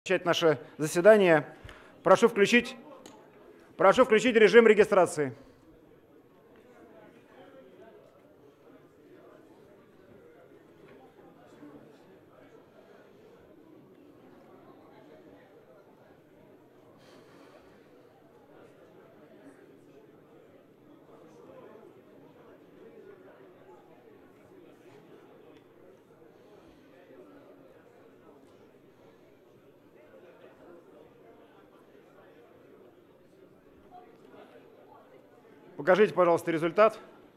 Начать наше заседание. Прошу включить режим регистрации. Покажите, пожалуйста, результат.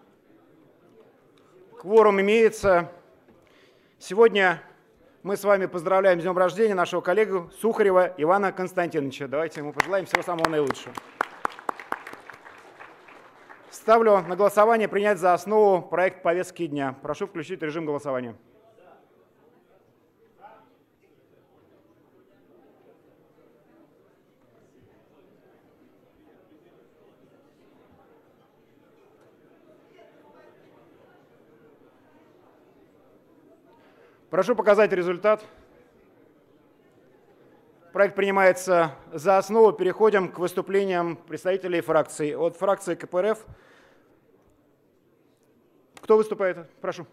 Кворум имеется. Сегодня мы с вами поздравляем с днем рождения нашего коллегу Сухарева Ивана Константиновича. Давайте ему пожелаем всего самого наилучшего. Ставлю на голосование принять за основу проект повестки дня. Прошу включить режим голосования. Прошу показать результат. Проект принимается за основу. Переходим к выступлениям представителей фракций. От фракции КПРФ. Кто выступает? Прошу.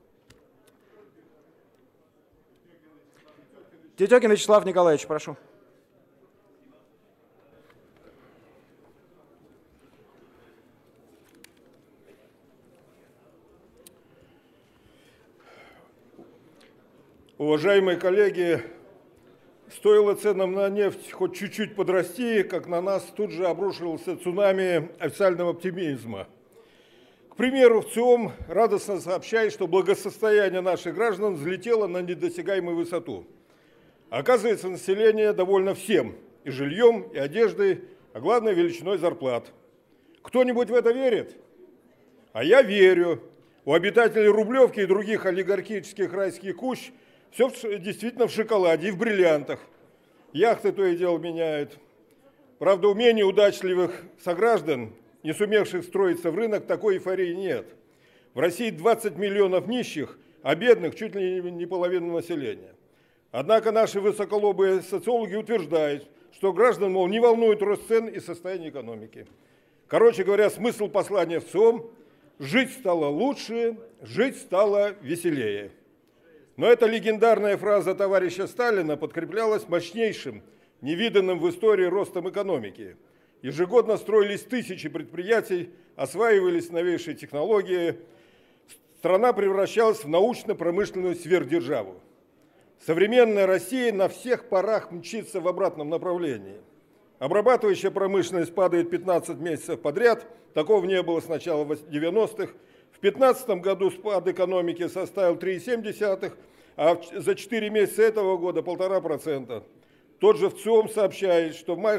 Тетекин Вячеслав Николаевич, прошу. Уважаемые коллеги, стоило ценам на нефть хоть чуть-чуть подрасти, как на нас тут же обрушился цунами официального оптимизма. К примеру, в ЦИОМ радостно сообщает, что благосостояние наших граждан взлетело на недосягаемую высоту. Оказывается, население довольно всем – и жильем, и одеждой, а главное – величиной зарплат. Кто-нибудь в это верит? А я верю. У обитателей Рублевки и других олигархических райских кущ все действительно в шоколаде и в бриллиантах. Яхты то и дело меняют. Правда, у менее удачливых сограждан, не сумевших встроиться в рынок, такой эйфории нет. В России 20 миллионов нищих, а бедных чуть ли не половина населения. Однако наши высоколобые социологи утверждают, что граждан, мол, не волнует рост цен и состояние экономики. Короче говоря, смысл послания в ЦИОМ – жить стало лучше, жить стало веселее. Но эта легендарная фраза товарища Сталина подкреплялась мощнейшим, невиданным в истории ростом экономики. Ежегодно строились тысячи предприятий, осваивались новейшие технологии. Страна превращалась в научно-промышленную сверхдержаву. Современная Россия на всех парах мчится в обратном направлении. Обрабатывающая промышленность падает 15 месяцев подряд, такого не было с начала 90-х. В 2015 году спад экономики составил 3,7%, а за 4 месяца этого года 1,5%. Тот же ВЦИОМ сообщает, что в мае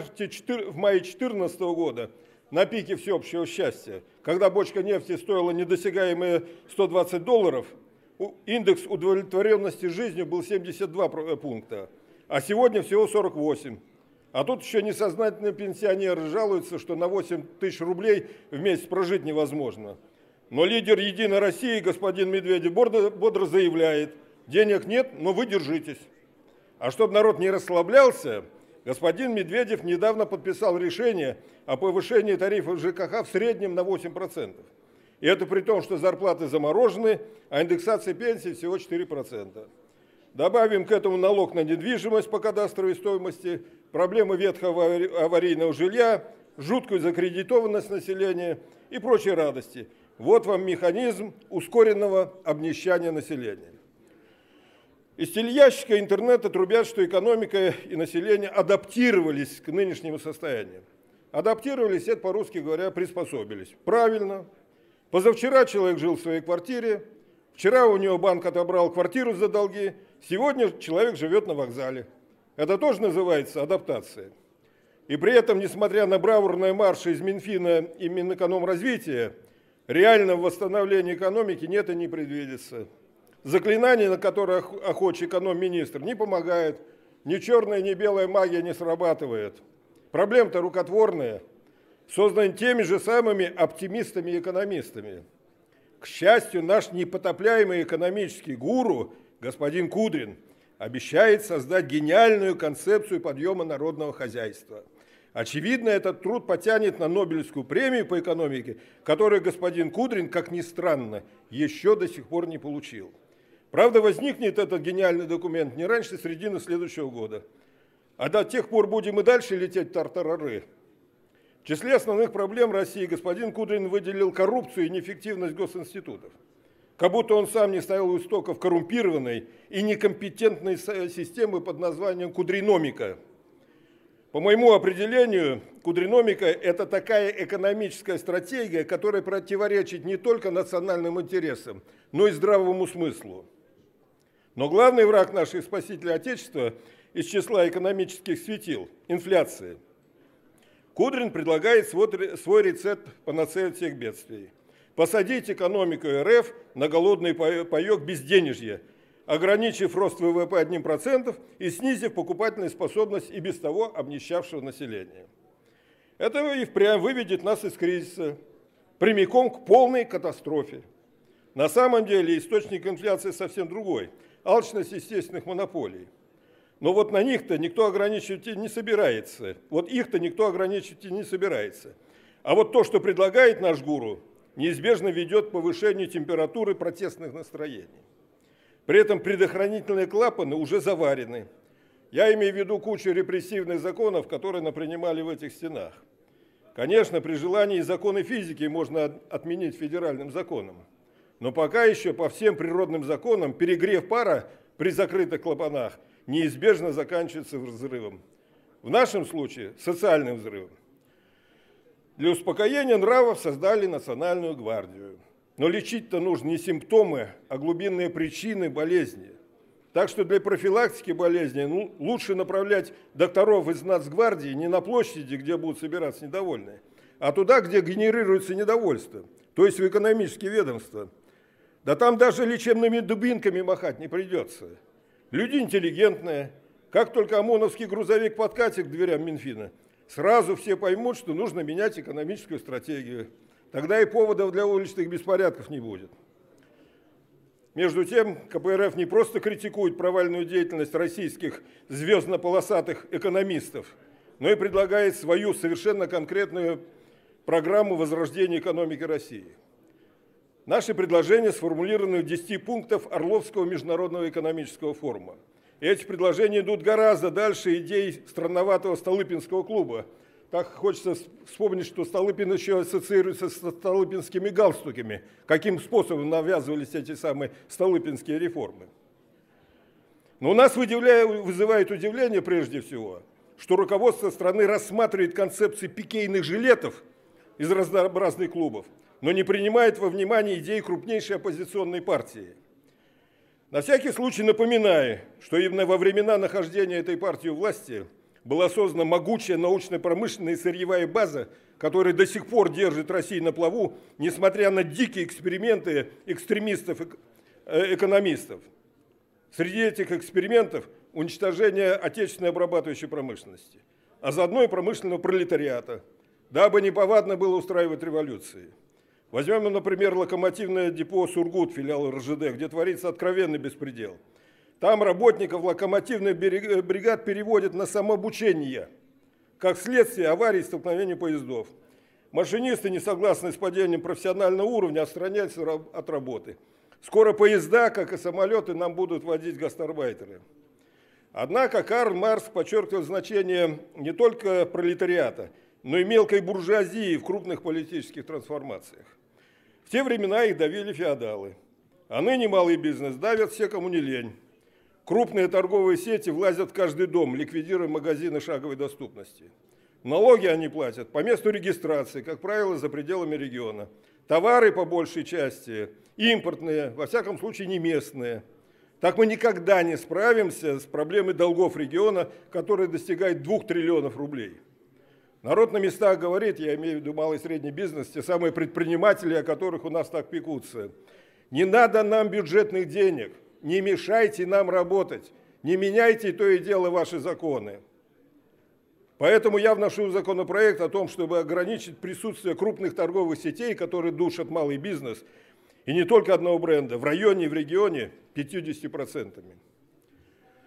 2014 года, на пике всеобщего счастья, когда бочка нефти стоила недосягаемые $120, индекс удовлетворенности жизнью был 72 пункта, а сегодня всего 48. А тут еще несознательные пенсионеры жалуются, что на 8 тысяч рублей в месяц прожить невозможно. Но лидер «Единой России» господин Медведев бодро заявляет: денег нет, но вы держитесь. А чтобы народ не расслаблялся, господин Медведев недавно подписал решение о повышении тарифов ЖКХ в среднем на 8%. И это при том, что зарплаты заморожены, а индексация пенсий всего 4%. Добавим к этому налог на недвижимость по кадастровой стоимости, проблемы ветхого аварийного жилья, жуткую закредитованность населения и прочие радости. Вот вам механизм ускоренного обнищания населения. Из телеящика интернета трубят, что экономика и население адаптировались к нынешнему состоянию. Адаптировались, это по-русски говоря, приспособились. Правильно. Позавчера человек жил в своей квартире, вчера у него банк отобрал квартиру за долги, сегодня человек живет на вокзале. Это тоже называется адаптация. И при этом, несмотря на бравурные марши из Минфина и Минэкономразвития, реального восстановления экономики нет и не предвидится. Заклинание, на которое охоч эконом-министр, не помогает. Ни черная, ни белая магия не срабатывает. Проблема-то рукотворная, создана теми же самыми оптимистами и экономистами. К счастью, наш непотопляемый экономический гуру, господин Кудрин, обещает создать гениальную концепцию подъема народного хозяйства. Очевидно, этот труд потянет на Нобелевскую премию по экономике, которую господин Кудрин, как ни странно, еще до сих пор не получил. Правда, возникнет этот гениальный документ не раньше середины следующего года. А до тех пор будем и дальше лететь в тартарары. В числе основных проблем России господин Кудрин выделил коррупцию и неэффективность госинститутов. Как будто он сам не стоял у истоков коррумпированной и некомпетентной системы под названием кудриномика. По моему определению, кудриномика – это такая экономическая стратегия, которая противоречит не только национальным интересам, но и здравому смыслу. Но главный враг наших спасителей Отечества из числа экономических светил – инфляция. Кудрин предлагает свой рецепт панацеи от всех бедствий. Посадить экономику РФ на голодный паек безденежья, ограничив рост ВВП 1% и снизив покупательную способность и без того обнищавшего населения. Это и впрямь выведет нас из кризиса прямиком к полной катастрофе. На самом деле источник инфляции совсем другой – алчность естественных монополий. Но вот на них-то никто ограничивать не собирается. Вот их-то никто ограничивать не собирается. А вот то, что предлагает наш гуру, неизбежно ведет к повышению температуры протестных настроений. При этом предохранительные клапаны уже заварены. Я имею в виду кучу репрессивных законов, которые напринимали в этих стенах. Конечно, при желании законы физики можно отменить федеральным законом. Но пока еще по всем природным законам перегрев пара при закрытых клапанах неизбежно заканчивается взрывом. В нашем случае социальным взрывом. Для успокоения нравов создали Национальную гвардию. Но лечить-то нужно не симптомы, а глубинные причины болезни. Так что для профилактики болезни лучше направлять докторов из Нацгвардии не на площади, где будут собираться недовольные, а туда, где генерируется недовольство, то есть в экономические ведомства. Да там даже лечебными дубинками махать не придется. Люди интеллигентные. Как только ОМОНовский грузовик подкатит к дверям Минфина, сразу все поймут, что нужно менять экономическую стратегию. Тогда и поводов для уличных беспорядков не будет. Между тем, КПРФ не просто критикует провальную деятельность российских звездно-полосатых экономистов, но и предлагает свою совершенно конкретную программу возрождения экономики России. Наши предложения сформулированы в 10 пунктах Орловского международного экономического форума. И эти предложения идут гораздо дальше идей странноватого Столыпинского клуба. Так хочется вспомнить, что Столыпин еще ассоциируется со столыпинскими галстуками. Каким способом навязывались эти самые столыпинские реформы. Но у нас вызывает удивление прежде всего, что руководство страны рассматривает концепции пикейных жилетов из разнообразных клубов, но не принимает во внимание идеи крупнейшей оппозиционной партии. На всякий случай напоминаю, что именно во времена нахождения этой партии у власти была создана могучая научно-промышленная и сырьевая база, которая до сих пор держит Россию на плаву, несмотря на дикие эксперименты экстремистов-экономистов. Среди этих экспериментов уничтожение отечественной обрабатывающей промышленности, а заодно и промышленного пролетариата, дабы неповадно было устраивать революции. Возьмем, например, локомотивное депо «Сургут», филиал РЖД, где творится откровенный беспредел. Там работников локомотивных бригад переводят на самообучение, как следствие аварий и столкновений поездов. Машинисты, не согласные с падением профессионального уровня, отстраняются от работы. Скоро поезда, как и самолеты, нам будут водить гастарбайтеры. Однако Карл Маркс подчеркивал значение не только пролетариата, но и мелкой буржуазии в крупных политических трансформациях. В те времена их давили феодалы, а ныне малый бизнес давят все, кому не лень. Крупные торговые сети влазят в каждый дом, ликвидируя магазины шаговой доступности. Налоги они платят по месту регистрации, как правило, за пределами региона. Товары, по большей части, импортные, во всяком случае, не местные. Так мы никогда не справимся с проблемой долгов региона, которые достигают 2 триллионов рублей. Народ на местах говорит, я имею в виду малый и средний бизнес, те самые предприниматели, о которых у нас так пекутся. Не надо нам бюджетных денег, не мешайте нам работать, не меняйте то и дело ваши законы. Поэтому я вношу законопроект о том, чтобы ограничить присутствие крупных торговых сетей, которые душат малый бизнес, и не только одного бренда, в районе и в регионе 50%.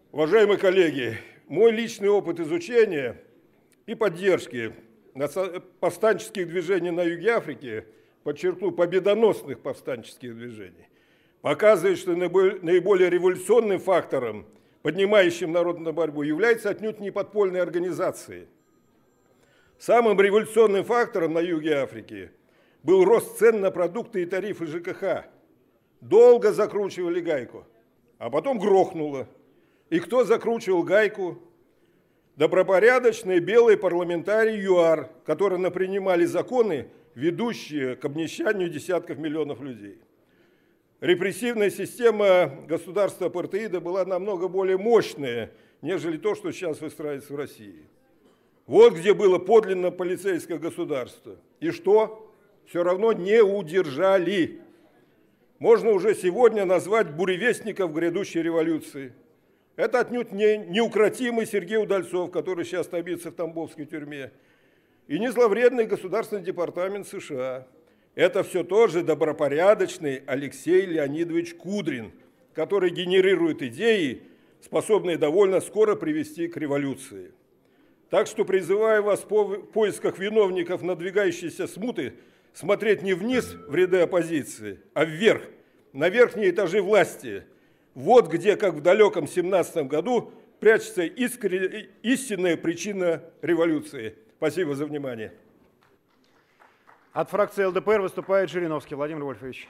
Уважаемые коллеги, мой личный опыт изучения и поддержки повстанческих движений на юге Африки, подчеркну, победоносных повстанческих движений, показывает, что наиболее революционным фактором, поднимающим народ на борьбу, является отнюдь не подпольные организации. Самым революционным фактором на юге Африки был рост цен на продукты и тарифы ЖКХ. Долго закручивали гайку, а потом грохнуло. И кто закручивал гайку? Добропорядочные белые парламентарии ЮАР, которые напринимали законы, ведущие к обнищанию десятков миллионов людей. Репрессивная система государства апартеида была намного более мощная, нежели то, что сейчас выстраивается в России. Вот где было подлинно полицейское государство. И что? Все равно не удержали. Можно уже сегодня назвать буревестников грядущей революции. Это отнюдь не неукротимый Сергей Удальцов, который сейчас томится в Тамбовской тюрьме, и не зловредный Государственный департамент США. Это все тот же добропорядочный Алексей Леонидович Кудрин, который генерирует идеи, способные довольно скоро привести к революции. Так что призываю вас в поисках виновников надвигающейся смуты смотреть не вниз в ряды оппозиции, а вверх, на верхние этажи власти. Вот где, как в далеком 17 году, прячется истинная причина революции. Спасибо за внимание. От фракции ЛДПР выступает Жириновский Владимир Вольфович.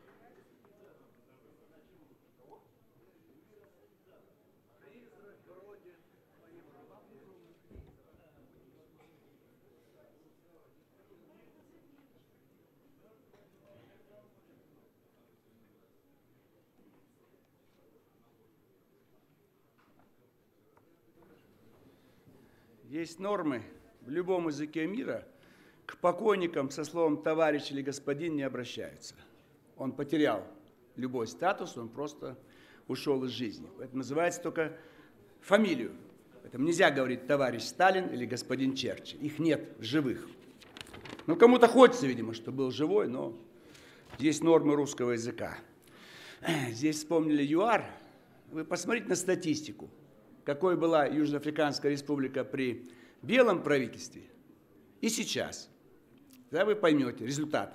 Есть нормы в любом языке мира, к покойникам со словом «товарищ» или «господин» не обращаются. Он потерял любой статус, он просто ушел из жизни. Это называется только фамилию. Поэтому нельзя говорить «товарищ Сталин» или «господин Черчилль». Их нет живых. Ну, кому-то хочется, видимо, чтобы был живой, но есть нормы русского языка. Здесь вспомнили ЮАР. Вы посмотрите на статистику. Какой была Южноафриканская республика при белом правительстве и сейчас. Тогда вы поймете результаты.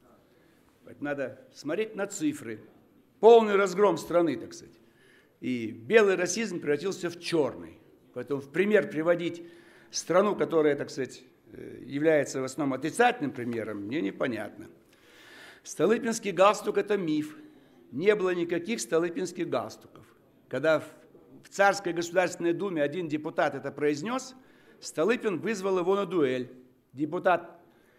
Надо смотреть на цифры. Полный разгром страны, так сказать. И белый расизм превратился в черный. Поэтому в пример приводить страну, которая, так сказать, является в основном отрицательным примером, мне непонятно. Столыпинский галстук – это миф. Не было никаких столыпинских галстуков. Когда в Царской Государственной Думе один депутат это произнес, Столыпин вызвал его на дуэль. Депутат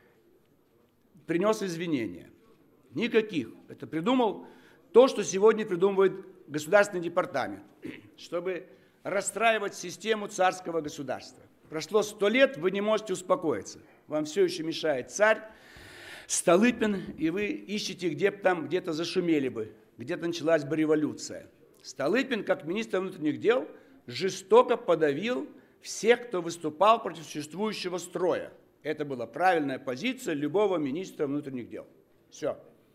принес извинения. Никаких. Это придумал то, что сегодня придумывает Государственный департамент, чтобы расстраивать систему царского государства. Прошло 100 лет, вы не можете успокоиться. Вам все еще мешает царь, Столыпин, и вы ищете, где там где-то зашумели бы, где-то началась бы революция. Столыпин, как министр внутренних дел, жестоко подавил всех, кто выступал против существующего строя. Это была правильная позиция любого министра внутренних дел. Все.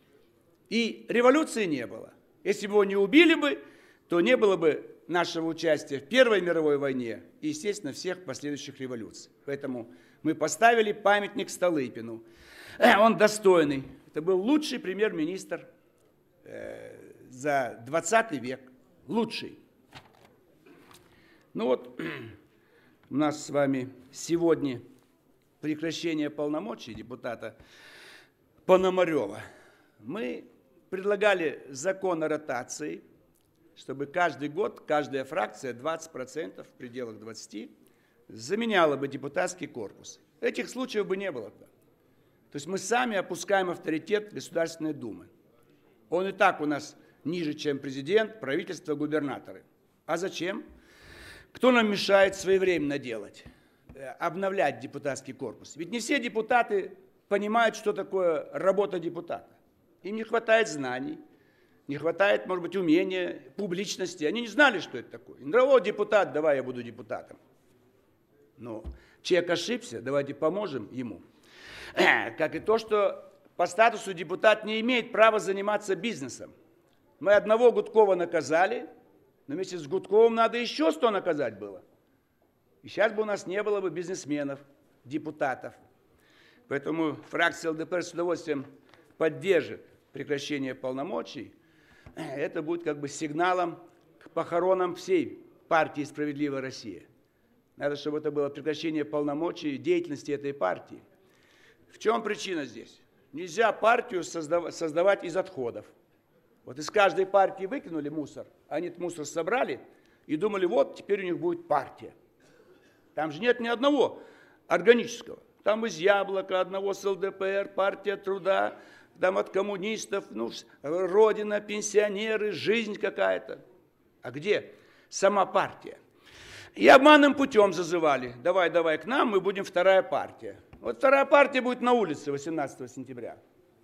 И революции не было. Если бы его не убили бы, то не было бы нашего участия в Первой мировой войне и, естественно, всех последующих революций. Поэтому мы поставили памятник Столыпину. Он достойный. Это был лучший премьер-министр за 20 век. Лучший. Ну вот, у нас с вами сегодня прекращение полномочий депутата Пономарева. Мы предлагали закон о ротации, чтобы каждый год, каждая фракция 20%, в пределах 20%, заменяла бы депутатский корпус. Этих случаев бы не было. То есть мы сами опускаем авторитет Государственной Думы. Он и так у нас ниже, чем президент, правительство, губернаторы. А зачем? Кто нам мешает своевременно делать? Обновлять депутатский корпус. Ведь не все депутаты понимают, что такое работа депутата. Им не хватает знаний, не хватает, может быть, умения, публичности. Они не знали, что это такое. О, депутат, давай я буду депутатом. Но человек ошибся, давайте поможем ему. Как и то, что по статусу депутат не имеет права заниматься бизнесом. Мы одного Гудкова наказали, Но вместе с Гудковым надо еще 100 наказать было. И сейчас бы у нас не было бы бизнесменов, депутатов. Поэтому фракция ЛДПР с удовольствием поддержит прекращение полномочий. Это будет как бы сигналом к похоронам всей партии «Справедливая Россия». Надо, чтобы это было прекращение полномочий деятельности этой партии. В чем причина здесь? Нельзя партию создавать из отходов. Вот из каждой партии выкинули мусор, они этот мусор собрали и думали, вот теперь у них будет партия. Там же нет ни одного органического. Там из Яблока, одного с ЛДПР, партия труда, там от коммунистов, ну, Родина, пенсионеры, жизнь какая-то. А где сама партия? И обманным путем зазывали. Давай, давай к нам, мы будем вторая партия. Вот вторая партия будет на улице 18 сентября.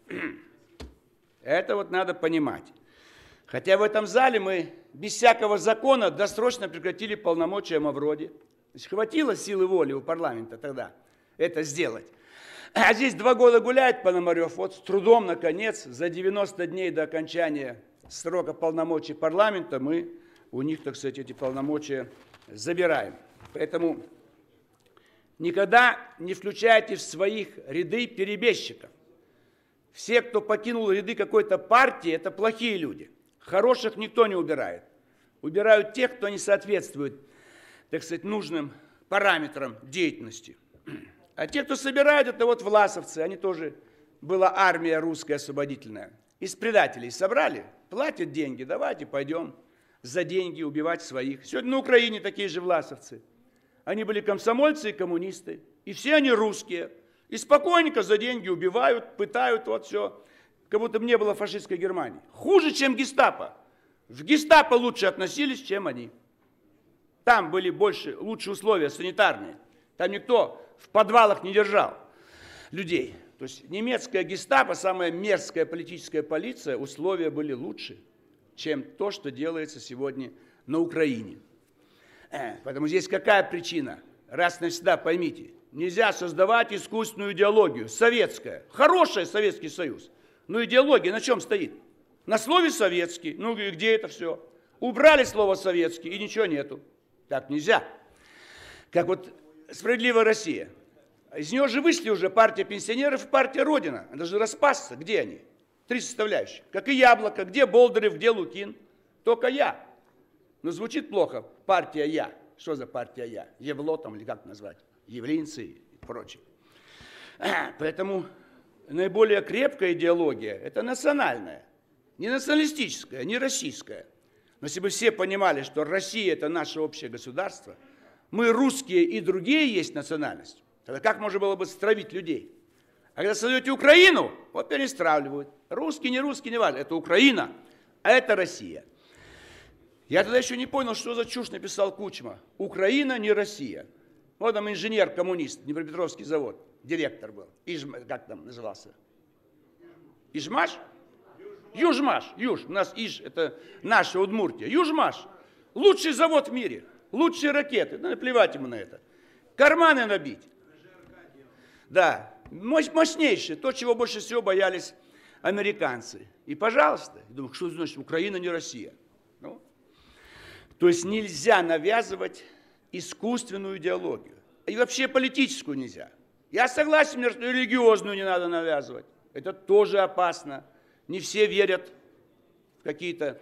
Это вот надо понимать. Хотя в этом зале мы без всякого закона досрочно прекратили полномочия Мавроди. То есть хватило силы воли у парламента тогда это сделать. А здесь 2 года гуляет Пономарев, вот с трудом, наконец, за 90 дней до окончания срока полномочий парламента мы у них, так сказать, эти полномочия забираем. Поэтому никогда не включайте в своих ряды перебежчиков. Все, кто покинул ряды какой-то партии, это плохие люди. Хороших никто не убирает. Убирают тех, кто не соответствует, так сказать, нужным параметрам деятельности. А те, кто собирают, это вот власовцы, они тоже, была армия русская освободительная. Из предателей собрали, платят деньги, давайте пойдем за деньги убивать своих. Сегодня на Украине такие же власовцы. Они были комсомольцы и коммунисты, и все они русские. И спокойненько за деньги убивают, пытают, вот все, как будто бы не было фашистской Германии. Хуже, чем гестапо. В гестапо лучше относились, чем они. Там были лучше условия санитарные. Там никто в подвалах не держал людей. То есть немецкая гестапо, самая мерзкая политическая полиция, условия были лучше, чем то, что делается сегодня на Украине. Поэтому здесь какая причина? Раз навсегда поймите. Нельзя создавать искусственную идеологию. Советская. Хорошая Советский Союз. Но идеология на чем стоит? На слове советский. Ну и где это все? Убрали слово советский и ничего нету. Так нельзя. Как вот «Справедливая Россия». Из нее же вышли уже партия пенсионеров и партия Родина. Она же распасться. Где они? 3 составляющие. Как и Яблоко. Где Болдырев, где Лукин? Только я. Но звучит плохо. Партия «Я». Что за партия «Я»? Евло там или как назвать? Явлинцы и прочее. Поэтому наиболее крепкая идеология – это национальная. Не националистическая, не российская. Но если бы все понимали, что Россия – это наше общее государство, мы русские и другие есть национальность, тогда как можно было бы стравить людей? А когда создаете Украину, вот перестравливают. Русский, не важно. Это Украина, а это Россия. Я тогда еще не понял, что за чушь написал Кучма. Украина, не Россия. Вот там инженер-коммунист, Днепропетровский завод, директор был. Как там назывался? Ижмаш? Южмаш. У нас Иж, это наша Удмуртия. Южмаш. Лучший завод в мире. Лучшие ракеты. Ну, плевать ему на это. Карманы набить. Да. Мощнейшее. То, чего больше всего боялись американцы. И, пожалуйста. Я думаю, что значит Украина, не Россия? Ну. То есть нельзя навязывать искусственную идеологию. И вообще политическую нельзя. Я согласен, что религиозную не надо навязывать. Это тоже опасно. Не все верят в какие-то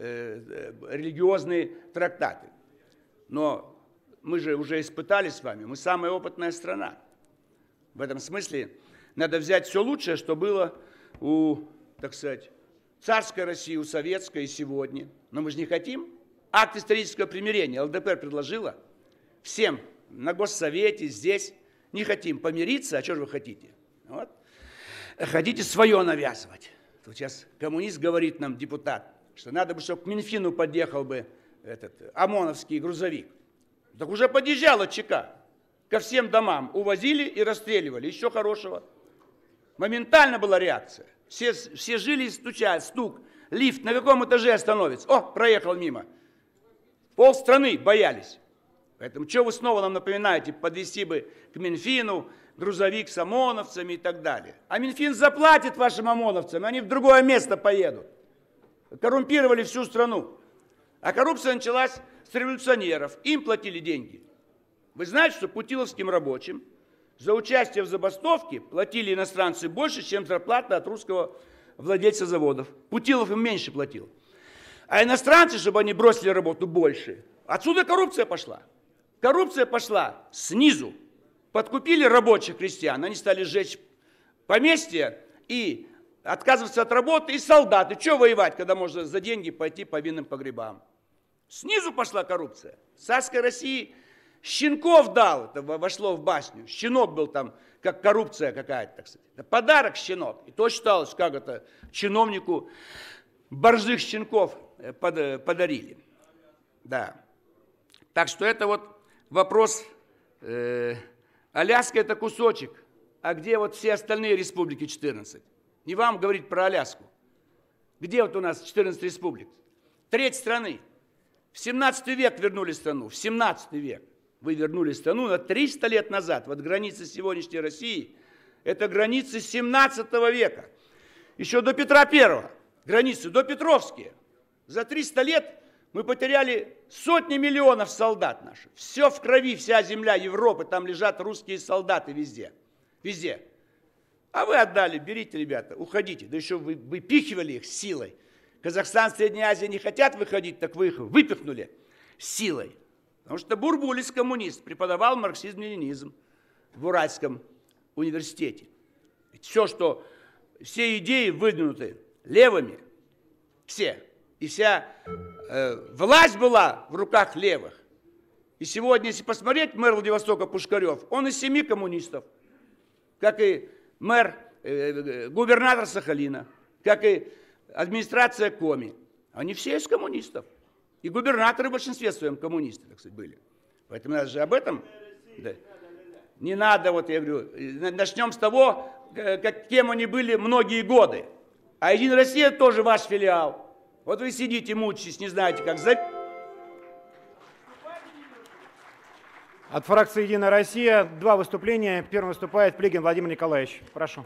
религиозные трактаты. Но мы же уже испытали с вами, мы самая опытная страна. В этом смысле надо взять все лучшее, что было у, так сказать, царской России, у советской и сегодня. Но мы же не хотим. Акт исторического примирения ЛДПР предложила всем на Госсовете, здесь. Не хотим помириться, а что же вы хотите? Вот. Хотите свое навязывать. Тут сейчас коммунист говорит нам, депутат, что надо бы, чтобы к Минфину подъехал бы этот ОМОНовский грузовик. Так уже подъезжала ЧК. Ко всем домам увозили и расстреливали. Еще хорошего. Моментально была реакция. Все жили и стучат, стук. Лифт на каком этаже остановится? О, проехал мимо. Полстраны боялись. Поэтому что вы снова нам напоминаете? Подвести бы к Минфину грузовик с ОМОНовцами и так далее. А Минфин заплатит вашим ОМОНовцам, они в другое место поедут. Коррумпировали всю страну. А коррупция началась с революционеров. Им платили деньги. Вы знаете, что путиловским рабочим за участие в забастовке платили иностранцы больше, чем зарплата от русского владельца заводов. Путилов им меньше платил. А иностранцы, чтобы они бросили работу, больше. Отсюда коррупция пошла. Коррупция пошла снизу. Подкупили рабочих крестьян, они стали сжечь поместья и отказываться от работы, и солдаты. Что воевать, когда можно за деньги пойти по винным погребам? Снизу пошла коррупция. Царской России щенков дал, это вошло в басню. Щенок был там, как коррупция какая-то, так сказать. Это подарок щенок. И то считалось, как это чиновнику борзых щенков подарили. Да. Так что это вот вопрос, Аляска это кусочек, а где вот все остальные республики 14? Не вам говорить про Аляску. Где вот у нас 14 республик? Треть страны. В 17 век вернули страну, в 17 век. Вы вернули страну на 300 лет назад. Вот границы сегодняшней России, это границы 17 века. Еще до Петра Первого. Границы допетровские. За 300 лет мы потеряли сотни миллионов солдат наших. Все в крови, вся земля Европы, там лежат русские солдаты везде. Везде. А вы отдали, берите, ребята, уходите. Да еще вы выпихивали их силой. Казахстан, Средняя Азия не хотят выходить, так вы их выпихнули силой. Потому что Бурбулис, коммунист, преподавал марксизм-ленинизм в Уральском университете. Ведь все идеи выдвинуты левыми, все. И вся власть была в руках левых. И сегодня, если посмотреть, мэр Владивостока Пушкарев, он из 7 коммунистов, как и губернатор Сахалина, как и администрация Коми. Они все из коммунистов. И губернаторы в большинстве своем коммунисты, так сказать, были. Поэтому надо же об этом... Да. Не надо, вот я говорю, начнем с того, кем они были многие годы. А Единая Россия тоже ваш филиал. Вот вы сидите, мучитесь, не знаете, как... От фракции «Единая Россия» 2 выступления. Первым выступает Плигин Владимир Николаевич. Прошу.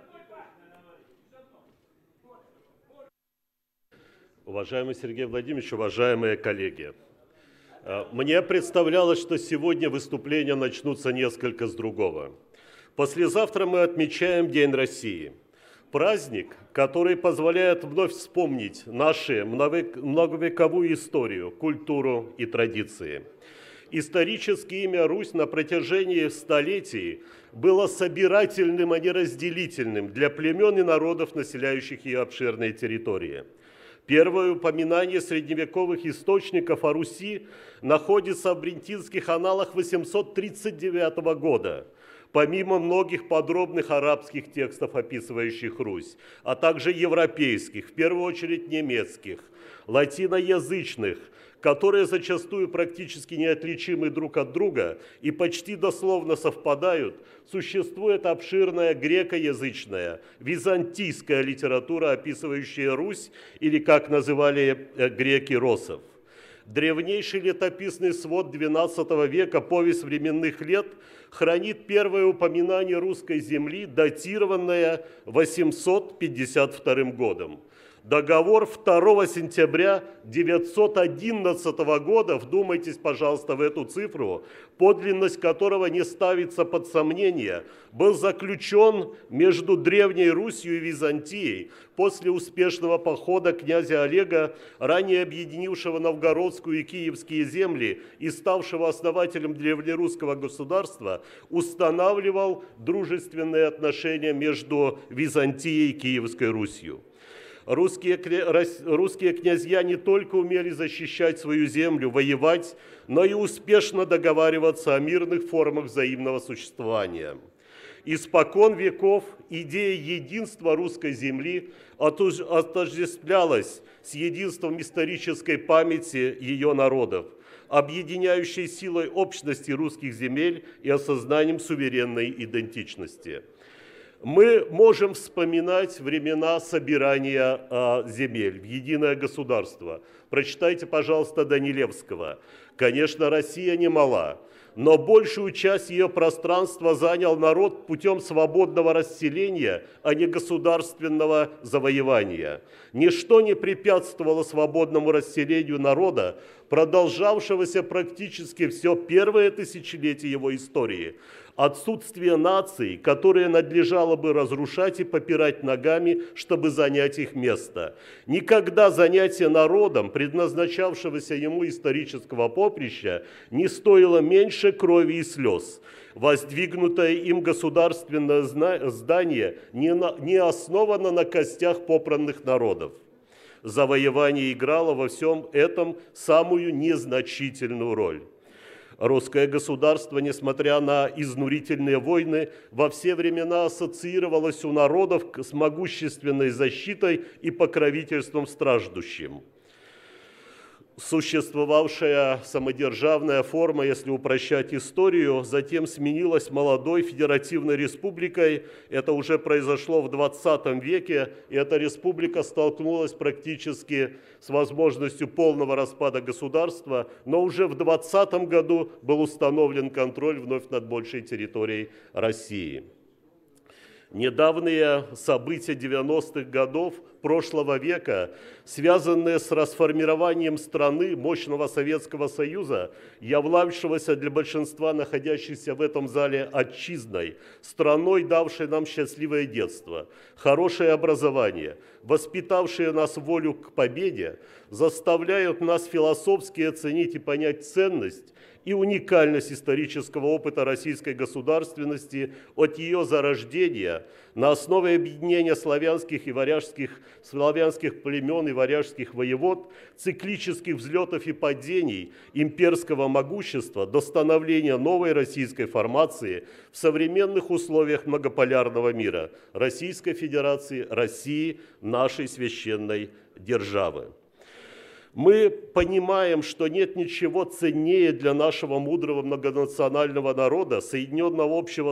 Уважаемый Сергей Владимирович, уважаемые коллеги. Мне представлялось, что сегодня выступления начнутся несколько с другого. Послезавтра мы отмечаем День России. Праздник, который позволяет вновь вспомнить нашу многовековую историю, культуру и традиции. Исторически имя Русь на протяжении столетий было собирательным, а не разделительным для племен и народов, населяющих ее обширные территории. Первое упоминание средневековых источников о Руси находится в брентинских аналах 839 года, помимо многих подробных арабских текстов, описывающих Русь, а также европейских, в первую очередь немецких, латиноязычных, которые зачастую практически неотличимы друг от друга и почти дословно совпадают, существует обширная грекоязычная, византийская литература, описывающая Русь, или, как называли греки, Росов. Древнейший летописный свод XII века «Повесть временных лет» хранит первое упоминание русской земли, датированное 852 годом. Договор 2 сентября 911 года, вдумайтесь, пожалуйста, в эту цифру, подлинность которого не ставится под сомнение, был заключен между Древней Русью и Византией после успешного похода князя Олега, ранее объединившего новгородскую и киевские земли и ставшего основателем древнерусского государства, устанавливал дружественные отношения между Византией и Киевской Русью. Русские князья не только умели защищать свою землю, воевать, но и успешно договариваться о мирных формах взаимного существования. Испокон веков идея единства русской земли отождествлялась с единством исторической памяти ее народов, объединяющей силой общности русских земель и осознанием суверенной идентичности. Мы можем вспоминать времена собирания земель в единое государство. Прочитайте, пожалуйста, Данилевского. Конечно, Россия не мала, но большую часть ее пространства занял народ путем свободного расселения, а не государственного завоевания. Ничто не препятствовало свободному расселению народа, продолжавшегося практически все первое тысячелетие его истории. Отсутствие наций, которые надлежало бы разрушать и попирать ногами, чтобы занять их место. Никогда занятие народом, предназначавшегося ему исторического поприща, не стоило меньше крови и слез. Воздвигнутое им государственное здание не основано на костях попранных народов. Завоевание играло во всем этом самую незначительную роль. Русское государство, несмотря на изнурительные войны, во все времена ассоциировалось у народов с могущественной защитой и покровительством страждущим. Существовавшая самодержавная форма, если упрощать историю, затем сменилась молодой федеративной республикой. Это уже произошло в 20 веке, и эта республика столкнулась практически с возможностью полного распада государства, но уже в 20 году был установлен контроль вновь над большей территорией России. Недавние события 90-х годов прошлого века, связанные с расформированием страны, мощного Советского Союза, являвшегося для большинства находящихся в этом зале отчизной, страной, давшей нам счастливое детство, хорошее образование, воспитавшие нас волю к победе, заставляют нас философски оценить и понять ценность и уникальность исторического опыта российской государственности от ее зарождения на основе объединения славянских племен и варяжских воевод, циклических взлетов и падений имперского могущества до становления новой российской формации в современных условиях многополярного мира Российской Федерации, России, нашей священной державы. Мы понимаем, что нет ничего ценнее для нашего мудрого многонационального народа, соединенного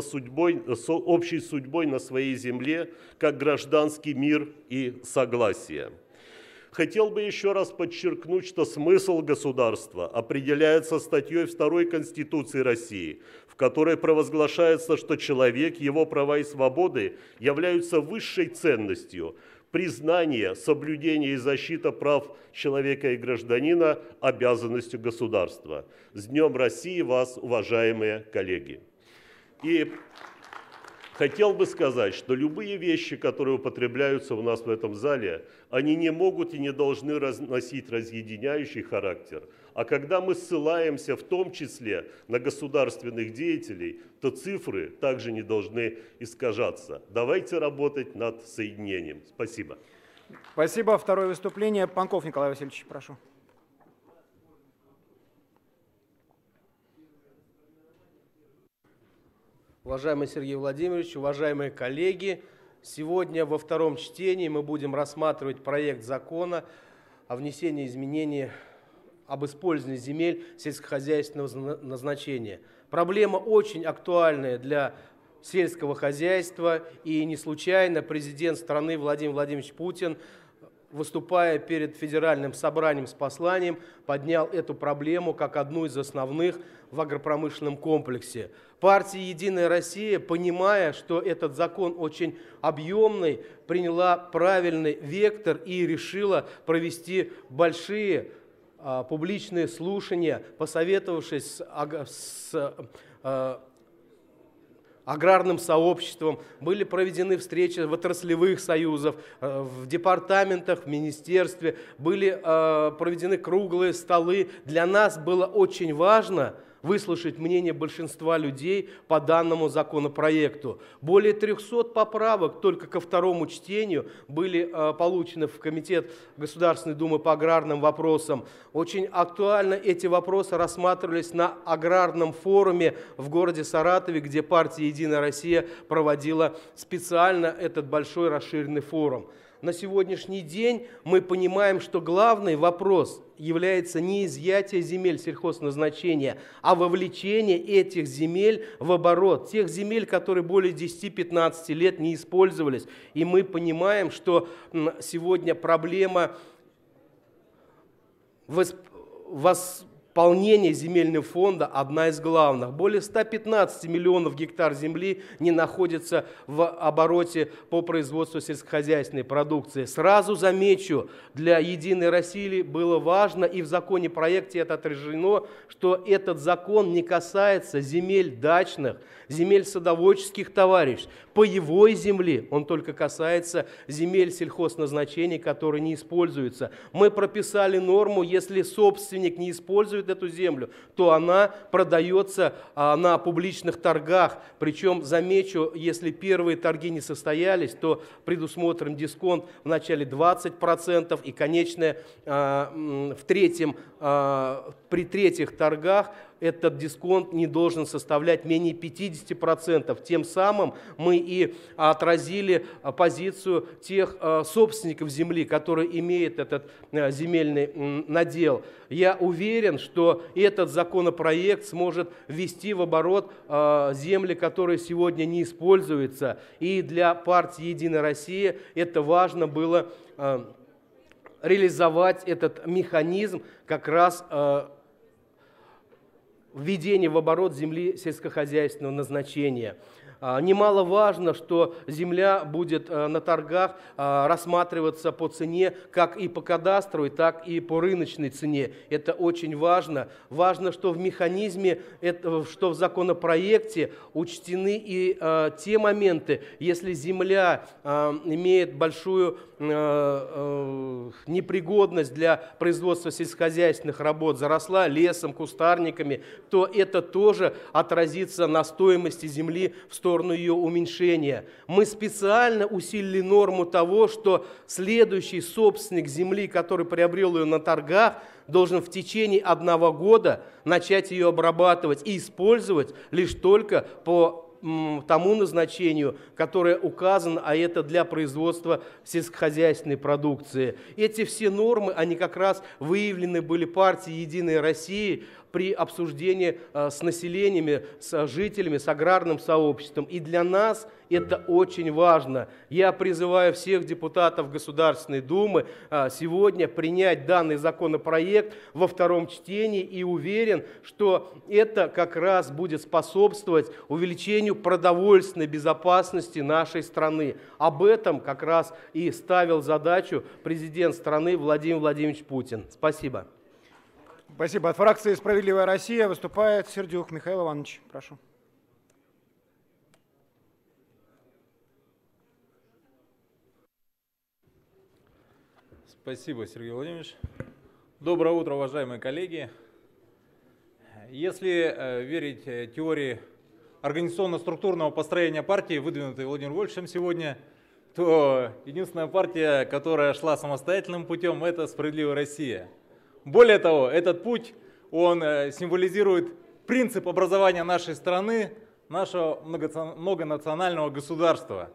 общей судьбой на своей земле, как гражданский мир и согласие. Хотел бы еще раз подчеркнуть, что смысл государства определяется статьей 2 Конституции России, в которой провозглашается, что человек, его права и свободы являются высшей ценностью, признание, соблюдение и защита прав человека и гражданина обязанностью государства. С Днем России вас, уважаемые коллеги! И хотел бы сказать, что любые вещи, которые употребляются у нас в этом зале, они не могут и не должны носить разъединяющий характер. А когда мы ссылаемся в том числе на государственных деятелей, то цифры также не должны искажаться. Давайте работать над соединением. Спасибо. Спасибо. Второе выступление. Панков Николай Васильевич, прошу. Уважаемый Сергей Владимирович, уважаемые коллеги, сегодня во втором чтении мы будем рассматривать проект закона о внесении изменений об использовании земель сельскохозяйственного назначения. Проблема очень актуальная для сельского хозяйства, и не случайно президент страны Владимир Владимирович Путин, выступая перед федеральным собранием с посланием, поднял эту проблему как одну из основных в агропромышленном комплексе. Партия «Единая Россия», понимая, что этот закон очень объемный, приняла правильный вектор и решила провести большие публичные слушания, посоветовавшись с аграрным сообществом, были проведены встречи в отраслевых союзах, в департаментах, в министерстве, были проведены круглые столы. Для нас было очень важно выслушать мнение большинства людей по данному законопроекту. Более 300 поправок только ко второму чтению были получены в Комитет Государственной Думы по аграрным вопросам. Очень актуально эти вопросы рассматривались на аграрном форуме в городе Саратове, где партия «Единая Россия» проводила специально этот большой расширенный форум. На сегодняшний день мы понимаем, что главный вопрос является не изъятие земель сельхозназначения, а вовлечение этих земель в оборот, тех земель, которые более 10-15 лет не использовались. И мы понимаем, что сегодня проблема Пополнение земельного фонда – одна из главных. Более 115 миллионов гектар земли не находятся в обороте по производству сельскохозяйственной продукции. Сразу замечу, для «Единой России» было важно, и в законопроекте это отражено, что этот закон не касается земель дачных, земель садоводческих товариществ. Паевой земли он только касается земель сельхозназначений, которые не используются. Мы прописали норму, если собственник не использует эту землю, то она продается на публичных торгах. Причем, замечу, если первые торги не состоялись, то предусмотрен дисконт в начале 20% и конечное при третьих торгах этот дисконт не должен составлять менее 50%. Тем самым мы и отразили позицию тех собственников земли, которые имеют этот земельный надел. Я уверен, что этот законопроект сможет ввести в оборот земли, которые сегодня не используются. И для партии «Единая Россия» это важно было реализовать этот механизм как раз введение в оборот земли сельскохозяйственного назначения. Немаловажно, что земля будет на торгах рассматриваться по цене как и по кадастровой, так и по рыночной цене. Это очень важно. Важно, что в механизме, что в законопроекте учтены и те моменты, если земля имеет большую непригодность для производства сельскохозяйственных работ, заросла лесом, кустарниками, то это тоже отразится на стоимости земли в сторону ее уменьшения. Мы специально усилили норму того, что следующий собственник земли, который приобрел ее на торгах, должен в течение 1 года начать ее обрабатывать и использовать лишь только по тому назначению, которое указано, а это для производства сельскохозяйственной продукции. Эти все нормы, они как раз выявлены были партией «Единая Россия» при обсуждении с населением, с жителями, с аграрным сообществом. И для нас это очень важно. Я призываю всех депутатов Государственной Думы сегодня принять данный законопроект во 2-м чтении и уверен, что это как раз будет способствовать увеличению продовольственной безопасности нашей страны. Об этом как раз и ставил задачу президент страны Владимир Владимирович Путин. Спасибо. Спасибо. От фракции «Справедливая Россия» выступает Сердюк Михаил Иванович. Прошу. Спасибо, Сергей Владимирович. Доброе утро, уважаемые коллеги. Если верить теории организационно-структурного построения партии, выдвинутой Владимиром Вольфовичем сегодня, то единственная партия, которая шла самостоятельным путем, это «Справедливая Россия». Более того, этот путь, он символизирует принцип образования нашей страны, нашего многонационального государства.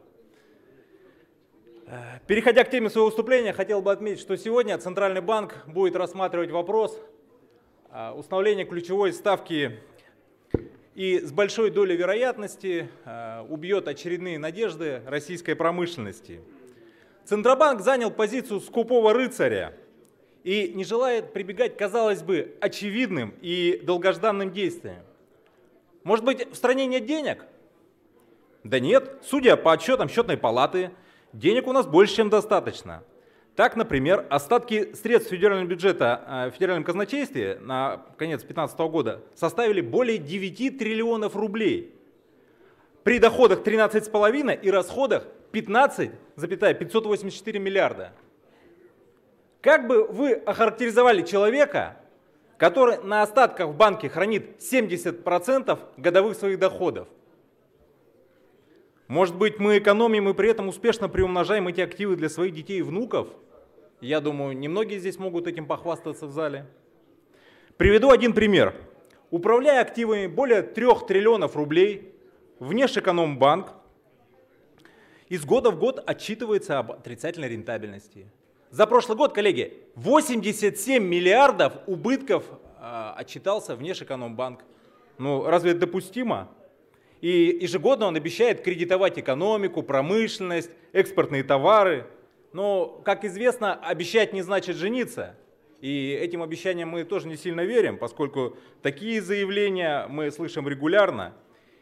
Переходя к теме своего выступления, хотел бы отметить, что сегодня Центральный банк будет рассматривать вопрос установления ключевой ставки и с большой долей вероятности убьет очередные надежды российской промышленности. Центробанк занял позицию скупого рыцаря и не желает прибегать, казалось бы, очевидным и долгожданным действиям. Может быть, в стране нет денег? Да нет, судя по отчетам счетной палаты, денег у нас больше, чем достаточно. Так, например, остатки средств федерального бюджета в федеральном казначействе на конец 2015 года составили более 9 триллионов рублей. При доходах 13,5 и расходах 15,584 миллиарда. Как бы вы охарактеризовали человека, который на остатках в банке хранит 70% годовых своих доходов? Может быть, мы экономим и при этом успешно приумножаем эти активы для своих детей и внуков? Я думаю, немногие здесь могут этим похвастаться в зале. Приведу один пример. Управляя активами более 3 триллионов рублей, Внешэкономбанк из года в год отчитывается об отрицательной рентабельности. За прошлый год, коллеги, 87 миллиардов убытков отчитался Внешэкономбанк. Ну, разве это допустимо? И ежегодно он обещает кредитовать экономику, промышленность, экспортные товары. Но, как известно, обещать не значит жениться. И этим обещаниям мы тоже не сильно верим, поскольку такие заявления мы слышим регулярно.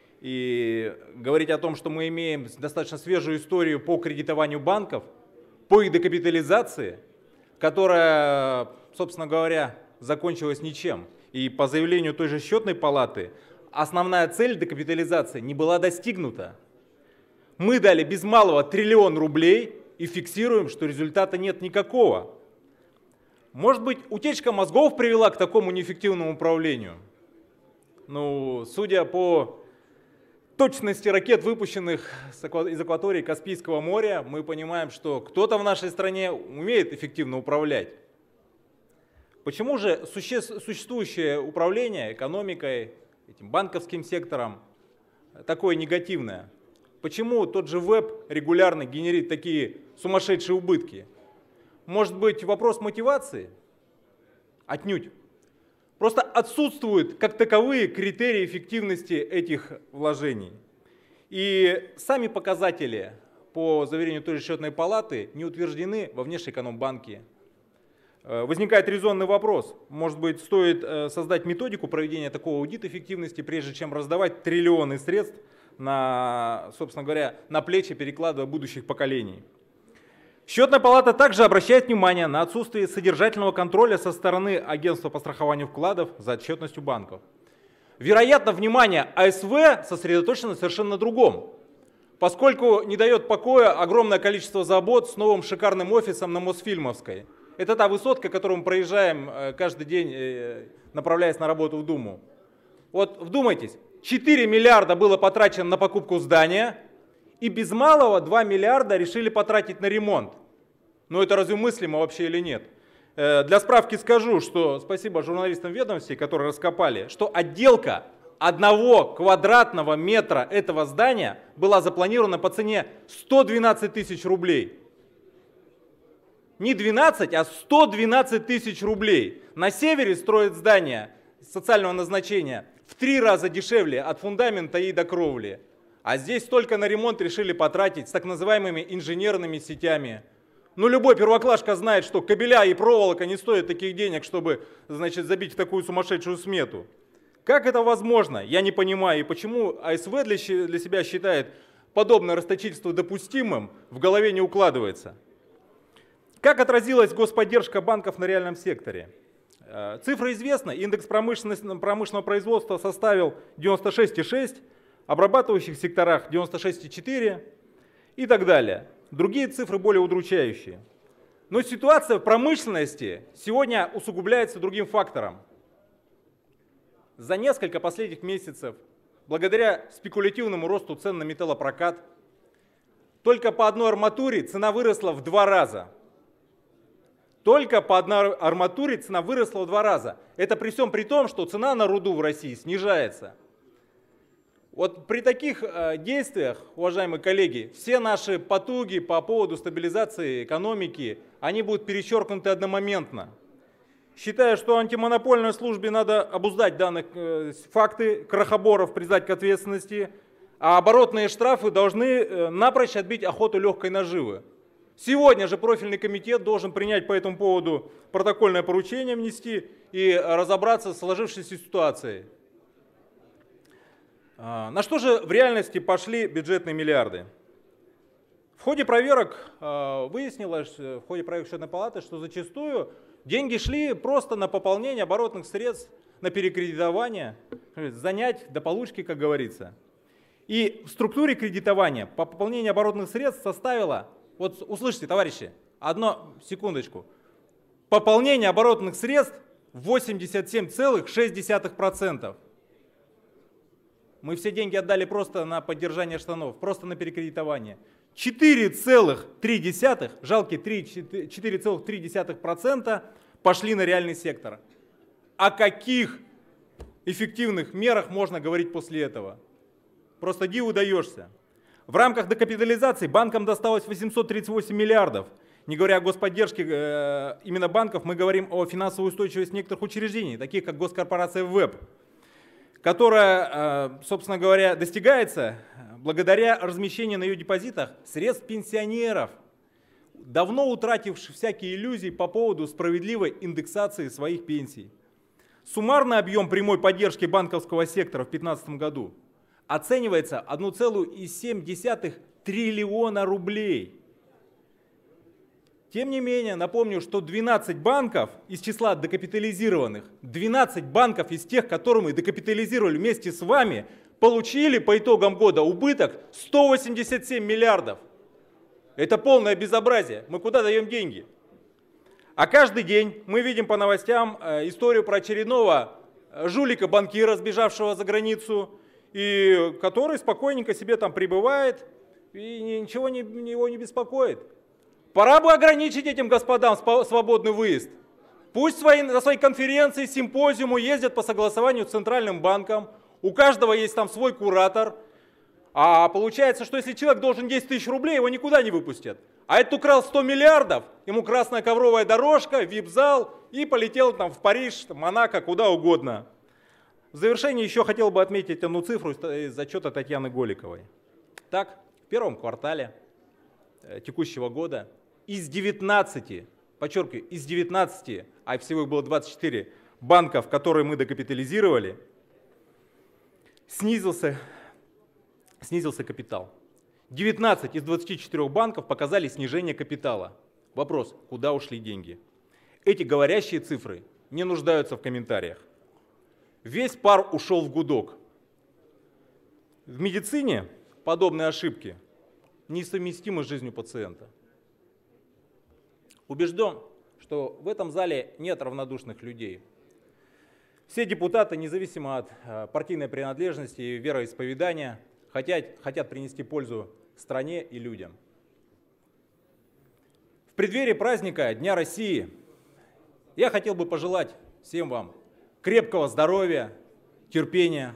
И говорить о том, что мы имеем достаточно свежую историю по кредитованию банков, по их декапитализации, которая, собственно говоря, закончилась ничем. И по заявлению той же счетной палаты, основная цель декапитализации не была достигнута. Мы дали без малого 1 триллион рублей и фиксируем, что результата нет никакого. Может быть, утечка мозгов привела к такому неэффективному управлению? Ну, судя по точности ракет, выпущенных из акватории Каспийского моря, мы понимаем, что кто-то в нашей стране умеет эффективно управлять. Почему же существующее управление экономикой, этим банковским сектором такое негативное? Почему тот же веб регулярно генерит такие сумасшедшие убытки? Может быть, вопрос мотивации? Отнюдь. Просто отсутствуют как таковые критерии эффективности этих вложений. И сами показатели, по заверению той же счетной палаты, не утверждены во Внешэкономбанке. Возникает резонный вопрос. Может быть, стоит создать методику проведения такого аудита эффективности, прежде чем раздавать триллионы средств на, собственно говоря, на плечи, перекладывая будущих поколений. Счетная палата также обращает внимание на отсутствие содержательного контроля со стороны Агентства по страхованию вкладов за отчетностью банков. Вероятно, внимание АСВ сосредоточено совершенно на другом, поскольку не дает покоя огромное количество забот с новым шикарным офисом на Мосфильмовской. Это та высотка, которую мы проезжаем каждый день, направляясь на работу в Думу. Вот вдумайтесь, 4 миллиарда было потрачено на покупку здания, и без малого 2 миллиарда решили потратить на ремонт. Но это разве мыслимо вообще или нет? Для справки скажу, что спасибо журналистам ведомости, которые раскопали, что отделка 1 квадратного метра этого здания была запланирована по цене 112 тысяч рублей. Не 12, а 112 тысяч рублей. На севере строят здания социального назначения в 3 раза дешевле от фундамента и до кровли. А здесь только на ремонт решили потратить с так называемыми инженерными сетями. Ну, любой первоклашка знает, что кабеля и проволока не стоят таких денег, чтобы, значит, забить в такую сумасшедшую смету. Как это возможно? Я не понимаю. И почему АСВ для себя считает подобное расточительство допустимым, в голове не укладывается. Как отразилась господдержка банков на реальном секторе? Цифра известна. Индекс промышленного производства составил 96,6, обрабатывающих секторах 96,4 и так далее. Другие цифры более удручающие. Но ситуация в промышленности сегодня усугубляется другим фактором. За несколько последних месяцев, благодаря спекулятивному росту цен на металлопрокат, только по одной арматуре цена выросла в 2 раза. Только по одной арматуре цена выросла в 2 раза. Это при всем при том, что цена на руду в России снижается. Вот при таких действиях, уважаемые коллеги, все наши потуги по поводу стабилизации экономики, они будут перечеркнуты одномоментно. Считаю, что антимонопольной службе надо обуздать данные факты крахоборов, призвать к ответственности, а оборотные штрафы должны напрочь отбить охоту легкой наживы. Сегодня же профильный комитет должен принять по этому поводу протокольное поручение внести и разобраться с сложившейся ситуацией. На что же в реальности пошли бюджетные миллиарды? В ходе проверок выяснилось, в ходе проверок счетной палаты, что зачастую деньги шли просто на пополнение оборотных средств, на перекредитование, занять до получки, как говорится. И в структуре кредитования по пополнению оборотных средств составило, вот услышьте, товарищи, одну секундочку, пополнение оборотных средств 87,6%. Мы все деньги отдали просто на поддержание штанов, просто на перекредитование. 4,3%, жалкие 4,3% пошли на реальный сектор. О каких эффективных мерах можно говорить после этого? Просто диву даешься. В рамках декапитализации банкам досталось 838 миллиардов. Не говоря о господдержке именно банков, мы говорим о финансовой устойчивости некоторых учреждений, таких как госкорпорация ВЭБ, которая, собственно говоря, достигается благодаря размещению на ее депозитах средств пенсионеров. давно утратившие всякие иллюзии по поводу справедливой индексации своих пенсий. Суммарный объем прямой поддержки банковского сектора в 2015 году оценивается 1,7 триллиона рублей. Тем не менее, напомню, что 12 банков из числа докапитализированных, 12 банков из тех, которые мы докапитализировали вместе с вами, получили по итогам года убыток 187 миллиардов. Это полное безобразие. Мы куда даем деньги? А каждый день мы видим по новостям историю про очередного жулика-банкира, сбежавшего за границу, и который спокойненько себе там пребывает, и ничего его не беспокоит. Пора бы ограничить этим господам свободный выезд. Пусть на свои конференции, симпозиумы ездят по согласованию с Центральным банком. У каждого есть там свой куратор. А получается, что если человек должен 10 тысяч рублей, его никуда не выпустят. А этот украл 100 миллиардов, ему красная ковровая дорожка, вип-зал и полетел там в Париж, Монако, куда угодно. В завершение еще хотел бы отметить одну цифру из отчета Татьяны Голиковой. Так, в первом квартале текущего года из 19, подчеркиваю, из 19, а всего их было 24 банков, которые мы докапитализировали, снизился капитал. 19 из 24 банков показали снижение капитала. Вопрос, куда ушли деньги? Эти говорящие цифры не нуждаются в комментариях. Весь пар ушел в гудок. В медицине подобные ошибки несовместимы с жизнью пациента. Убежден, что в этом зале нет равнодушных людей. Все депутаты, независимо от партийной принадлежности и вероисповедания, хотят принести пользу стране и людям. В преддверии праздника Дня России я хотел бы пожелать всем вам крепкого здоровья, терпения.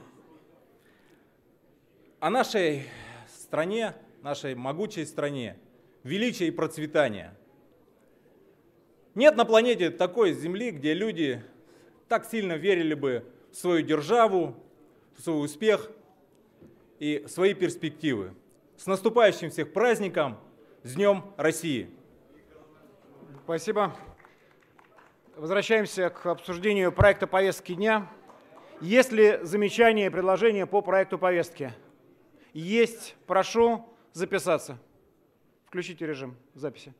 А нашей стране, нашей могучей стране, величия и процветания. Нет на планете такой земли, где люди так сильно верили бы в свою державу, в свой успех и свои перспективы. С наступающим всех праздником! С Днем России! Спасибо. Возвращаемся к обсуждению проекта повестки дня. Есть ли замечания и предложения по проекту повестки? Есть. Прошу записаться. Включите режим записи.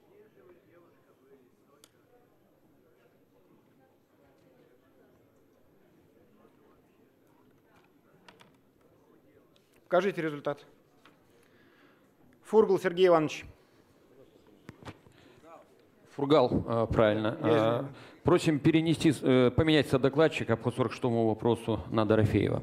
Покажите результат. Фургал Сергей Иванович. Фургал, правильно. Просим поменять содокладчика по 46-му вопросу на Дорофеева.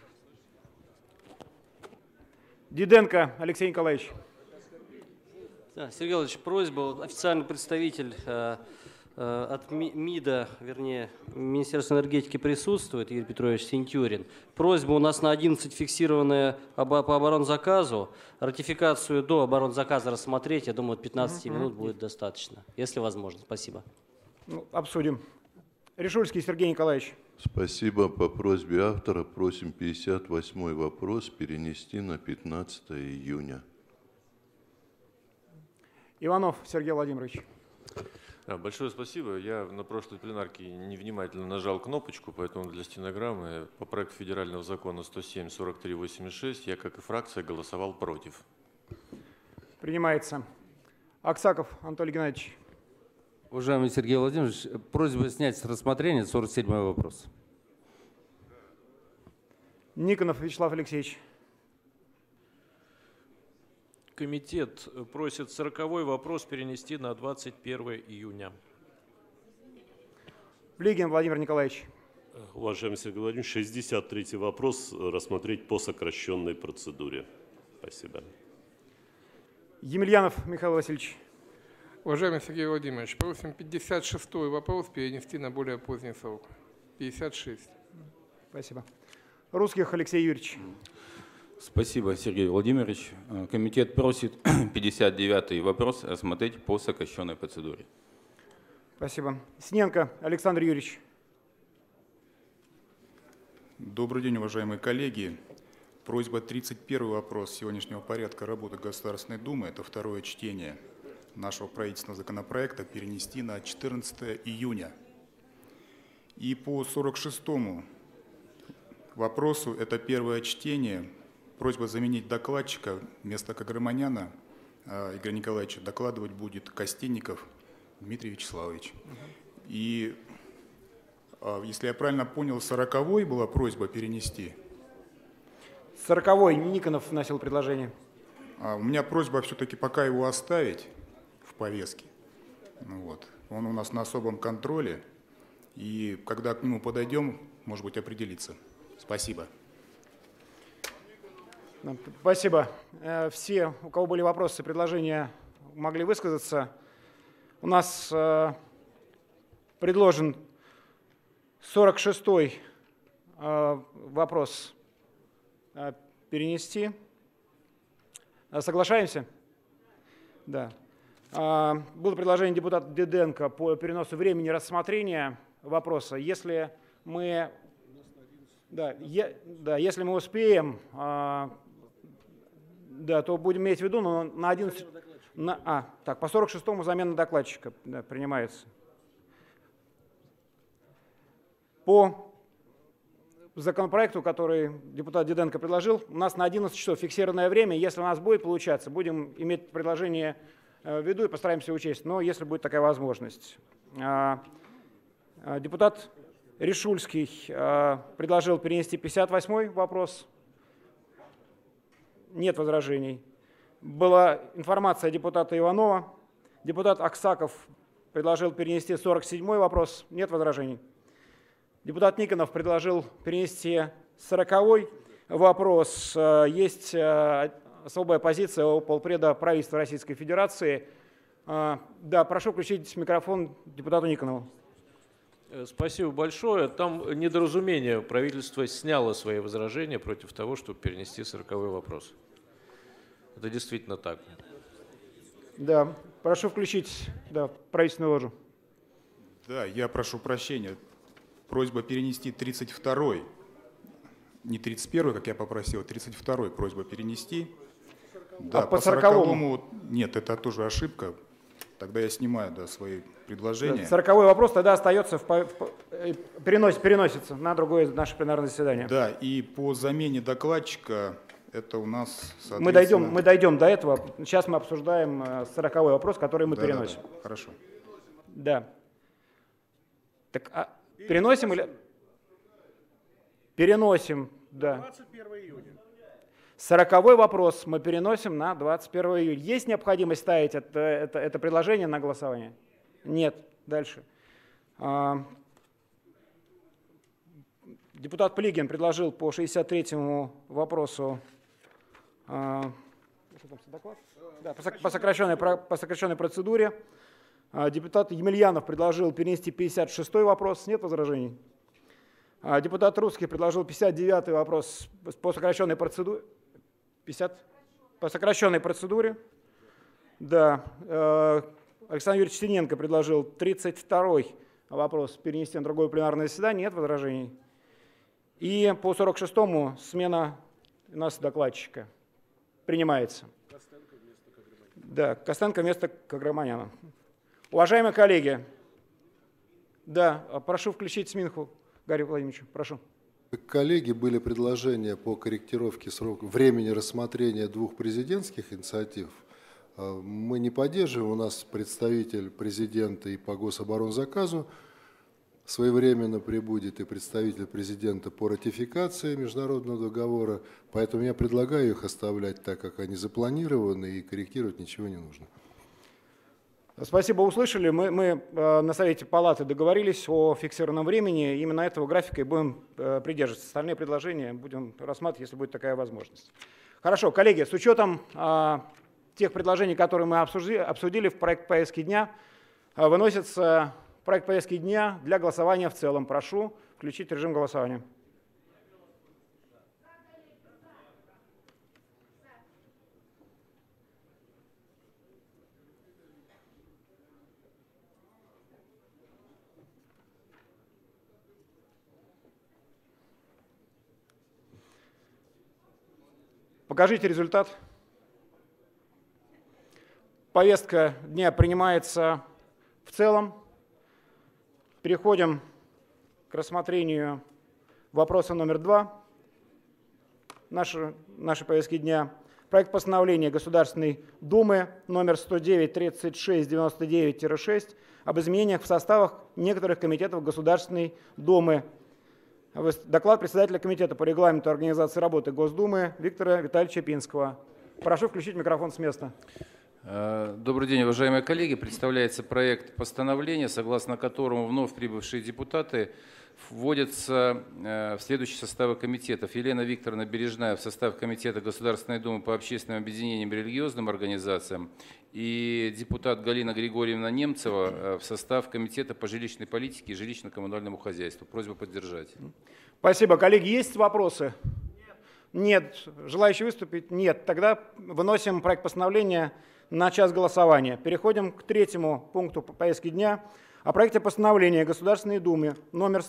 Диденко Алексей Николаевич. Да, Сергей Владимирович, просьба, официальный представитель от МИДа, вернее, Министерства энергетики присутствует, Игорь Петрович Сентюрин. Просьба у нас на 11 фиксированная по оборонзаказу. Ратификацию до оборонзаказа рассмотреть, я думаю, 15 минут будет достаточно, если возможно. Спасибо. Ну, обсудим. Решульский Сергей Николаевич. Спасибо. По просьбе автора просим 58-й вопрос перенести на 15 июня. Иванов Сергей Владимирович. Большое спасибо. Я на прошлой пленарке невнимательно нажал кнопочку, поэтому для стенограммы по проекту федерального закона 107-43-86 я, как и фракция, голосовал против. Принимается. Аксаков Анатолий Геннадьевич. Уважаемый Сергей Владимирович, просьба снять с рассмотрения 47-й вопрос. Никонов Вячеслав Алексеевич. Комитет просит 40-й вопрос перенести на 21 июня. Плигин Владимир Николаевич. Уважаемый Сергей Владимирович, 63-й вопрос рассмотреть по сокращенной процедуре. Спасибо. Емельянов Михаил Васильевич. Уважаемый Сергей Владимирович, просим 56-й вопрос перенести на более поздний срок. 56. Спасибо. Русских Алексей Юрьевич. Спасибо, Сергей Владимирович. Комитет просит 59-й вопрос рассмотреть по сокращенной процедуре. Спасибо. Сненко Александр Юрьевич. Добрый день, уважаемые коллеги. Просьба 31-й вопрос сегодняшнего порядка работы Государственной Думы, это второе чтение, нашего правительственного законопроекта перенести на 14 июня. И по 46-му вопросу, это первое чтение, просьба заменить докладчика вместо Каграманяна Игоря Николаевича докладывать будет Костенников Дмитрий Вячеславович. И, если я правильно понял, 40-й была просьба перенести. 40-й Никонов вносил предложение. У меня просьба все-таки пока его оставить в повестке. Вот. Он у нас на особом контроле. И когда к нему подойдем, может быть, определиться. Спасибо. Спасибо. Все, у кого были вопросы, предложения, могли высказаться. У нас предложен 46-й вопрос перенести. Соглашаемся? Да. Было предложение депутата Диденко по переносу времени рассмотрения вопроса. Если мы, если мы успеем, то будем иметь в виду, но на 11... по 46-му замена докладчика принимается. По законопроекту, который депутат Диденко предложил, у нас на 11 часов фиксированное время. Если у нас будет получаться, будем иметь предложение в виду и постараемся учесть, но если будет такая возможность. Депутат Решульский предложил перенести 58-й вопрос. Нет возражений. Была информация депутата Иванова. Депутат Аксаков предложил перенести 47-й вопрос. Нет возражений. Депутат Никонов предложил перенести 40-й вопрос. Есть особая позиция у полпреда правительства Российской Федерации. Да, прошу включить микрофон депутату Никонову. Спасибо большое. Там недоразумение. Правительство сняло свои возражения против того, чтобы перенести 40-й вопрос. Это действительно так. Да, прошу включить правительственную ложу. Да, я прошу прощения. Просьба перенести 32-й, не 31-й, как я попросил, 32-й просьба перенести. Да, по 40-му? Нет, это тоже ошибка. Тогда я снимаю свои предложения. 40-й вопрос тогда остается, переносится на другое наше пленарное заседание. Да, и по замене докладчика это у нас, мы дойдем до этого. Сейчас мы обсуждаем 40-й вопрос, который мы переносим. Да. Хорошо. Да. Так, переносим или... Переносим, да. 21 июня. 40-й вопрос мы переносим на 21 июля. Есть необходимость ставить это предложение на голосование? Нет. Дальше. Депутат Плигин предложил по 63-му вопросу по сокращенной процедуре. Депутат Емельянов предложил перенести 56-й вопрос. Нет возражений? Депутат Русский предложил 59-й вопрос по сокращенной процедуре. По сокращенной процедуре. Да. Александр Юрьевич Синенко предложил 32-й вопрос перенести на другое пленарное заседание. Нет возражений? И по 46-му смена у нас докладчика принимается. Да, Костенко вместо Каграманяна. Уважаемые коллеги, да, прошу включить Сминху Гаррию Владимировичу. Прошу. Коллеги, были предложения по корректировке срока времени рассмотрения двух президентских инициатив. Мы не поддерживаем. У нас представитель президента и по гособоронзаказу своевременно прибудет и представитель президента по ратификации международного договора. Поэтому я предлагаю их оставлять так, как они запланированы, и корректировать ничего не нужно. Спасибо, услышали. Мы на Совете Палаты договорились о фиксированном времени. Именно этого графика и будем придерживаться. Остальные предложения будем рассматривать, если будет такая возможность. Хорошо, коллеги, с учетом тех предложений, которые мы обсудили в проект повестки дня, выносится проект повестки дня для голосования в целом. Прошу включить режим голосования. Покажите результат. Повестка дня принимается в целом. Переходим к рассмотрению вопроса номер 2 нашей повестки дня. Проект постановления Государственной Думы номер 109-3699-6 об изменениях в составах некоторых комитетов Государственной Думы. Доклад председателя комитета по регламенту организации работы Госдумы Виктора Витальевича Пинского. Прошу включить микрофон с места. Добрый день, уважаемые коллеги. Представляется проект постановления, согласно которому вновь прибывшие депутаты вводятся в следующие составы комитетов. Елена Викторовна Бережная в состав Комитета Государственной Думы по общественным объединениям и религиозным организациям и депутат Галина Григорьевна Немцева в состав Комитета по жилищной политике и жилищно-коммунальному хозяйству. Просьба поддержать. Спасибо. Коллеги, есть вопросы? Нет. Желающие выступить? Нет. Тогда выносим проект постановления на час голосования. Переходим к третьему пункту повестки дня. О проекте постановления Государственной Думы номер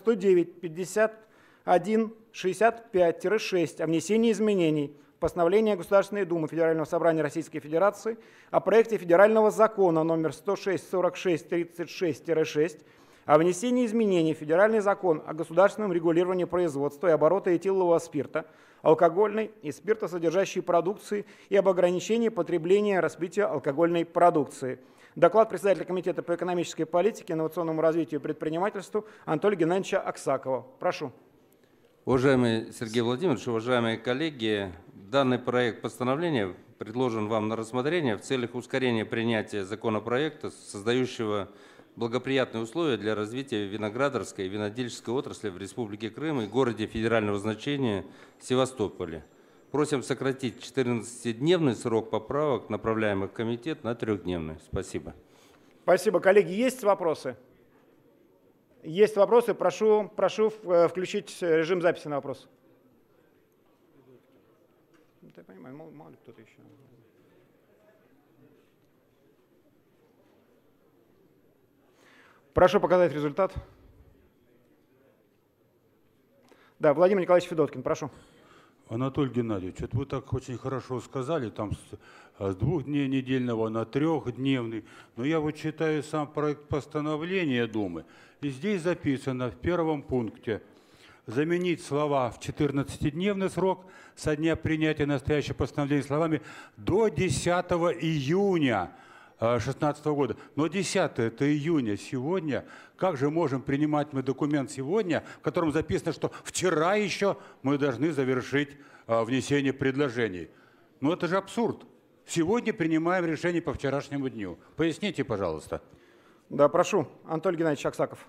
109-5165-6 о внесении изменений в постановление Государственной Думы Федерального собрания Российской Федерации о проекте федерального закона номер 106-46-36-6 о внесении изменений в Федеральный закон о государственном регулировании производства и оборота этилового спирта, алкогольной и спиртосодержащей продукции и об ограничении потребления и распития алкогольной продукции. Доклад председателя Комитета по экономической политике, инновационному развитию и предпринимательству Анатолия Геннадьевича Аксакова. Прошу. Уважаемый Сергей Владимирович, уважаемые коллеги, данный проект постановления предложен вам на рассмотрение в целях ускорения принятия законопроекта, создающего благоприятные условия для развития виноградарской и винодельческой отрасли в Республике Крым и городе федерального значения Севастополе. Просим сократить 14-дневный срок поправок, направляемых в комитет, на 3-дневный. Спасибо. Спасибо. Коллеги, есть вопросы? Есть вопросы? Прошу включить режим записи на вопрос. Я понимаю, мало ли кто-то еще. Прошу показать результат. Да, Владимир Николаевич Федоткин, прошу. Анатолий Геннадьевич, вот вы так очень хорошо сказали, там с 2 дней недельного на 3-дневный, но я вот читаю сам проект постановления Думы, и здесь записано в 1 пункте заменить слова в 14-дневный срок со дня принятия настоящего постановления словами до 10 июня 2016 года. Но 10 это июня сегодня. Как же можем принимать мы документ сегодня, в котором записано, что вчера еще мы должны завершить внесение предложений? Ну это же абсурд. Сегодня принимаем решение по вчерашнему дню. Поясните, пожалуйста. Да, прошу. Анатолий Геннадьевич Аксаков.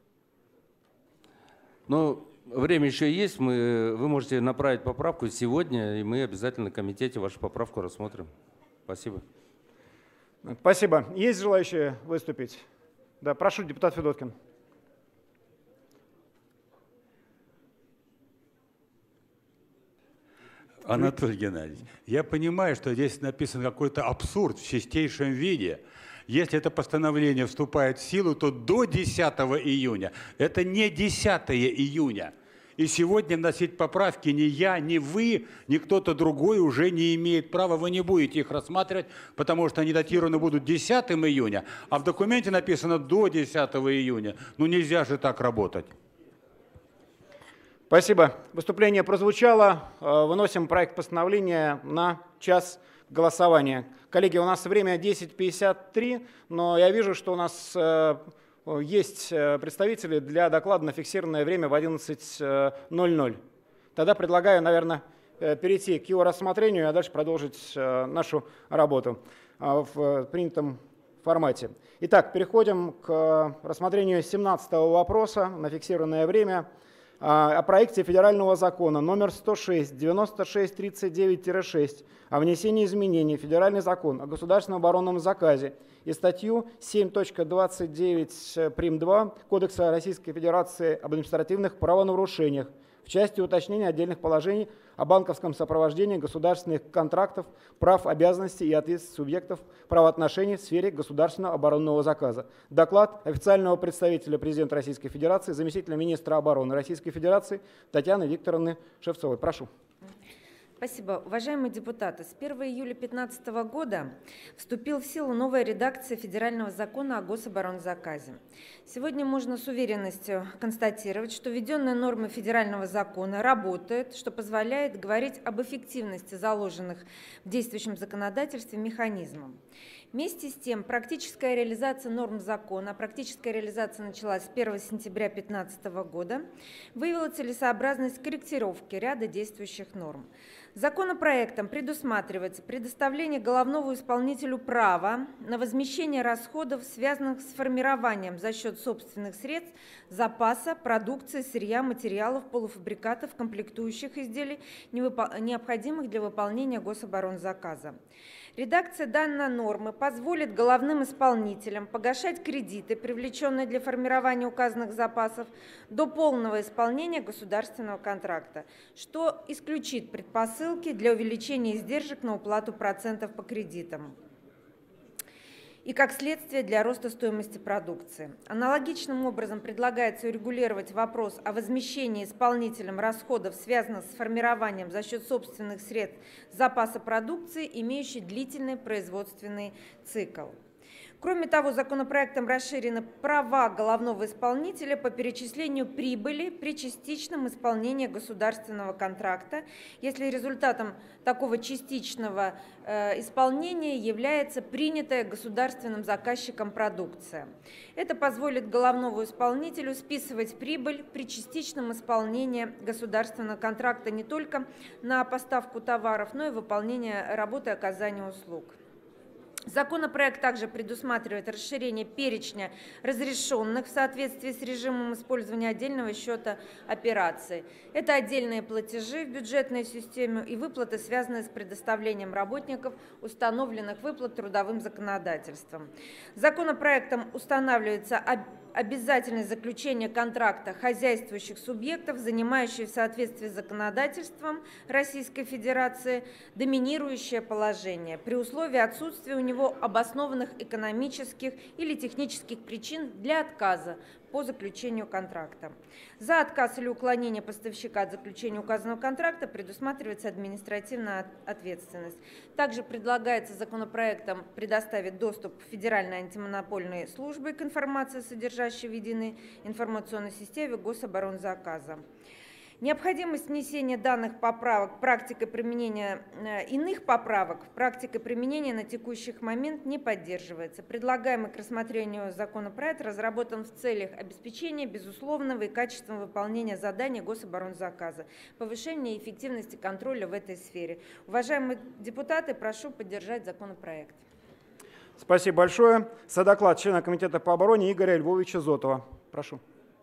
Ну, время еще есть. Вы можете направить поправку сегодня, и мы обязательно в комитете вашу поправку рассмотрим. Спасибо. Спасибо. Есть желающие выступить? Да, прошу, депутат Федоткин. Анатолий Геннадьевич, я понимаю, что здесь написан какой-то абсурд в чистейшем виде. Если это постановление вступает в силу, то до 10 июня. Это не 10 июня. И сегодня вносить поправки ни я, ни вы, ни кто-то другой уже не имеет права. Вы не будете их рассматривать, потому что они датированы будут 10 июня, а в документе написано до 10 июня. Ну нельзя же так работать. Спасибо. Выступление прозвучало. Выносим проект постановления на час голосования. Коллеги, у нас время 10:53, но я вижу, что у нас есть представители для доклада на фиксированное время в 11:00. Тогда предлагаю, наверное, перейти к его рассмотрению, а дальше продолжить нашу работу в принятом формате. Итак, переходим к рассмотрению 17-го вопроса на фиксированное время о проекте федерального закона номер 106-9639-6 о внесении изменений в федеральный закон о государственном оборонном заказе и статью 7.29 прим.2 Кодекса Российской Федерации об административных правонарушениях в части уточнения отдельных положений о банковском сопровождении государственных контрактов, прав, обязанностей и ответственности субъектов правоотношений в сфере государственного оборонного заказа. Доклад официального представителя президента Российской Федерации, заместителя министра обороны Российской Федерации Татьяны Викторовны Шевцовой. Прошу. Спасибо. Уважаемые депутаты, с 1 июля 2015 года вступила в силу новая редакция Федерального закона о гособоронзаказе. Сегодня можно с уверенностью констатировать, что введенная норма федерального закона работает, что позволяет говорить об эффективности заложенных в действующем законодательстве механизмов. Вместе с тем, практическая реализация норм закона, практическая реализация началась с 1 сентября 2015 года, выявила целесообразность корректировки ряда действующих норм. Законопроектом предусматривается предоставление головному исполнителю права на возмещение расходов, связанных с формированием за счет собственных средств запаса продукции, сырья, материалов, полуфабрикатов, комплектующих изделий, необходимых для выполнения гособоронзаказа. Редакция данной нормы позволит головным исполнителям погашать кредиты, привлеченные для формирования указанных запасов, до полного исполнения государственного контракта, что исключит предпосылки для увеличения издержек на уплату процентов по кредитам и, как следствие, для роста стоимости продукции. Аналогичным образом предлагается урегулировать вопрос о возмещении исполнителям расходов, связанных с формированием за счет собственных средств запаса продукции, имеющей длительный производственный цикл. Кроме того, законопроектом расширены права головного исполнителя по перечислению прибыли при частичном исполнении государственного контракта, если результатом такого частичного исполнения является принятая государственным заказчиком продукция. Это позволит головному исполнителю списывать прибыль при частичном исполнении государственного контракта не только на поставку товаров, но и выполнение работы и оказания услуг. Законопроект также предусматривает расширение перечня разрешенных в соответствии с режимом использования отдельного счета операций. Это отдельные платежи в бюджетной системе и выплаты, связанные с предоставлением работников установленных выплат трудовым законодательством. Законопроектом устанавливается обязательность заключения контракта хозяйствующих субъектов, занимающих в соответствии с законодательством Российской Федерации доминирующее положение, при условии отсутствия у него обоснованных экономических или технических причин для отказа по заключению контракта. За отказ или уклонение поставщика от заключения указанного контракта предусматривается административная ответственность. Также предлагается законопроектом предоставить доступ Федеральной антимонопольной службе к информации, содержащей в единой информационной системе гособоронзаказа. Необходимость внесения данных поправок практикой применения иных поправок практикой применения на текущий момент не поддерживается. Предлагаемый к рассмотрению законопроект разработан в целях обеспечения безусловного и качественного выполнения заданий гособоронзаказа, повышения эффективности контроля в этой сфере. Уважаемые депутаты, прошу поддержать законопроект. Спасибо большое. Содоклад члена Комитета по обороне Игоря Львовича Зотова. Прошу.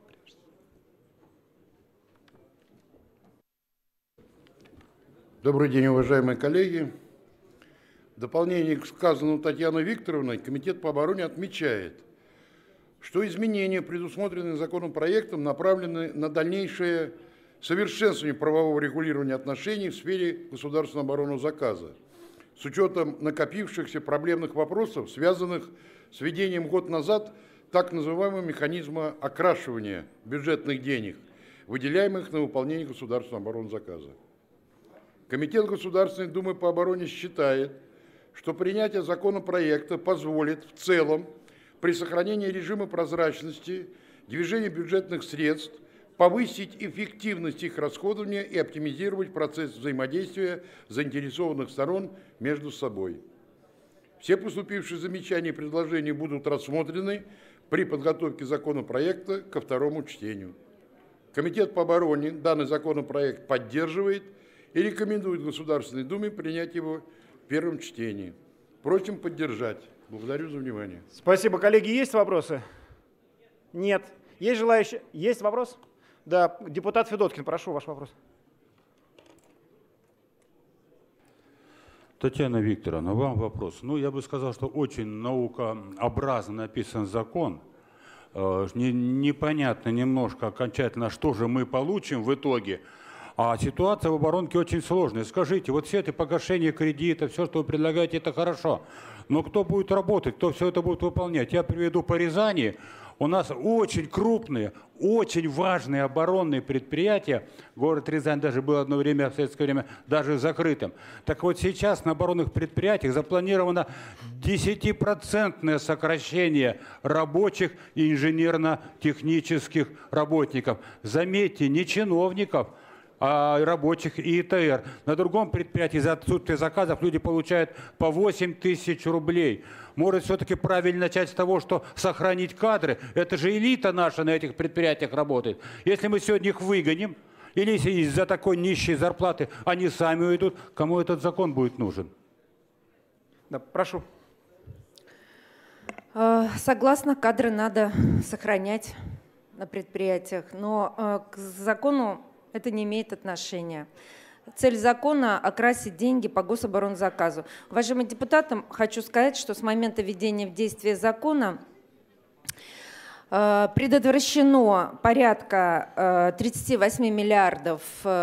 Добрый день, уважаемые коллеги. В дополнение к сказанному Татьяной Викторовной, Комитет по обороне отмечает, что изменения, предусмотренные законопроектом, направлены на дальнейшее совершенствование правового регулирования отношений в сфере государственного оборонного заказа, с учетом накопившихся проблемных вопросов, связанных с введением год назад так называемого механизма окрашивания бюджетных денег, выделяемых на выполнение государственного оборонного заказа. Комитет Государственной Думы по обороне считает, что принятие законопроекта позволит в целом при сохранении режима прозрачности движения бюджетных средств повысить эффективность их расходования и оптимизировать процесс взаимодействия заинтересованных сторон между собой. Все поступившие замечания и предложения будут рассмотрены при подготовке законопроекта ко второму чтению. Комитет по обороне данный законопроект поддерживает и рекомендует Государственной Думе принять его в первом чтении. Просим поддержать. Благодарю за внимание. Спасибо, коллеги. Есть вопросы? Нет. Есть желающие? Есть вопрос? Да, депутат Федоткин, прошу, ваш вопрос. Татьяна Викторовна, вам вопрос. Ну, я бы сказал, что очень наукообразно написан закон. Непонятно немножко окончательно, что же мы получим в итоге. А ситуация в оборонке очень сложная. Скажите, вот все это погашение кредита, все, что вы предлагаете, это хорошо. Но кто будет работать, кто все это будет выполнять? Я приведу по Рязани. У нас очень крупные, очень важные оборонные предприятия. Город Рязань даже был одно время, в советское время, даже закрытым. Так вот сейчас на оборонных предприятиях запланировано 10% сокращение рабочих и инженерно-технических работников. Заметьте, не чиновников, а рабочих и ИТР. На другом предприятии за отсутствие заказов люди получают по 8 тысяч рублей. Может, все-таки правильно начать с того, что сохранить кадры. Это же элита наша на этих предприятиях работает. Если мы сегодня их выгоним, или если из-за такой нищей зарплаты они сами уйдут, кому этот закон будет нужен? Да, прошу. Согласна, кадры надо сохранять на предприятиях, но к закону это не имеет отношения. Цель закона – окрасить деньги по гособоронзаказу. Уважаемым депутатам хочу сказать, что с момента введения в действие закона предотвращено порядка 38 миллиардов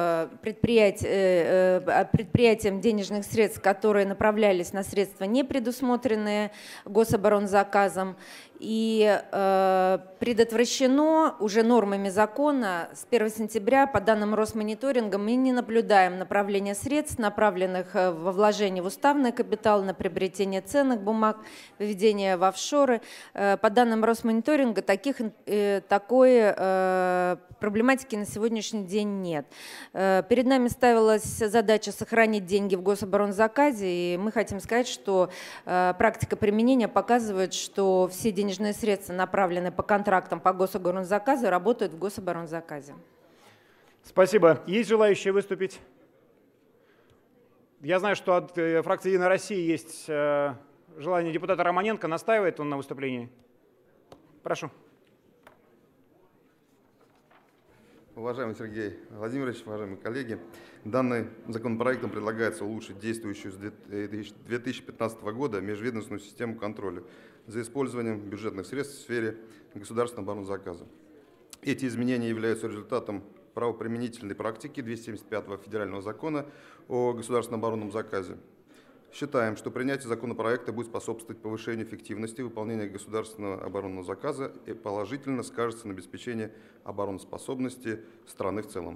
предприятиям денежных средств, которые направлялись на средства, не предусмотренные гособоронзаказом, и предотвращено уже нормами закона с 1 сентября, по данным Росмониторинга, мы не наблюдаем направления средств, направленных во вложение в уставный капитал, на приобретение ценных бумаг, введение в офшоры. По данным Росмониторинга, такой проблематики на сегодняшний день нет. Перед нами ставилась задача сохранить деньги в гособоронзаказе, и мы хотим сказать, что практика применения показывает, что все денежные средства, направленные по контрактам по гособоронзаказу, работают в гособоронзаказе. Спасибо. Есть желающие выступить? Я знаю, что от фракции «Единая Россия» есть желание депутата Романенко. Настаивает он на выступлении? Прошу. Уважаемый Сергей Владимирович, уважаемые коллеги, данным законопроектом предлагается улучшить действующую с 2015 года межведомственную систему контроля за использованием бюджетных средств в сфере государственного оборонзаказа. Эти изменения являются результатом правоприменительной практики 275-го федерального закона о государственном оборонном заказе. Считаем, что принятие законопроекта будет способствовать повышению эффективности выполнения государственного оборонного заказа и положительно скажется на обеспечении обороноспособности страны в целом.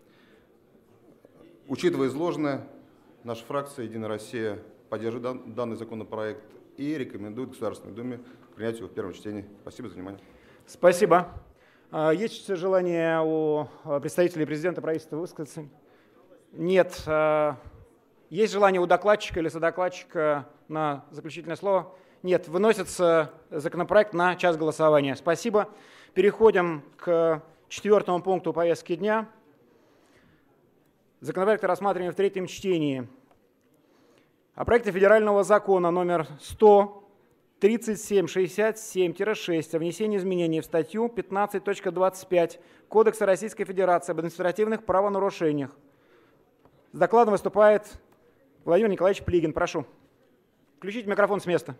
Учитывая изложенное, наша фракция «Единая Россия» поддерживает данный законопроект и рекомендует Государственной Думе принять его в первом чтении. Спасибо за внимание. Спасибо. Есть желание у представителей президента, правительства высказаться? Нет. Есть желание у докладчика или содокладчика на заключительное слово? Нет. Выносится законопроект на час голосования. Спасибо. Переходим к 4-му пункту повестки дня. Законопроект рассматриваем в третьем чтении. О проекте федерального закона номер 13767-6 о внесении изменений в статью 15.25 Кодекса Российской Федерации об административных правонарушениях. С докладом выступает Владимир Николаевич Плигин. Прошу. Включите микрофон с места.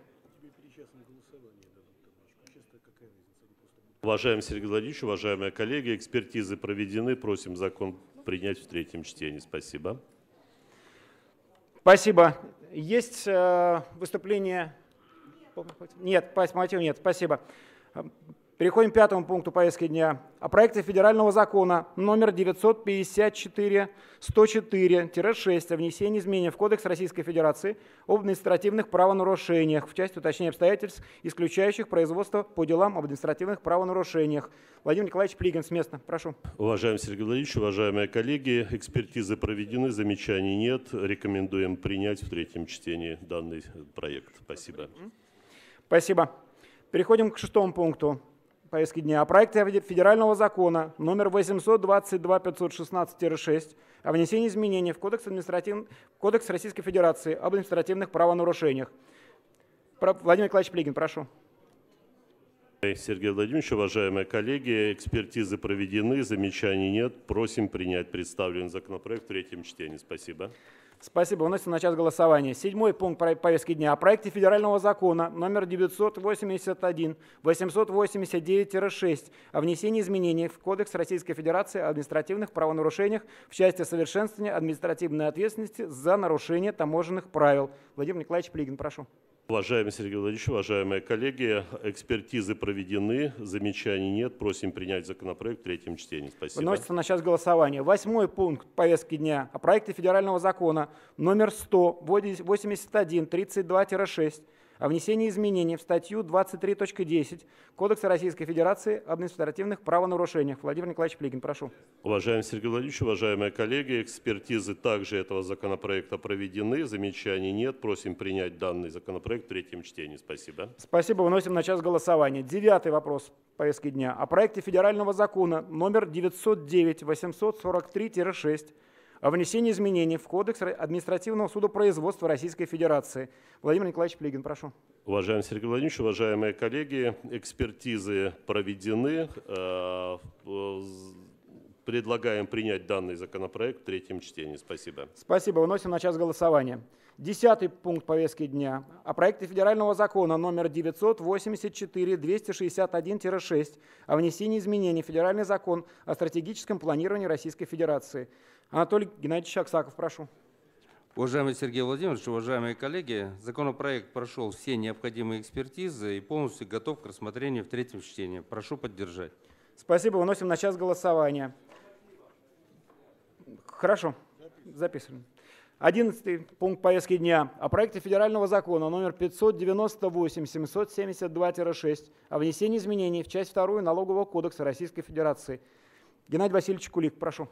Уважаемый Сергей Владимирович, уважаемые коллеги, экспертизы проведены. Просим закон принять в третьем чтении. Спасибо. Спасибо. Есть выступление? Нет, по мотиву нет. Спасибо. Переходим к 5-му пункту повестки дня. О проекте федерального закона номер 954-104-6 о внесении изменений в Кодекс Российской Федерации об административных правонарушениях в части уточнения обстоятельств, исключающих производство по делам об административных правонарушениях. Владимир Николаевич Плигин с места. Прошу. Уважаемый Сергей Владимирович, уважаемые коллеги, экспертизы проведены, замечаний нет. Рекомендуем принять в третьем чтении данный проект. Спасибо. Спасибо. Переходим к 6-му пункту повестки дня. О проекте федерального закона номер 822-516-6 о внесении изменений в Кодекс Российской Федерации об административных правонарушениях. Владимир Николаевич Плигин, прошу. Сергей Владимирович, уважаемые коллеги, экспертизы проведены, замечаний нет. Просим принять представленный законопроект в третьем чтении. Спасибо. Спасибо. Выносится на час голосования. 7-й пункт повестки дня. О проекте федерального закона номер 981-889-6 о внесении изменений в Кодекс Российской Федерации о административных правонарушениях в части совершенствования административной ответственности за нарушение таможенных правил. Владимир Николаевич Плигин, прошу. Уважаемый Сергей Владимирович, уважаемые коллеги, экспертизы проведены, замечаний нет. Просим принять законопроект в третьем чтении. Спасибо. Выносится на час голосования. 8-й пункт повестки дня о проекте федерального закона номер 181-32-6 о внесении изменений в статью 23.10 Кодекса Российской Федерации об административных правонарушениях. Владимир Николаевич Плигин, прошу. Уважаемый Сергей Владимирович, уважаемые коллеги, экспертизы также этого законопроекта проведены, замечаний нет. Просим принять данный законопроект в третьем чтении. Спасибо. Спасибо. Выносим на час голосования. 9-й вопрос повестки дня о проекте федерального закона номер 909-843-6 о внесении изменений в Кодекс административного судопроизводства Российской Федерации. Владимир Николаевич Плигин, прошу. Уважаемый Сергей Владимирович, уважаемые коллеги, экспертизы проведены. Предлагаем принять данный законопроект в третьем чтении. Спасибо. Спасибо. Выносим на час голосования. 10-й пункт повестки дня о проекте федерального закона номер 984-261-6 о внесении изменений в Федеральный закон о стратегическом планировании Российской Федерации. Анатолий Геннадьевич Аксаков, прошу. Уважаемый Сергей Владимирович, уважаемые коллеги, законопроект прошел все необходимые экспертизы и полностью готов к рассмотрению в третьем чтении. Прошу поддержать. Спасибо. Выносим на час голосования. Хорошо. Записываем. 11-й пункт повестки дня о проекте федерального закона номер 598-772-6 о внесении изменений в часть 2 Налогового кодекса Российской Федерации. Геннадий Васильевич Кулик, прошу.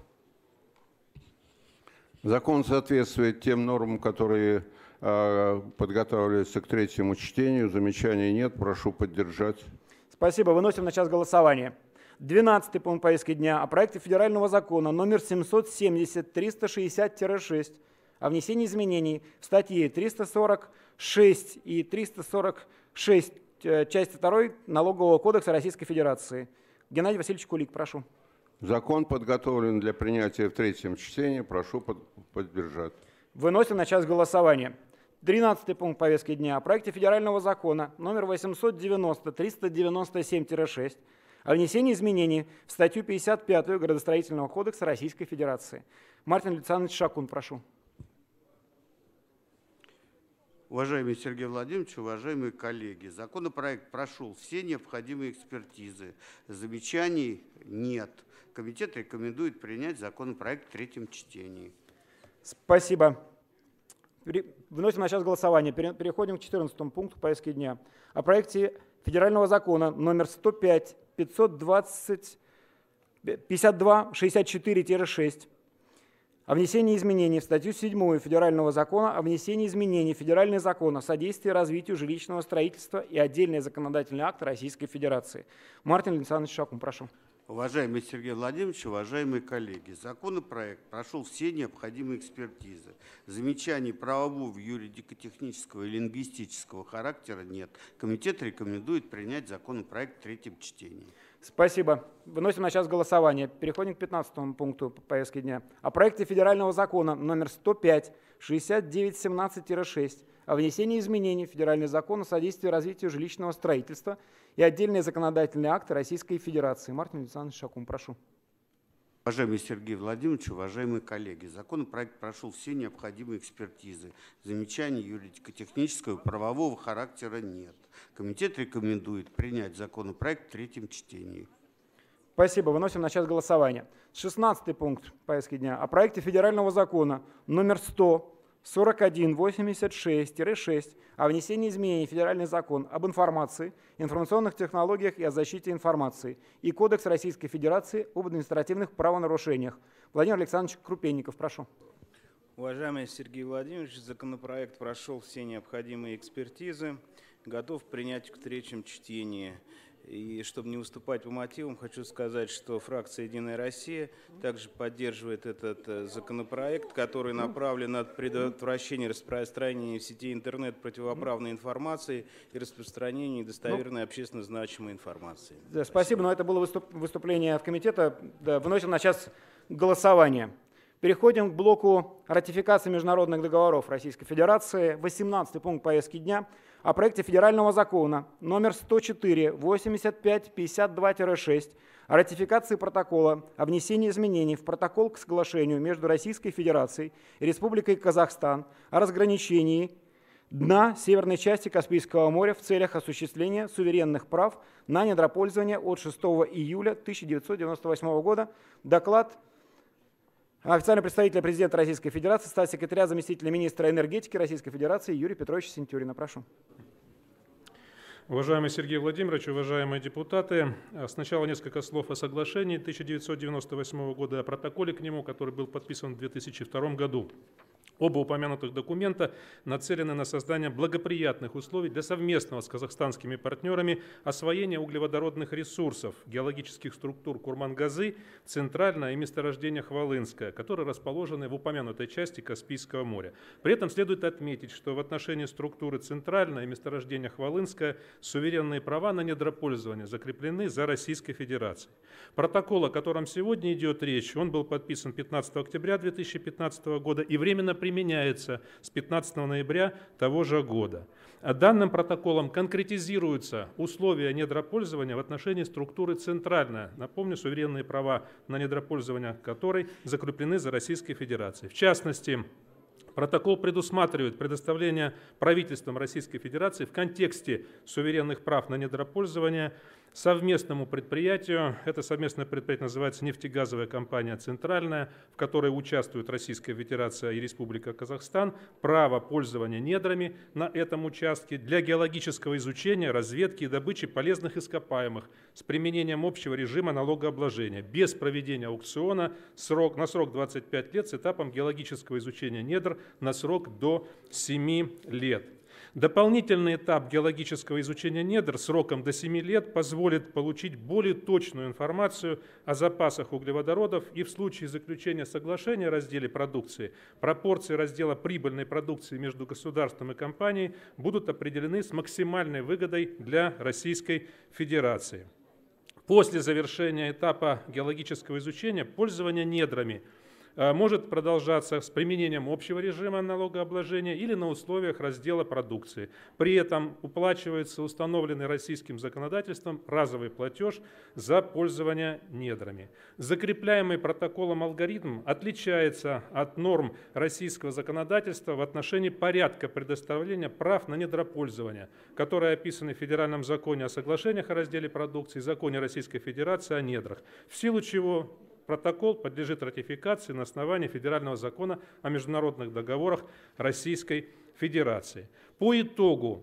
Закон соответствует тем нормам, которые подготавливаются к третьему чтению. Замечаний нет. Прошу поддержать. Спасибо. Выносим на час голосования. 12-й пункт повестки дня о проекте федерального закона номер 770-360-6 о внесении изменений в статьи 346 и 346 части 2 Налогового кодекса Российской Федерации. Геннадий Васильевич Кулик, прошу. Закон подготовлен для принятия в третьем чтении. Прошу поддержать. Выносим на час голосования. 13-й пункт повестки дня о проекте федерального закона номер 890-397-6 о внесении изменений в статью 55 Градостроительного кодекса Российской Федерации. Мартин Александрович Шакун, прошу. Уважаемый Сергей Владимирович, уважаемые коллеги, законопроект прошел все необходимые экспертизы. Замечаний нет. Комитет рекомендует принять законопроект в третьем чтении. Спасибо. Выносим на час голосования. Переходим к 14 пункту повестки дня о проекте федерального закона номер 105-552-64-6 о внесении изменений в статью 7 Федерального закона о внесении изменений в Федеральный закон о содействии развитию жилищного строительства и отдельные законодательные акты Российской Федерации. Мартин Александрович Шакун, прошу. Уважаемый Сергей Владимирович, уважаемые коллеги, законопроект прошел все необходимые экспертизы. Замечаний правового, юридико-технического и лингвистического характера нет. Комитет рекомендует принять законопроект в третьем чтении. Спасибо. Выносим на час голосования. Переходим к 15 пункту повестки дня о проекте федерального закона номер 105-6917-6 о внесении изменений в Федеральный закон о содействии развитию жилищного строительства и отдельные законодательные акты Российской Федерации. Мартин Александрович Шакун, прошу. Уважаемый Сергей Владимирович, уважаемые коллеги, законопроект прошел все необходимые экспертизы. Замечаний юридико-технического и правового характера нет. Комитет рекомендует принять законопроект в третьем чтении. Спасибо. Выносим на час голосования. 16 пункт повестки дня о проекте федерального закона номер 141-86-6 о внесении изменений в Федеральный закон об информации, информационных технологиях и о защите информации и Кодекс Российской Федерации об административных правонарушениях. Владимир Александрович Крупенников, прошу. Уважаемый Сергей Владимирович, законопроект прошел все необходимые экспертизы, готов принять в третьем чтении. И чтобы не выступать по мотивам, хочу сказать, что фракция «Единая Россия» также поддерживает этот законопроект, который направлен на предотвращение распространения в сети интернет противоправной информации и распространения недостоверной общественно значимой информации. Да, спасибо, но это было выступление от комитета. Да, выносим на час голосования. Переходим к блоку ратификации международных договоров Российской Федерации. 18 пункт повестки дня о проекте федерального закона номер 104-85-52-6 о ратификации протокола о внесении изменений в протокол к соглашению между Российской Федерацией и Республикой Казахстан о разграничении дна северной части Каспийского моря в целях осуществления суверенных прав на недропользование от 6 июля 1998 года. Доклад официального представителя президента Российской Федерации, статс-секретаря, заместителя министра энергетики Российской Федерации Юрия Петровича Синтюрина. Прошу. Уважаемый Сергей Владимирович, уважаемые депутаты, сначала несколько слов о соглашении 1998 года, о протоколе к нему, который был подписан в 2002 году. Оба упомянутых документа нацелены на создание благоприятных условий для совместного с казахстанскими партнерами освоения углеводородных ресурсов, геологических структур Курмангазы, центральное и месторождение Хвалынское, которые расположены в упомянутой части Каспийского моря. При этом следует отметить, что в отношении структуры центральное и месторождение Хвалынское суверенные права на недропользование закреплены за Российской Федерацией. Протокол, о котором сегодня идет речь, он был подписан 15 октября 2015 года и временно применяется с 15 ноября того же года. Данным протоколом конкретизируются условия недропользования в отношении структуры центральная. Напомню, суверенные права на недропользование которой закреплены за Российской Федерацией. В частности, протокол предусматривает предоставление правительством Российской Федерации в контексте суверенных прав на недропользование совместному предприятию. Это совместное предприятие называется нефтегазовая компания «Центральная», в которой участвуют Российская Федерация и Республика Казахстан, право пользования недрами на этом участке для геологического изучения, разведки и добычи полезных ископаемых с применением общего режима налогообложения, без проведения аукциона на срок 25 лет с этапом геологического изучения недр на срок до 7 лет. Дополнительный этап геологического изучения недр сроком до 7 лет позволит получить более точную информацию о запасах углеводородов и в случае заключения соглашения о разделе продукции пропорции раздела прибыльной продукции между государством и компанией будут определены с максимальной выгодой для Российской Федерации. После завершения этапа геологического изучения пользование недрами может продолжаться с применением общего режима налогообложения или на условиях раздела продукции. При этом уплачивается установленный российским законодательством разовый платеж за пользование недрами. Закрепляемый протоколом алгоритм отличается от норм российского законодательства в отношении порядка предоставления прав на недропользование, которые описаны в Федеральном законе о соглашениях о разделе продукции и законе Российской Федерации о недрах, в силу чего протокол подлежит ратификации на основании Федерального закона о международных договорах Российской Федерации. По итогу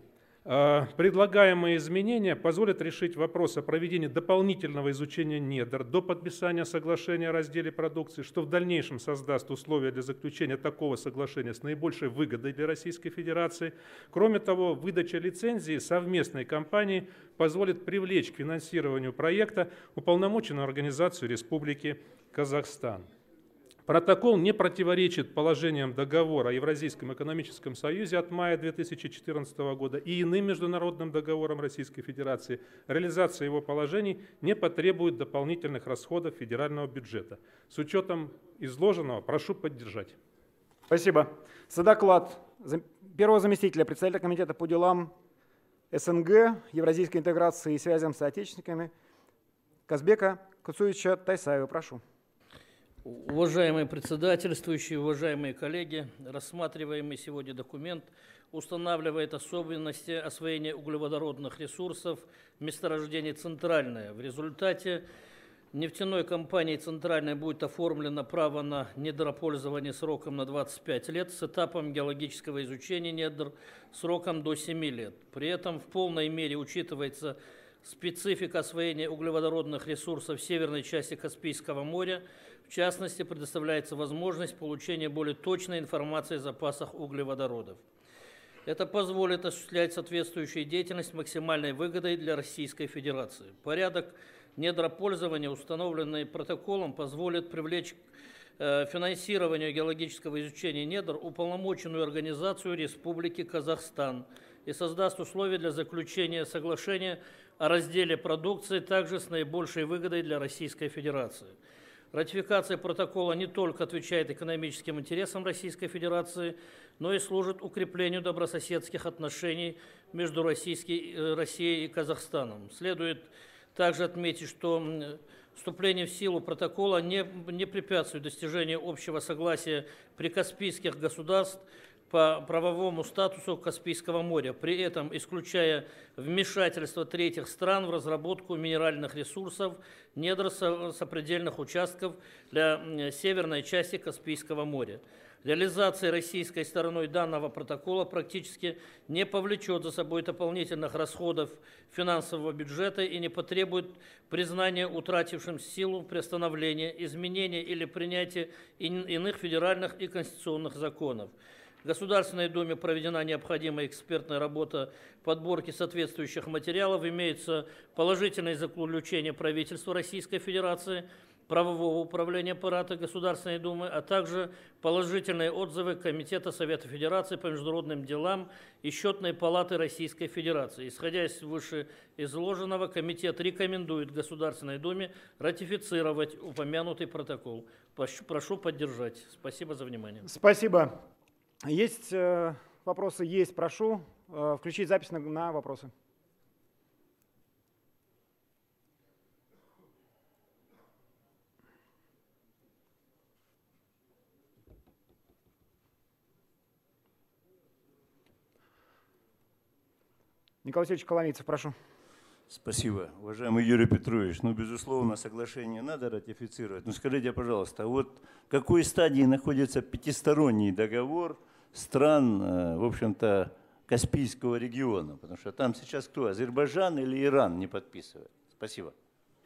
предлагаемые изменения позволят решить вопрос о проведении дополнительного изучения недр до подписания соглашения о разделе продукции, что в дальнейшем создаст условия для заключения такого соглашения с наибольшей выгодой для Российской Федерации. Кроме того, выдача лицензии совместной компании позволит привлечь к финансированию проекта уполномоченную организацию Республики Казахстан. Протокол не противоречит положениям договора о Евразийском экономическом союзе от мая 2014 года и иным международным договорам Российской Федерации. Реализация его положений не потребует дополнительных расходов федерального бюджета. С учетом изложенного прошу поддержать. Спасибо. За доклад первого заместителя председателя Комитета по делам СНГ, евразийской интеграции и связям с соотечественниками Казбека Куцуевича Тайсаева. Прошу. Уважаемые председательствующие, уважаемые коллеги, рассматриваемый сегодня документ устанавливает особенности освоения углеводородных ресурсов месторождения «Центральное». В результате нефтяной компанией «Центральное» будет оформлено право на недропользование сроком на 25 лет с этапом геологического изучения недр сроком до 7 лет. При этом в полной мере учитывается специфика освоения углеводородных ресурсов в северной части Каспийского моря. В частности, предоставляется возможность получения более точной информации о запасах углеводородов. Это позволит осуществлять соответствующую деятельность с максимальной выгодой для Российской Федерации. Порядок недропользования, установленный протоколом, позволит привлечь к финансированию геологического изучения недр уполномоченную организацию Республики Казахстан и создаст условия для заключения соглашения о разделе продукции также с наибольшей выгодой для Российской Федерации. Ратификация протокола не только отвечает экономическим интересам Российской Федерации, но и служит укреплению добрососедских отношений между Россией и Казахстаном. Следует также отметить, что вступление в силу протокола не препятствует достижению общего согласия прикаспийских государств по правовому статусу Каспийского моря, при этом исключая вмешательство третьих стран в разработку минеральных ресурсов недр сопредельных участков для северной части Каспийского моря. Реализация российской стороной данного протокола практически не повлечет за собой дополнительных расходов финансового бюджета и не потребует признания утратившим силу приостановления, изменения или принятия иных федеральных и конституционных законов. В Государственной Думе проведена необходимая экспертная работа подборки соответствующих материалов, имеются положительные заключения правительства Российской Федерации, правового управления аппарата Государственной Думы, а также положительные отзывы Комитета Совета Федерации по международным делам и Счетной палаты Российской Федерации. Исходя из вышеизложенного, Комитет рекомендует Государственной Думе ратифицировать упомянутый протокол. Прошу поддержать. Спасибо за внимание. Спасибо. Есть вопросы? Есть. Прошу включить запись на вопросы. Николай Васильевич Коломийцев, прошу. Спасибо. Уважаемый Юрий Петрович, безусловно, соглашение надо ратифицировать. Но скажите, пожалуйста, вот в какой стадии находится пятисторонний договор стран, в общем-то, Каспийского региона? Потому что там сейчас кто, Азербайджан или Иран не подписывает? Спасибо.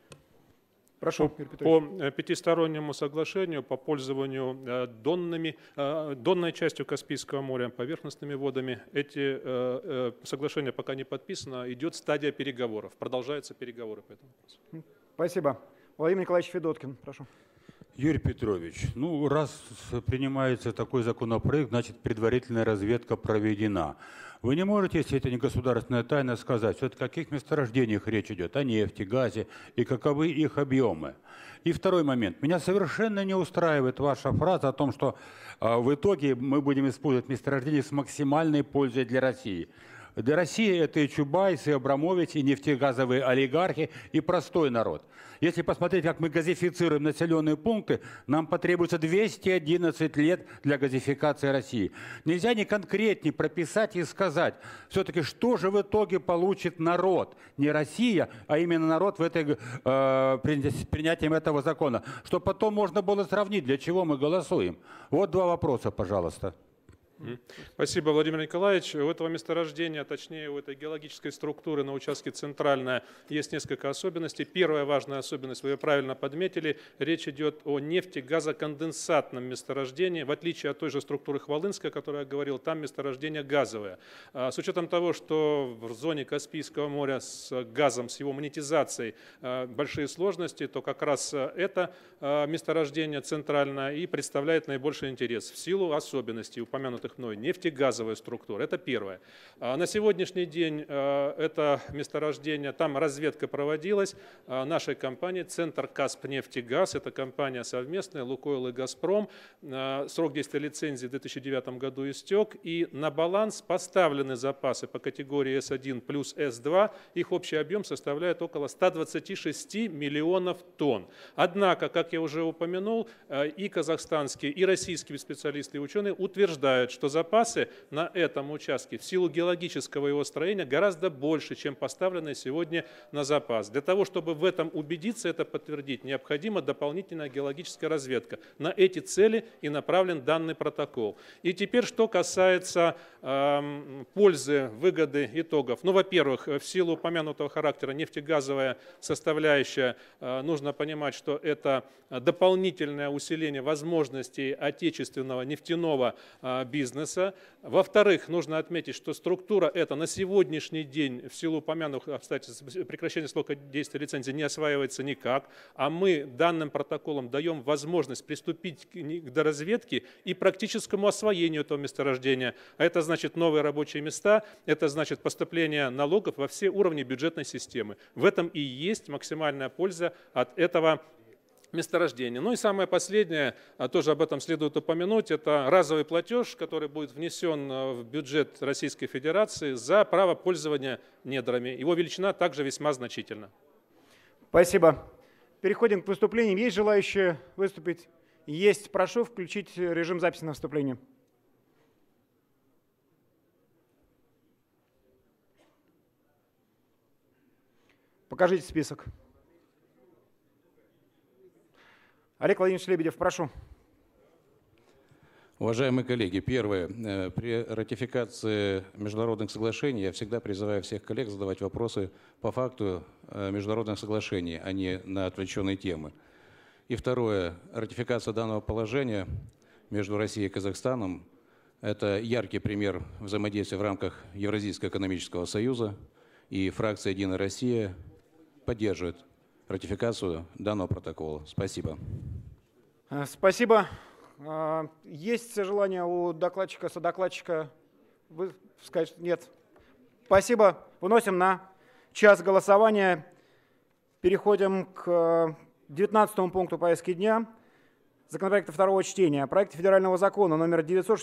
Прошу, по пятистороннему соглашению по пользованию донной частью Каспийского моря, поверхностными водами, эти соглашения пока не подписано, идет стадия переговоров, продолжаются переговоры по этому вопросу. Спасибо. Владимир Николаевич Федоткин, прошу. Юрий Петрович, раз принимается такой законопроект, значит предварительная разведка проведена. Вы не можете, если это не государственная тайна, сказать, о каких месторождениях речь идет, о нефти, газе и каковы их объемы. И второй момент. Меня совершенно не устраивает ваша фраза о том, что в итоге мы будем использовать месторождения с максимальной пользой для России. Для России это и Чубайс, и Абрамович, и нефтегазовые олигархи, и простой народ. Если посмотреть, как мы газифицируем населенные пункты, нам потребуется 211 лет для газификации России. Нельзя ни конкретнее прописать и сказать, все-таки что же в итоге получит народ, не Россия, а именно народ в принятием этого закона, чтобы потом можно было сравнить, для чего мы голосуем. Вот два вопроса, пожалуйста. Спасибо, Владимир Николаевич. У этого месторождения, точнее у этой геологической структуры на участке Центральная есть несколько особенностей. Первая важная особенность, вы ее правильно подметили, речь идет о нефтегазоконденсатном месторождении. В отличие от той же структуры Хвалынска, о которой я говорил, там месторождение газовое. С учетом того, что в зоне Каспийского моря с газом, с его монетизацией большие сложности, то как раз это месторождение Центральное и представляет наибольший интерес в силу особенностей упомянутых мной, нефтегазовая структура. Это первое. На сегодняшний день это месторождение, там разведка проводилась нашей компанией Центр Каспнефтегаз. Это компания совместная, Лукойл и Газпром. Срок действия лицензии в 2009 году истек. И на баланс поставлены запасы по категории С1 плюс С2. Их общий объем составляет около 126 миллионов тонн. Однако, как я уже упомянул, и казахстанские, и российские специалисты и ученые утверждают, что запасы на этом участке в силу геологического его строения гораздо больше, чем поставленные сегодня на запас. Для того, чтобы в этом убедиться, это подтвердить, необходима дополнительная геологическая разведка. На эти цели и направлен данный протокол. И теперь, что касается пользы, выгоды, итогов. Во-первых, в силу упомянутого характера нефтегазовая составляющая, нужно понимать, что это дополнительное усиление возможностей отечественного нефтяного бизнеса. Во-вторых, нужно отметить, что структура эта на сегодняшний день в силу упомянутых обстоятельств прекращения срока действия лицензии не осваивается никак, а мы данным протоколом даем возможность приступить к доразведке и практическому освоению этого месторождения. А это значит новые рабочие места, это значит поступление налогов во все уровни бюджетной системы. В этом и есть максимальная польза от этого месторождения. И самое последнее, тоже об этом следует упомянуть, это разовый платеж, который будет внесен в бюджет Российской Федерации за право пользования недрами. Его величина также весьма значительна. Спасибо. Переходим к выступлениям. Есть желающие выступить? Есть. Прошу включить режим записи на выступление. Покажите список. Олег Владимирович Лебедев, прошу. Уважаемые коллеги, первое. При ратификации международных соглашений я всегда призываю всех коллег задавать вопросы по факту международных соглашений, а не на отвлеченные темы. И второе. Ратификация данного положения между Россией и Казахстаном – это яркий пример взаимодействия в рамках Евразийского экономического союза, и фракция «Единая Россия» поддерживает ратификацию данного протокола. Спасибо. Спасибо. Есть желание у докладчика, содокладчика сказать нет? Спасибо. Выносим на час голосования. Переходим к 19 пункту повестки дня. Законопроекта второго чтения. Проект федерального закона номер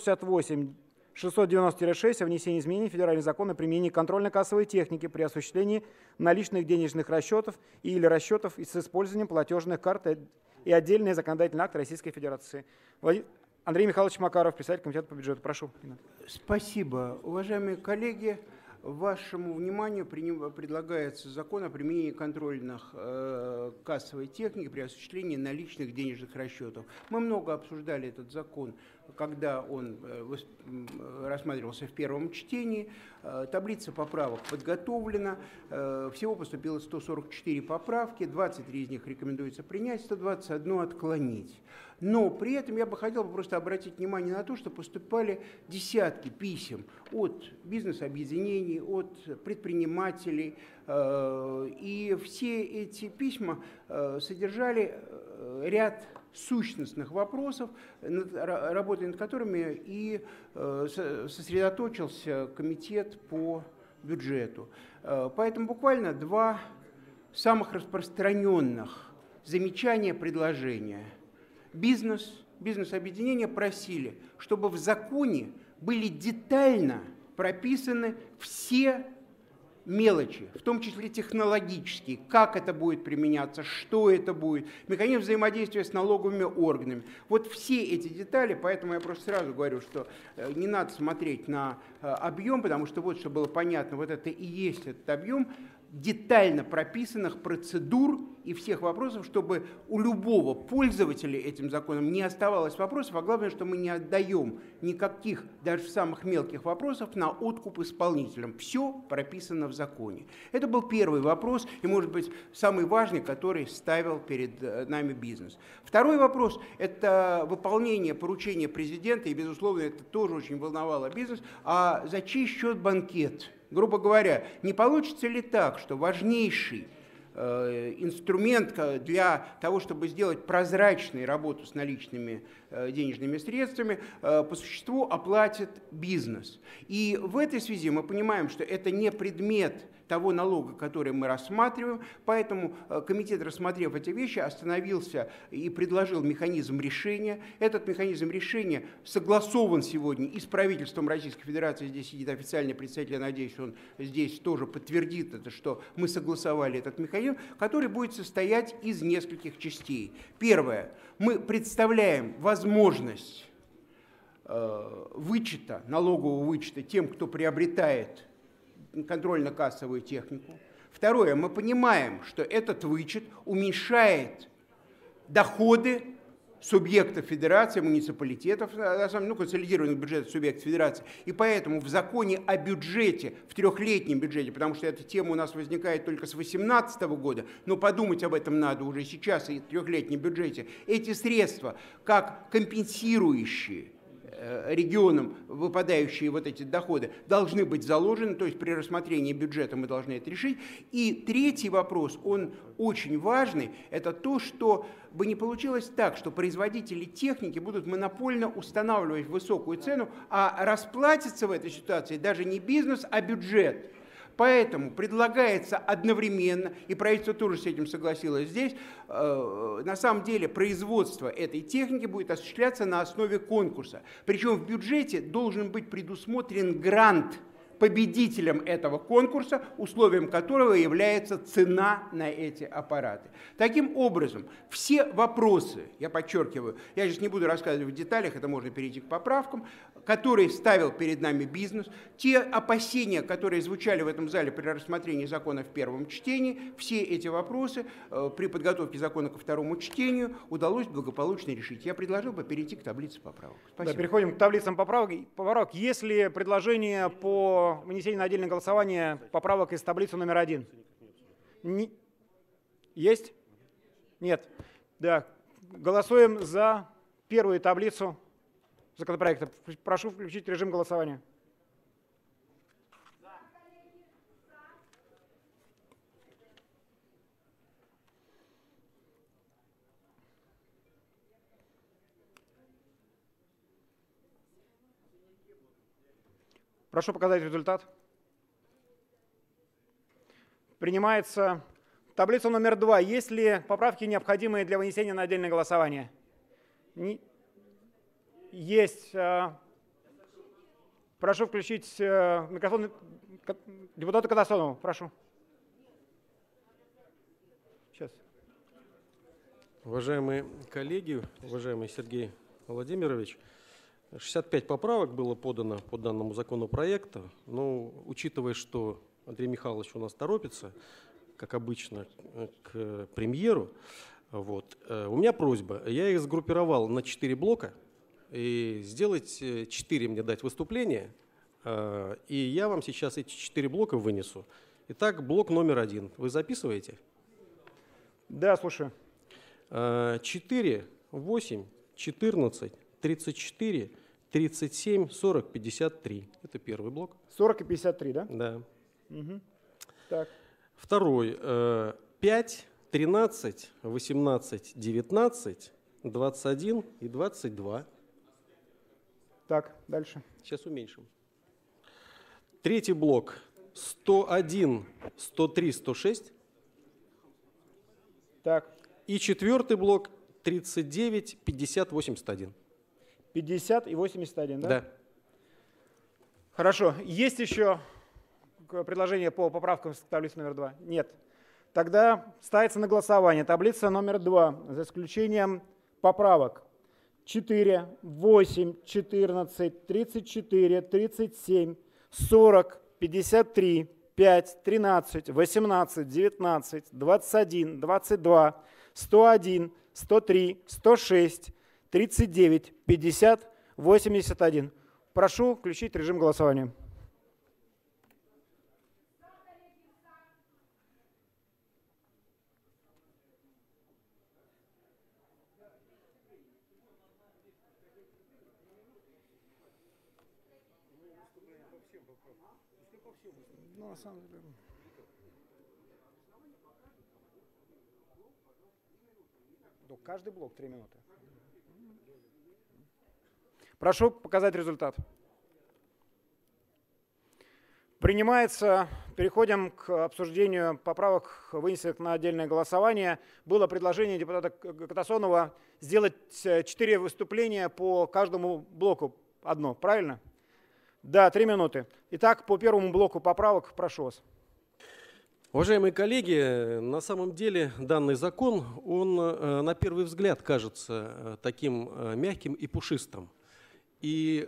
968/690-6 о внесении изменений в федеральный закон о применении контрольно-кассовой техники при осуществлении наличных денежных расчетов или расчетов с использованием платежных карт и отдельный законодательный акт Российской Федерации. Андрей Михайлович Макаров, председатель комитета по бюджету. Прошу. Спасибо. Уважаемые коллеги, вашему вниманию предлагается закон о применении контрольных кассовой техники при осуществлении наличных денежных расчетов. Мы много обсуждали этот закон, когда он рассматривался в первом чтении. Таблица поправок подготовлена. Всего поступило 144 поправки, 23 из них рекомендуется принять, 121 отклонить. Но при этом я бы хотел просто обратить внимание на то, что поступали десятки писем от бизнес-объединений, от предпринимателей. И все эти письма содержали ряд сущностных вопросов, работая над которыми и сосредоточился комитет по бюджету. Поэтому буквально два самых распространенных замечания, предложения. Бизнес-объединения просили, чтобы в законе были детально прописаны все мелочи, в том числе технологические, как это будет применяться, что это будет, механизм взаимодействия с налоговыми органами. Вот все эти детали, поэтому я просто сразу говорю, что не надо смотреть на объем, потому что вот, чтобы было понятно, вот это и есть этот объем детально прописанных процедур и всех вопросов, чтобы у любого пользователя этим законом не оставалось вопросов, а главное, что мы не отдаем никаких, даже самых мелких вопросов на откуп исполнителям. Все прописано в законе. Это был первый вопрос и, может быть, самый важный, который ставил перед нами бизнес. Второй вопрос – это выполнение поручения президента, и, безусловно, это тоже очень волновало бизнес, а за чей счет банкет? Грубо говоря, не получится ли так, что важнейший инструмент для того, чтобы сделать прозрачной работу с наличными денежными средствами, по существу оплатит бизнес. И в этой связи мы понимаем, что это не предмет того налога, который мы рассматриваем, поэтому комитет, рассмотрев эти вещи, остановился и предложил механизм решения. Этот механизм решения согласован сегодня и с правительством Российской Федерации, здесь сидит официальный представитель, я надеюсь, он здесь тоже подтвердит это, что мы согласовали этот механизм, который будет состоять из нескольких частей. Первое. Мы представляем возможность вычета, налогового вычета тем, кто приобретает контрольно-кассовую технику. Второе, мы понимаем, что этот вычет уменьшает доходы субъектов федерации, муниципалитетов, консолидированных бюджетов субъектов федерации. И поэтому в законе о бюджете, в трехлетнем бюджете, потому что эта тема у нас возникает только с 2018 года, но подумать об этом надо уже сейчас и в трехлетнем бюджете, эти средства, как компенсирующие регионам выпадающие вот эти доходы, должны быть заложены, то есть при рассмотрении бюджета мы должны это решить. И третий вопрос, он очень важный, это то, что бы не получилось так, что производители техники будут монопольно устанавливать высокую цену, а расплатится в этой ситуации даже не бизнес, а бюджет. Поэтому предлагается одновременно, и правительство тоже с этим согласилось здесь, на самом деле производство этой техники будет осуществляться на основе конкурса. Причем в бюджете должен быть предусмотрен грант победителем этого конкурса, условием которого является цена на эти аппараты. Таким образом, все вопросы, я подчеркиваю, я сейчас не буду рассказывать в деталях, это можно перейти к поправкам, которые ставил перед нами бизнес, те опасения, которые звучали в этом зале при рассмотрении закона в первом чтении, все эти вопросы при подготовке закона ко второму чтению удалось благополучно решить. Я предложил бы перейти к таблице поправок. Спасибо. Да, переходим к таблицам поправок. Есть ли предложение по вынесению на отдельное голосование поправок из таблицы номер 1? Есть? Нет. Да. Голосуем за первую таблицу законопроекта. Прошу включить режим голосования. Прошу показать результат. Принимается таблица номер 2. Есть ли поправки, необходимые для вынесения на отдельное голосование? Есть. Прошу включить микрофон депутату Катасонову. Прошу. Сейчас. Уважаемые коллеги, уважаемый Сергей Владимирович, 65 поправок было подано по данному законопроекту, но учитывая, что Андрей Михайлович у нас торопится, как обычно, к премьеру, вот, у меня просьба, я их сгруппировал на 4 блока, и сделать 4 мне дать выступления, и я вам сейчас эти 4 блока вынесу. Итак, блок номер 1. Вы записываете? Да, слушаю. 4, 8, 14, 34, 37, 40, 53. Это первый блок. 40 и 53, да? Да. Угу. Так. Второй. 5, 13, 18, 19, 21 и 22. Так, дальше. Сейчас уменьшим. Третий блок. 101, 103, 106. Так. И четвертый блок. 39, 50, 81. 50 и 81, да? Да. Хорошо. Есть еще предложение по поправкам в таблице номер 2? Нет. Тогда ставится на голосование таблица номер 2 за исключением поправок 4, 8, 14, 34, 37, 40, 53, 5, 13, 18, 19, 21, 22, 101, 103, 106, 39, 50, 81. Прошу включить режим голосования. Ну, на самом деле... Каждый блок 3 минуты. Прошу показать результат. Принимается. Переходим к обсуждению поправок, вынесенных на отдельное голосование. Было предложение депутата Катасонова сделать 4 выступления по каждому блоку. Одно, правильно? Да, 3 минуты. Итак, по первому блоку поправок прошу вас. Уважаемые коллеги, на самом деле данный закон, он на первый взгляд кажется таким мягким и пушистым. И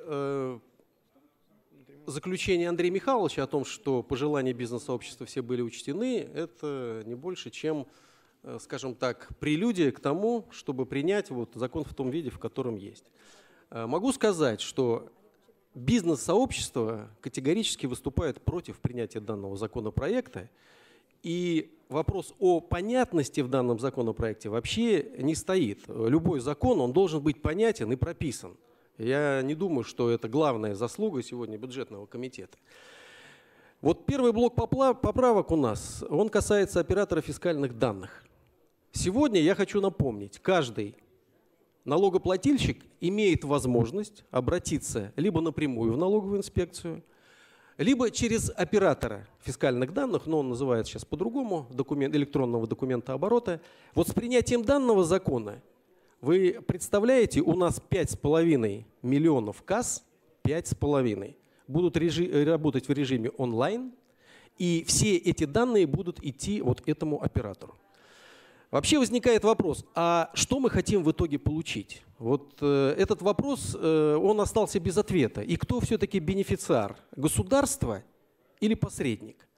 заключение Андрея Михайловича о том, что пожелания бизнес-сообщества все были учтены, это не больше, чем, скажем так, прелюдия к тому, чтобы принять вот закон в том виде, в котором есть. Могу сказать, что бизнес-сообщество категорически выступает против принятия данного законопроекта. И вопрос о понятности в данном законопроекте вообще не стоит. Любой закон, он должен быть понятен и прописан. Я не думаю, что это главная заслуга сегодня бюджетного комитета. Вот первый блок поправок у нас, он касается оператора фискальных данных. Сегодня я хочу напомнить, каждый налогоплательщик имеет возможность обратиться либо напрямую в налоговую инспекцию, либо через оператора фискальных данных, но он называется сейчас по-другому, электронного документа оборота. Вот с принятием данного закона, вы представляете, у нас 5,5 миллионов касс, 5,5. будут работать в режиме онлайн, и все эти данные будут идти вот этому оператору. Вообще возникает вопрос, а что мы хотим в итоге получить? Вот этот вопрос, он остался без ответа. И кто все-таки бенефициар? Государство или посредник?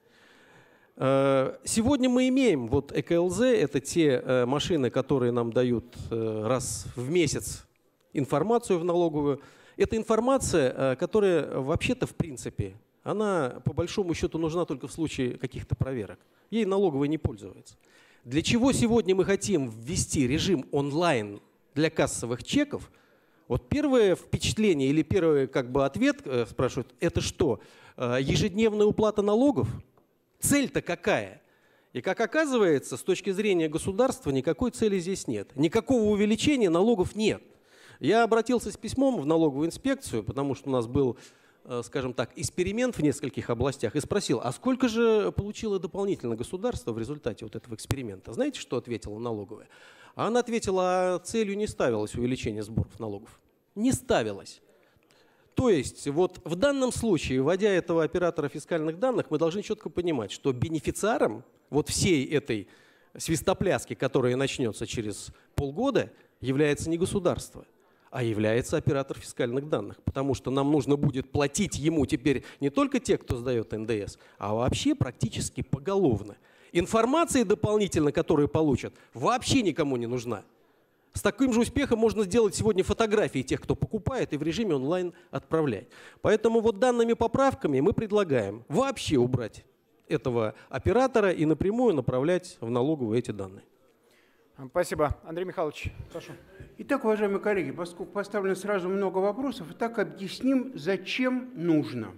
Сегодня мы имеем вот ЭКЛЗ, это те машины, которые нам дают раз в месяц информацию в налоговую. Это информация, которая вообще-то в принципе, она по большому счету нужна только в случае каких-то проверок. Ей налоговая не пользуется. Для чего сегодня мы хотим ввести режим онлайн для кассовых чеков? Вот первое впечатление или первый как бы ответ спрашивают, это что, ежедневная уплата налогов? Цель-то какая? И как оказывается, с точки зрения государства никакой цели здесь нет. Никакого увеличения налогов нет. Я обратился с письмом в налоговую инспекцию, потому что у нас был, скажем так, эксперимент в нескольких областях, и спросил, а сколько же получило дополнительно государство в результате вот этого эксперимента? Знаете, что ответила налоговая? А она ответила, а целью не ставилось увеличение сборов налогов. Не ставилось. То есть вот в данном случае, вводя этого оператора фискальных данных, мы должны четко понимать, что бенефициаром вот всей этой свистопляски, которая начнется через полгода, является не государство, а является оператор фискальных данных. Потому что нам нужно будет платить ему теперь не только те, кто сдает НДС, а вообще практически поголовно. Информация дополнительно, которую получат, вообще никому не нужна. С таким же успехом можно сделать сегодня фотографии тех, кто покупает, и в режиме онлайн отправлять. Поэтому вот данными поправками мы предлагаем вообще убрать этого оператора и напрямую направлять в налоговую эти данные. Спасибо. Андрей Михайлович, прошу. Итак, уважаемые коллеги, поскольку поставлено сразу много вопросов, так объясним, зачем нужно.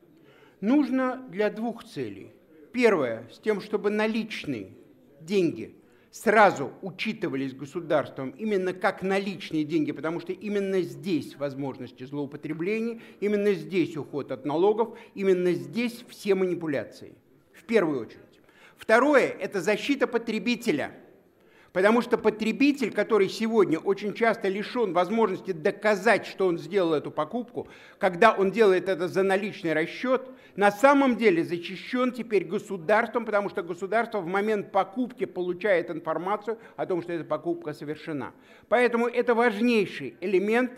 Нужно для двух целей. Первое, с тем, чтобы наличные деньги сразу учитывались государством именно как наличные деньги, потому что именно здесь возможности злоупотреблений, именно здесь уход от налогов, именно здесь все манипуляции. В первую очередь. Второе – это защита потребителя. Потому что потребитель, который сегодня очень часто лишен возможности доказать, что он сделал эту покупку, когда он делает это за наличный расчет, на самом деле защищен теперь государством, потому что государство в момент покупки получает информацию о том, что эта покупка совершена. Поэтому это важнейший элемент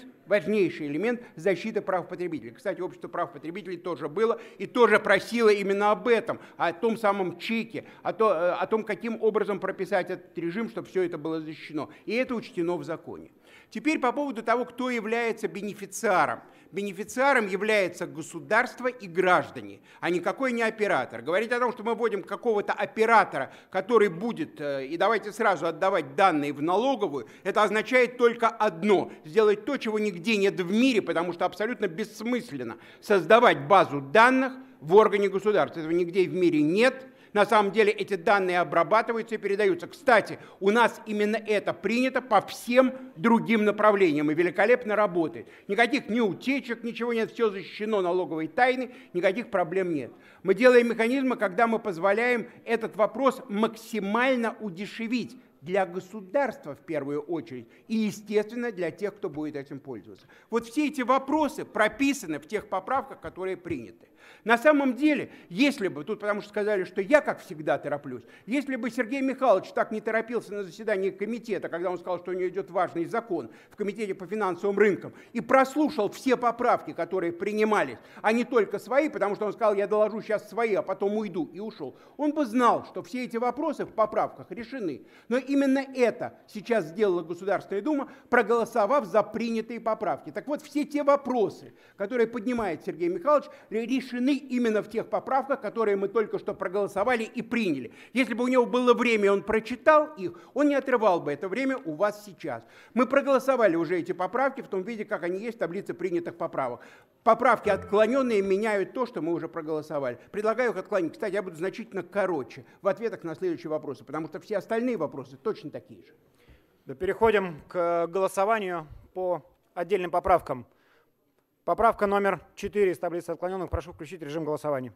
защиты прав потребителей. Кстати, общество прав потребителей тоже было и тоже просило именно об этом, о том самом чеке, о том, каким образом прописать этот режим, чтобы все это было защищено. И это учтено в законе. Теперь по поводу того, кто является бенефициаром. Бенефициаром является государство и граждане, а никакой не оператор. Говорить о том, что мы вводим какого-то оператора, который будет, и давайте сразу отдавать данные в налоговую, это означает только одно – сделать то, чего нигде нет в мире, потому что абсолютно бессмысленно создавать базу данных в органе государства. Этого нигде в мире нет. На самом деле эти данные обрабатываются и передаются. Кстати, у нас именно это принято по всем другим направлениям и великолепно работает. Никаких ни утечек, ничего нет, все защищено налоговой тайной, никаких проблем нет. Мы делаем механизмы, когда мы позволяем этот вопрос максимально удешевить для государства в первую очередь и, естественно, для тех, кто будет этим пользоваться. Вот все эти вопросы прописаны в тех поправках, которые приняты. На самом деле, если бы, тут потому что сказали, что я, как всегда, тороплюсь, если бы Сергей Михайлович так не торопился на заседании комитета, когда он сказал, что у него идет важный закон в Комитете по финансовым рынкам, и прослушал все поправки, которые принимались, а не только свои, потому что он сказал, я доложу сейчас свои, а потом уйду, и ушел, он бы знал, что все эти вопросы в поправках решены. Но именно это сейчас сделала Государственная Дума, проголосовав за принятые поправки. Так вот, все те вопросы, которые поднимает Сергей Михайлович, решены именно в тех поправках, которые мы только что проголосовали и приняли. Если бы у него было время, он прочитал их, он не отрывал бы это время у вас сейчас. Мы проголосовали уже эти поправки в том виде, как они есть в таблице принятых поправок. Поправки отклоненные меняют то, что мы уже проголосовали. Предлагаю их отклонить. Кстати, я буду значительно короче в ответах на следующие вопросы, потому что все остальные вопросы точно такие же. Да, переходим к голосованию по отдельным поправкам. Поправка номер 4 из таблицы отклоненных. Прошу включить режим голосования.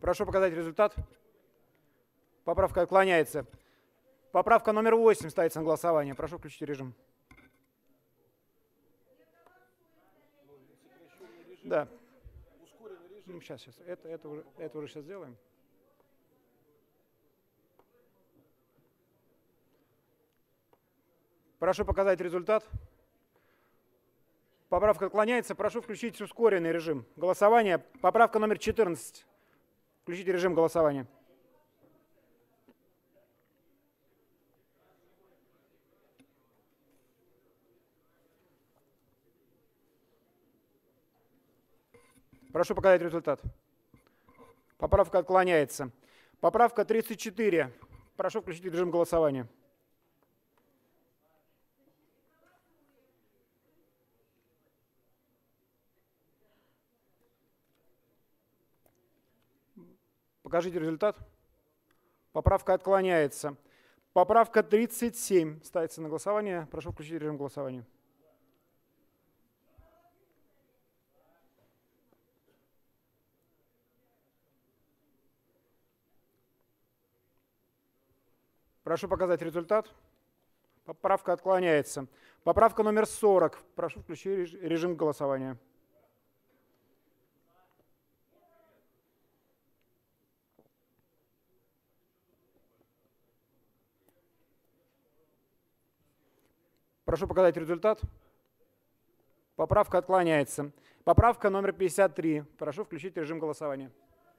Прошу показать результат. Поправка отклоняется. Поправка номер 8 ставится на голосование. Прошу включить режим. Да. Сейчас. Это уже сейчас сделаем. Прошу показать результат. Поправка отклоняется. Прошу включить ускоренный режим голосования. Поправка номер 14. Включите режим голосования. Прошу показать результат. Поправка отклоняется. Поправка 34. Прошу включить режим голосования. Покажите результат. Поправка отклоняется. Поправка 37 ставится на голосование. Прошу включить режим голосования. Прошу показать результат. Поправка отклоняется. Поправка номер 40. Прошу включить режим голосования. Прошу показать результат. Поправка отклоняется. Поправка номер 53. Прошу включить режим голосования.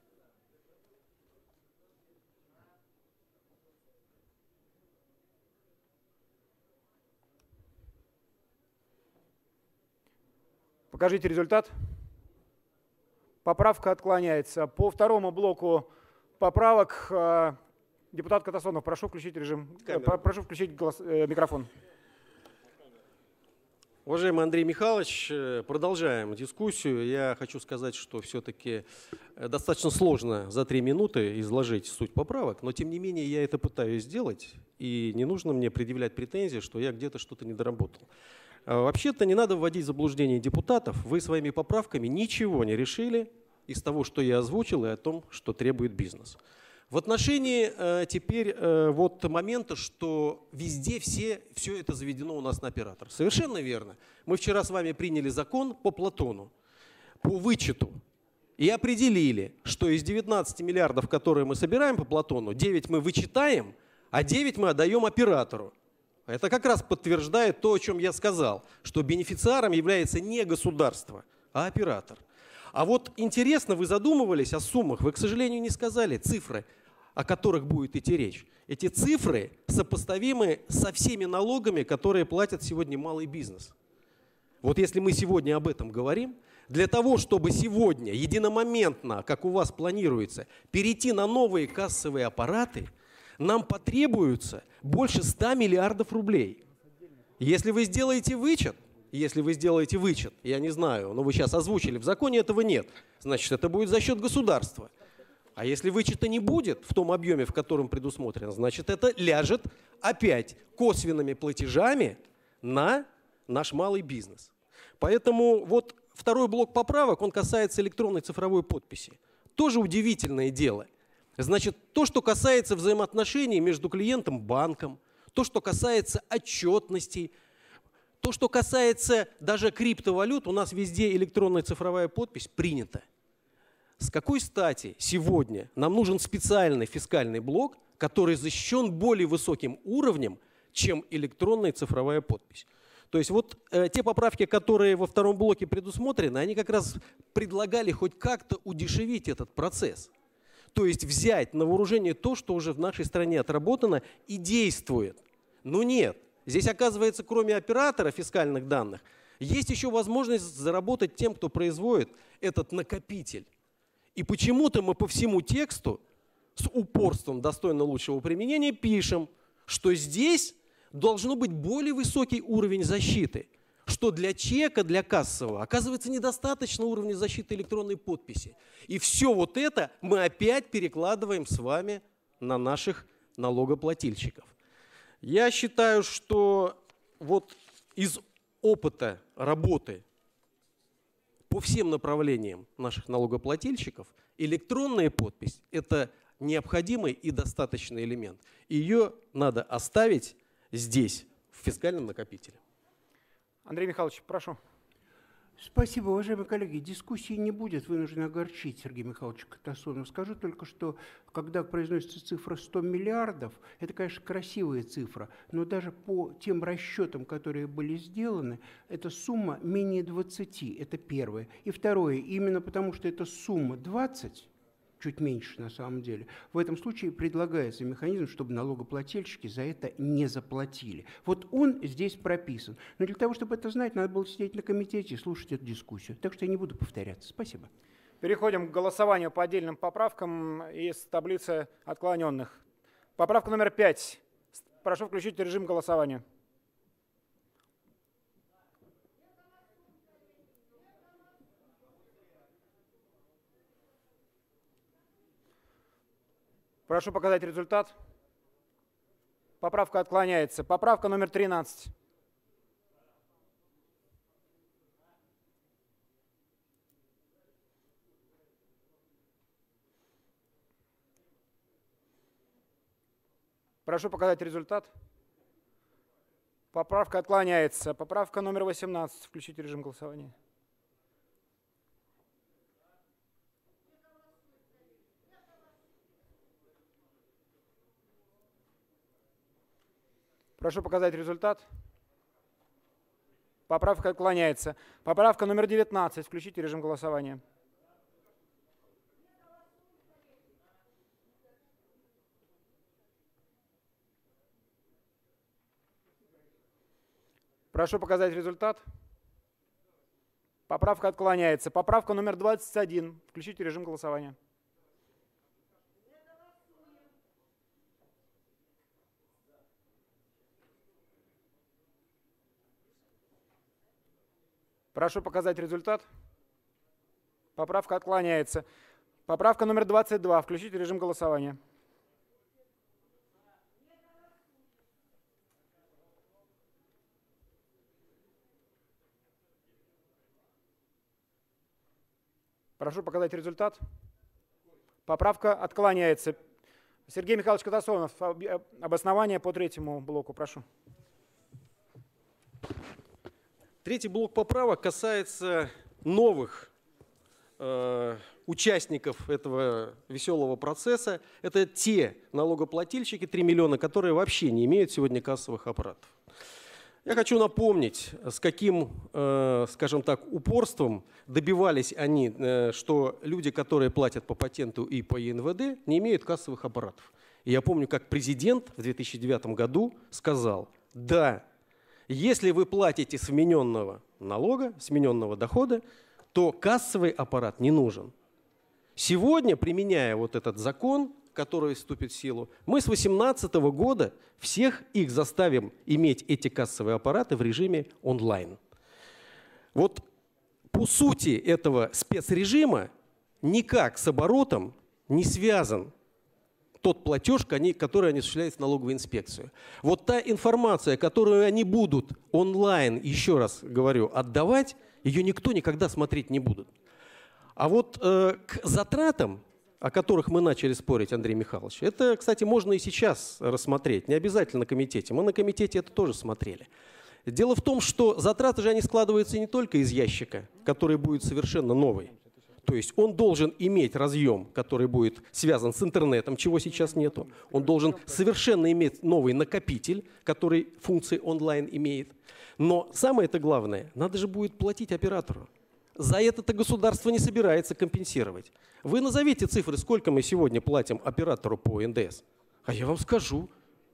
Покажите результат. Поправка отклоняется. По второму блоку поправок депутат Катасонов, прошу включить режим. Прошу включить микрофон. Уважаемый Андрей Михайлович, продолжаем дискуссию. Я хочу сказать, что все-таки достаточно сложно за 3 минуты изложить суть поправок, но тем не менее я это пытаюсь сделать, и не нужно мне предъявлять претензии, что я где-то что-то не доработал. Вообще-то не надо вводить в заблуждение депутатов. Вы своими поправками ничего не решили из того, что я озвучил, и о том, что требует бизнес. В отношении теперь вот момента, что везде все это заведено у нас на оператор. Совершенно верно. Мы вчера с вами приняли закон по Платону, по вычету. И определили, что из 19 миллиардов, которые мы собираем по Платону, 9 мы вычитаем, а 9 мы отдаем оператору. Это как раз подтверждает то, о чем я сказал, что бенефициаром является не государство, а оператор. А вот интересно, вы задумывались о суммах, вы, к сожалению, не сказали цифры, о которых будет идти речь. Эти цифры сопоставимы со всеми налогами, которые платит сегодня малый бизнес. Вот если мы сегодня об этом говорим, для того, чтобы сегодня единомоментно, как у вас планируется, перейти на новые кассовые аппараты, нам потребуется больше 100 миллиардов рублей. Если вы сделаете вычет, я не знаю, но вы сейчас озвучили, в законе этого нет, значит, это будет за счет государства. А если вычета не будет в том объеме, в котором предусмотрено, значит, это ляжет опять косвенными платежами на наш малый бизнес. Поэтому вот второй блок поправок, он касается электронной цифровой подписи. Тоже удивительное дело. Значит, то, что касается взаимоотношений между клиентом и банком, то, что касается отчетностей, то, что касается даже криптовалют, у нас везде электронная цифровая подпись принята. С какой стати сегодня нам нужен специальный фискальный блок, который защищен более высоким уровнем, чем электронная цифровая подпись? То есть вот те поправки, которые во втором блоке предусмотрены, они как раз предлагали хоть как-то удешевить этот процесс. То есть взять на вооружение то, что уже в нашей стране отработано и действует. Но нет. Здесь, оказывается, кроме оператора фискальных данных, есть еще возможность заработать тем, кто производит этот накопитель. И почему-то мы по всему тексту с упорством достойно лучшего применения пишем, что здесь должно быть более высокий уровень защиты, что для чека, для кассового, оказывается, недостаточно уровня защиты электронной подписи. И все вот это мы опять перекладываем с вами на наших налогоплательщиков. Я считаю, что вот из опыта работы по всем направлениям наших налогоплательщиков электронная подпись – это необходимый и достаточный элемент. Ее надо оставить здесь, в фискальном накопителе. Андрей Михайлович, прошу. Спасибо, уважаемые коллеги. Дискуссии не будет, вынужден огорчить Сергея Михайловича Катасонова. Скажу только, что когда произносится цифра 100 миллиардов, это, конечно, красивая цифра, но даже по тем расчетам, которые были сделаны, эта сумма менее 20, это первое. И второе, именно потому что эта сумма 20, чуть меньше на самом деле, в этом случае предлагается механизм, чтобы налогоплательщики за это не заплатили. Вот он здесь прописан. Но для того, чтобы это знать, надо было сидеть на комитете и слушать эту дискуссию. Так что я не буду повторяться. Спасибо. Переходим к голосованию по отдельным поправкам из таблицы отклоненных. Поправка номер 5. Прошу включить режим голосования. Прошу показать результат. Поправка отклоняется. Поправка номер 13. Прошу показать результат. Поправка отклоняется. Поправка номер 18. Включите режим голосования. Прошу показать результат. Поправка отклоняется. Поправка номер 19. Включите режим голосования. Прошу показать результат. Поправка отклоняется. Поправка номер 21. Включите режим голосования. Прошу показать результат. Поправка отклоняется. Поправка номер 22. Включите режим голосования. Прошу показать результат. Поправка отклоняется. Сергей Михайлович Катасонов, обоснование по третьему блоку. Прошу. Третий блок поправок касается новых участников этого веселого процесса. Это те налогоплательщики, 3 миллиона, которые вообще не имеют сегодня кассовых аппаратов. Я хочу напомнить, с каким, скажем так, упорством добивались они, что люди, которые платят по патенту и по ЕНВД, не имеют кассовых аппаратов. И я помню, как президент в 2009 году сказал: да, если вы платите с вмененного налога, с вмененного дохода, то кассовый аппарат не нужен. Сегодня, применяя вот этот закон, который вступит в силу, мы с 2018 года всех их заставим иметь эти кассовые аппараты в режиме онлайн. Вот по сути этого спецрежима никак с оборотом не связан тот платеж, который они осуществляют в налоговую инспекцию. Вот та информация, которую они будут онлайн, еще раз говорю, отдавать, ее никто никогда смотреть не будет. А вот к затратам, о которых мы начали спорить, Андрей Михайлович, это, кстати, можно и сейчас рассмотреть, не обязательно на комитете. Мы на комитете это тоже смотрели. Дело в том, что затраты же они складываются не только из ящика, который будет совершенно новый. То есть он должен иметь разъем, который будет связан с интернетом, чего сейчас нету. Он должен совершенно иметь новый накопитель, который функции онлайн имеет. Но самое-то главное, надо же будет платить оператору. За это-то государство не собирается компенсировать. Вы назовите цифры, сколько мы сегодня платим оператору по НДС. А я вам скажу.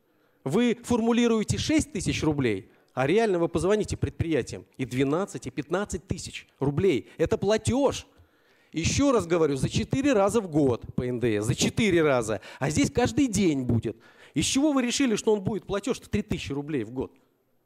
Вы формулируете 6 тысяч рублей, а реально вы позвоните предприятиям и 12, и 15 тысяч рублей. Это платеж. Еще раз говорю, за 4 раза в год по НДС, за 4 раза. А здесь каждый день будет. Из чего вы решили, что он будет платеж 3000 рублей в год?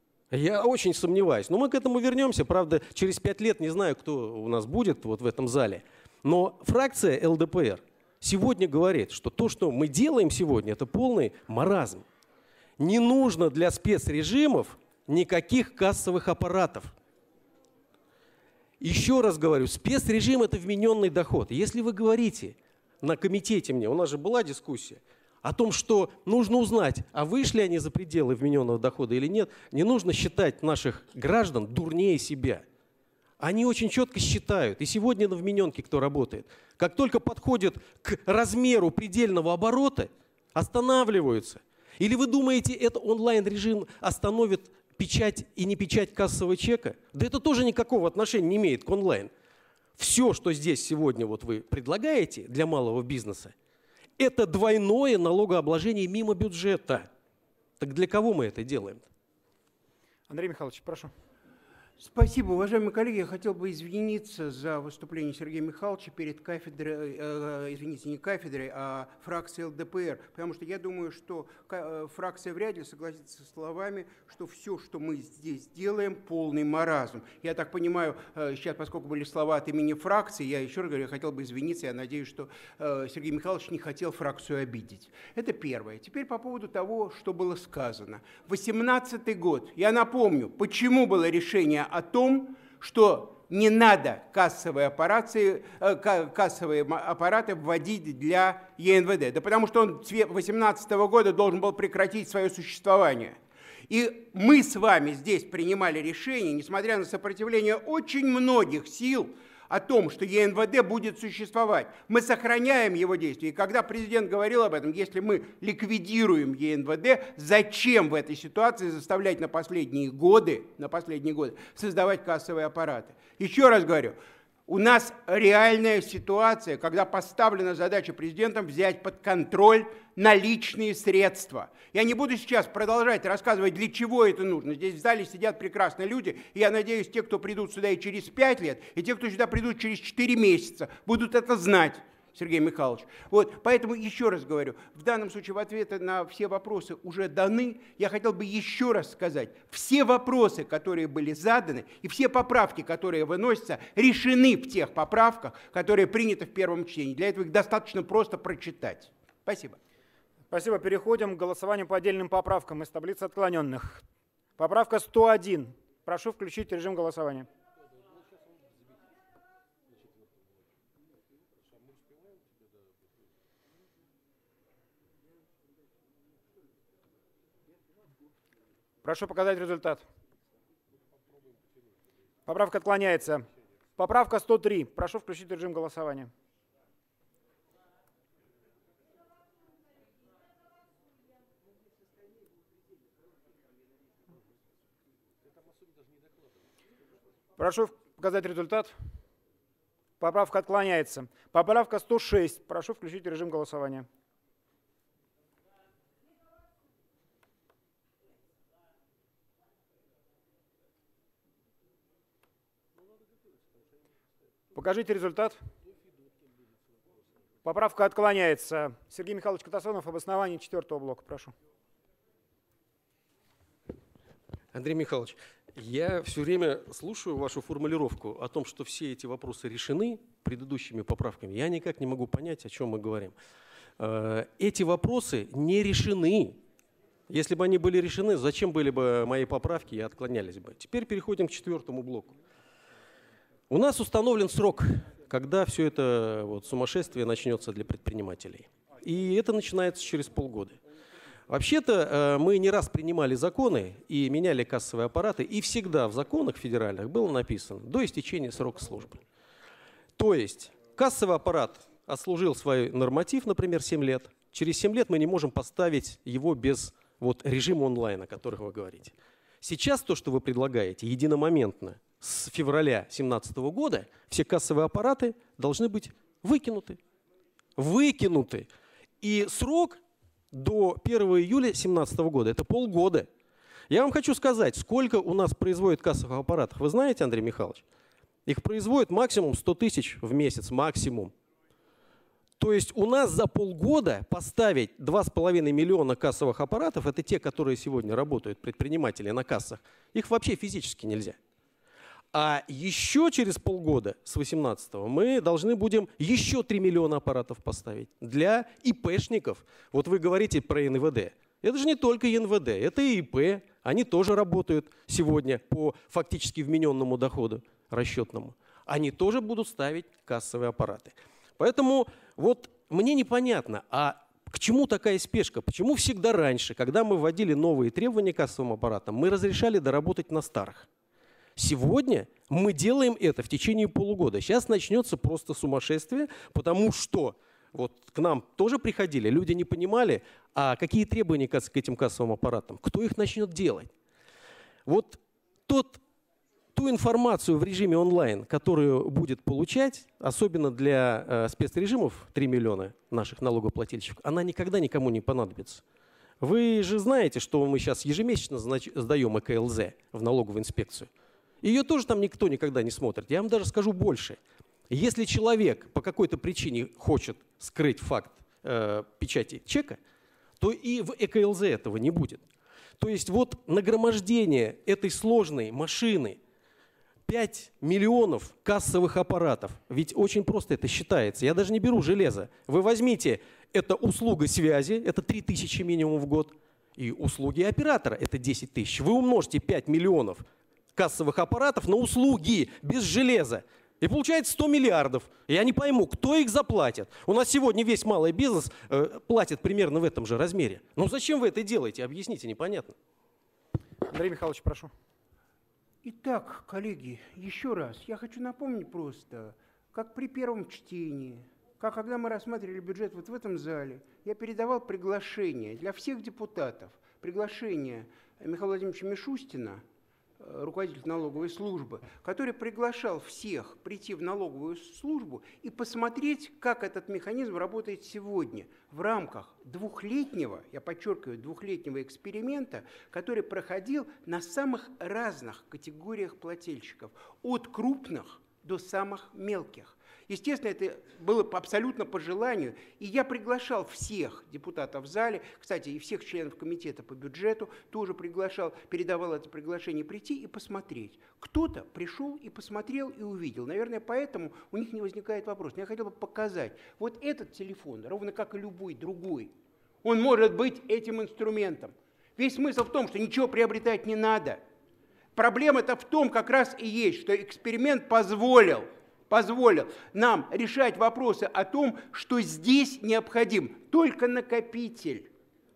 Я очень сомневаюсь. Но мы к этому вернемся. Правда, через 5 лет не знаю, кто у нас будет вот в этом зале. Но фракция ЛДПР сегодня говорит, что то, что мы делаем сегодня, это полный маразм. Не нужно для спецрежимов никаких кассовых аппаратов. Еще раз говорю, спецрежим – это вмененный доход. Если вы говорите на комитете мне, у нас же была дискуссия, о том, что нужно узнать, а вышли они за пределы вмененного дохода или нет, не нужно считать наших граждан дурнее себя. Они очень четко считают, и сегодня на вмененке кто работает, как только подходят к размеру предельного оборота, останавливаются. Или вы думаете, это онлайн-режим остановит печать и не печать кассового чека? Да это тоже никакого отношения не имеет к онлайн. Все, что здесь сегодня вот вы предлагаете для малого бизнеса, это двойное налогообложение мимо бюджета. Так для кого мы это делаем? Андрей Михайлович, прошу. Спасибо, уважаемые коллеги. Я хотел бы извиниться за выступление Сергея Михайловича перед кафедрой, извините, не кафедрой, а фракцией ЛДПР, потому что я думаю, что фракция вряд ли согласится со словами, что все, что мы здесь делаем, полный маразм. Я так понимаю, сейчас, поскольку были слова от имени фракции, я еще раз говорю, я хотел бы извиниться, я надеюсь, что Сергей Михайлович не хотел фракцию обидеть. Это первое. Теперь по поводу того, что было сказано. 2018 год. Я напомню, почему было решение о том, что не надо кассовые аппараты вводить для ЕНВД. Да потому что он с 2018 года должен был прекратить свое существование. И мы с вами здесь принимали решение, несмотря на сопротивление очень многих сил, о том, что ЕНВД будет существовать. Мы сохраняем его действия. И когда президент говорил об этом, если мы ликвидируем ЕНВД, зачем в этой ситуации заставлять на последние годы создавать кассовые аппараты? Еще раз говорю, у нас реальная ситуация, когда поставлена задача президентом взять под контроль наличные средства. Я не буду сейчас продолжать рассказывать, для чего это нужно. Здесь в зале сидят прекрасные люди, и я надеюсь, те, кто придут сюда и через 5 лет, и те, кто сюда придут через 4 месяца, будут это знать, Сергей Михайлович. Вот, поэтому еще раз говорю, в данном случае ответы на все вопросы уже даны. Я хотел бы еще раз сказать, все вопросы, которые были заданы, и все поправки, которые выносятся, решены в тех поправках, которые приняты в первом чтении. Для этого их достаточно просто прочитать. Спасибо. Спасибо. Переходим к голосованию по отдельным поправкам из таблицы отклоненных. Поправка 101. Прошу включить режим голосования. Прошу показать результат. Поправка отклоняется. Поправка 103. Прошу включить режим голосования. Прошу показать результат. Поправка отклоняется. Поправка 106. Прошу включить режим голосования. Покажите результат. Поправка отклоняется. Сергей Михайлович Катасонов, обоснование 4-го блока. Прошу. Андрей Михайлович, я все время слушаю вашу формулировку о том, что все эти вопросы решены предыдущими поправками. Я никак не могу понять, о чем мы говорим. Эти вопросы не решены. Если бы они были решены, зачем были бы мои поправки и отклонялись бы? Теперь переходим к 4-му блоку. У нас установлен срок, когда все это сумасшествие начнется для предпринимателей. И это начинается через полгода. Вообще-то мы не раз принимали законы и меняли кассовые аппараты, и всегда в законах федеральных было написано до истечения срока службы. То есть кассовый аппарат отслужил свой норматив, например, 7 лет. Через 7 лет мы не можем поставить его без режима онлайн, о котором вы говорите. Сейчас то, что вы предлагаете, единомоментно, с февраля 2017 года все кассовые аппараты должны быть выкинуты. Выкинуты. И срок до 1 июля 2017 года. Это полгода. Я вам хочу сказать, сколько у нас производят кассовых аппаратов. Вы знаете, Андрей Михайлович? Их производят максимум 100 тысяч в месяц. Максимум. То есть у нас за полгода поставить 2,5 миллиона кассовых аппаратов, это те, которые сегодня работают, предприниматели на кассах, их вообще физически нельзя. А еще через полгода, с 18-го, мы должны будем еще 3 миллиона аппаратов поставить для ИПшников. Вот вы говорите про НВД. Это же не только НВД, это и ИП. Они тоже работают сегодня по фактически вмененному доходу расчетному. они тоже будут ставить кассовые аппараты. Поэтому вот мне непонятно, а к чему такая спешка? Почему всегда раньше, когда мы вводили новые требования к кассовым аппаратам, мы разрешали доработать на старых? Сегодня мы делаем это в течение полугода. Сейчас начнется просто сумасшествие, потому что вот к нам тоже приходили, люди не понимали, а какие требования к этим кассовым аппаратам, кто их начнет делать. Вот ту информацию в режиме онлайн, которую будет получать, особенно для спецрежимов 3 миллиона наших налогоплательщиков, она никогда никому не понадобится. Вы же знаете, что мы сейчас ежемесячно сдаем ЭКЛЗ в налоговую инспекцию. Ее тоже там никто никогда не смотрит. Я вам даже скажу больше. Если человек по какой-то причине хочет скрыть факт печати чека, то и в ЭКЛЗ этого не будет. То есть вот нагромождение этой сложной машины, 5 миллионов кассовых аппаратов, ведь очень просто это считается. Я даже не беру железо. Вы возьмите, это услуга связи, это 3000 минимум в год, и услуги оператора, это 10 тысяч. Вы умножьте 5 миллионов кассовых аппаратов на услуги без железа. И получается 100 миллиардов. Я не пойму, кто их заплатит. У нас сегодня весь малый бизнес платит примерно в этом же размере. Ну зачем вы это делаете? Объясните, непонятно. Андрей Михайлович, прошу. Итак, коллеги, еще раз, я хочу напомнить просто, как при первом чтении, как когда мы рассматривали бюджет вот в этом зале, я передавал приглашение для всех депутатов, приглашение Михаила Владимировича Мишустина, руководитель налоговой службы, который приглашал всех прийти в налоговую службу и посмотреть, как этот механизм работает сегодня в рамках двухлетнего, я подчеркиваю, двухлетнего эксперимента, который проходил на самых разных категориях плательщиков, от крупных до самых мелких. Естественно, это было абсолютно по желанию, и я приглашал всех депутатов в зале, кстати, и всех членов комитета по бюджету тоже приглашал, передавал это приглашение прийти и посмотреть. Кто-то пришел и посмотрел и увидел. Наверное, поэтому у них не возникает вопроса. Я хотел бы показать. Вот этот телефон, ровно как и любой другой, он может быть этим инструментом. Весь смысл в том, что ничего приобретать не надо. Проблема-то в том как раз и есть, что эксперимент позволил нам решать вопросы о том, что здесь необходим только накопитель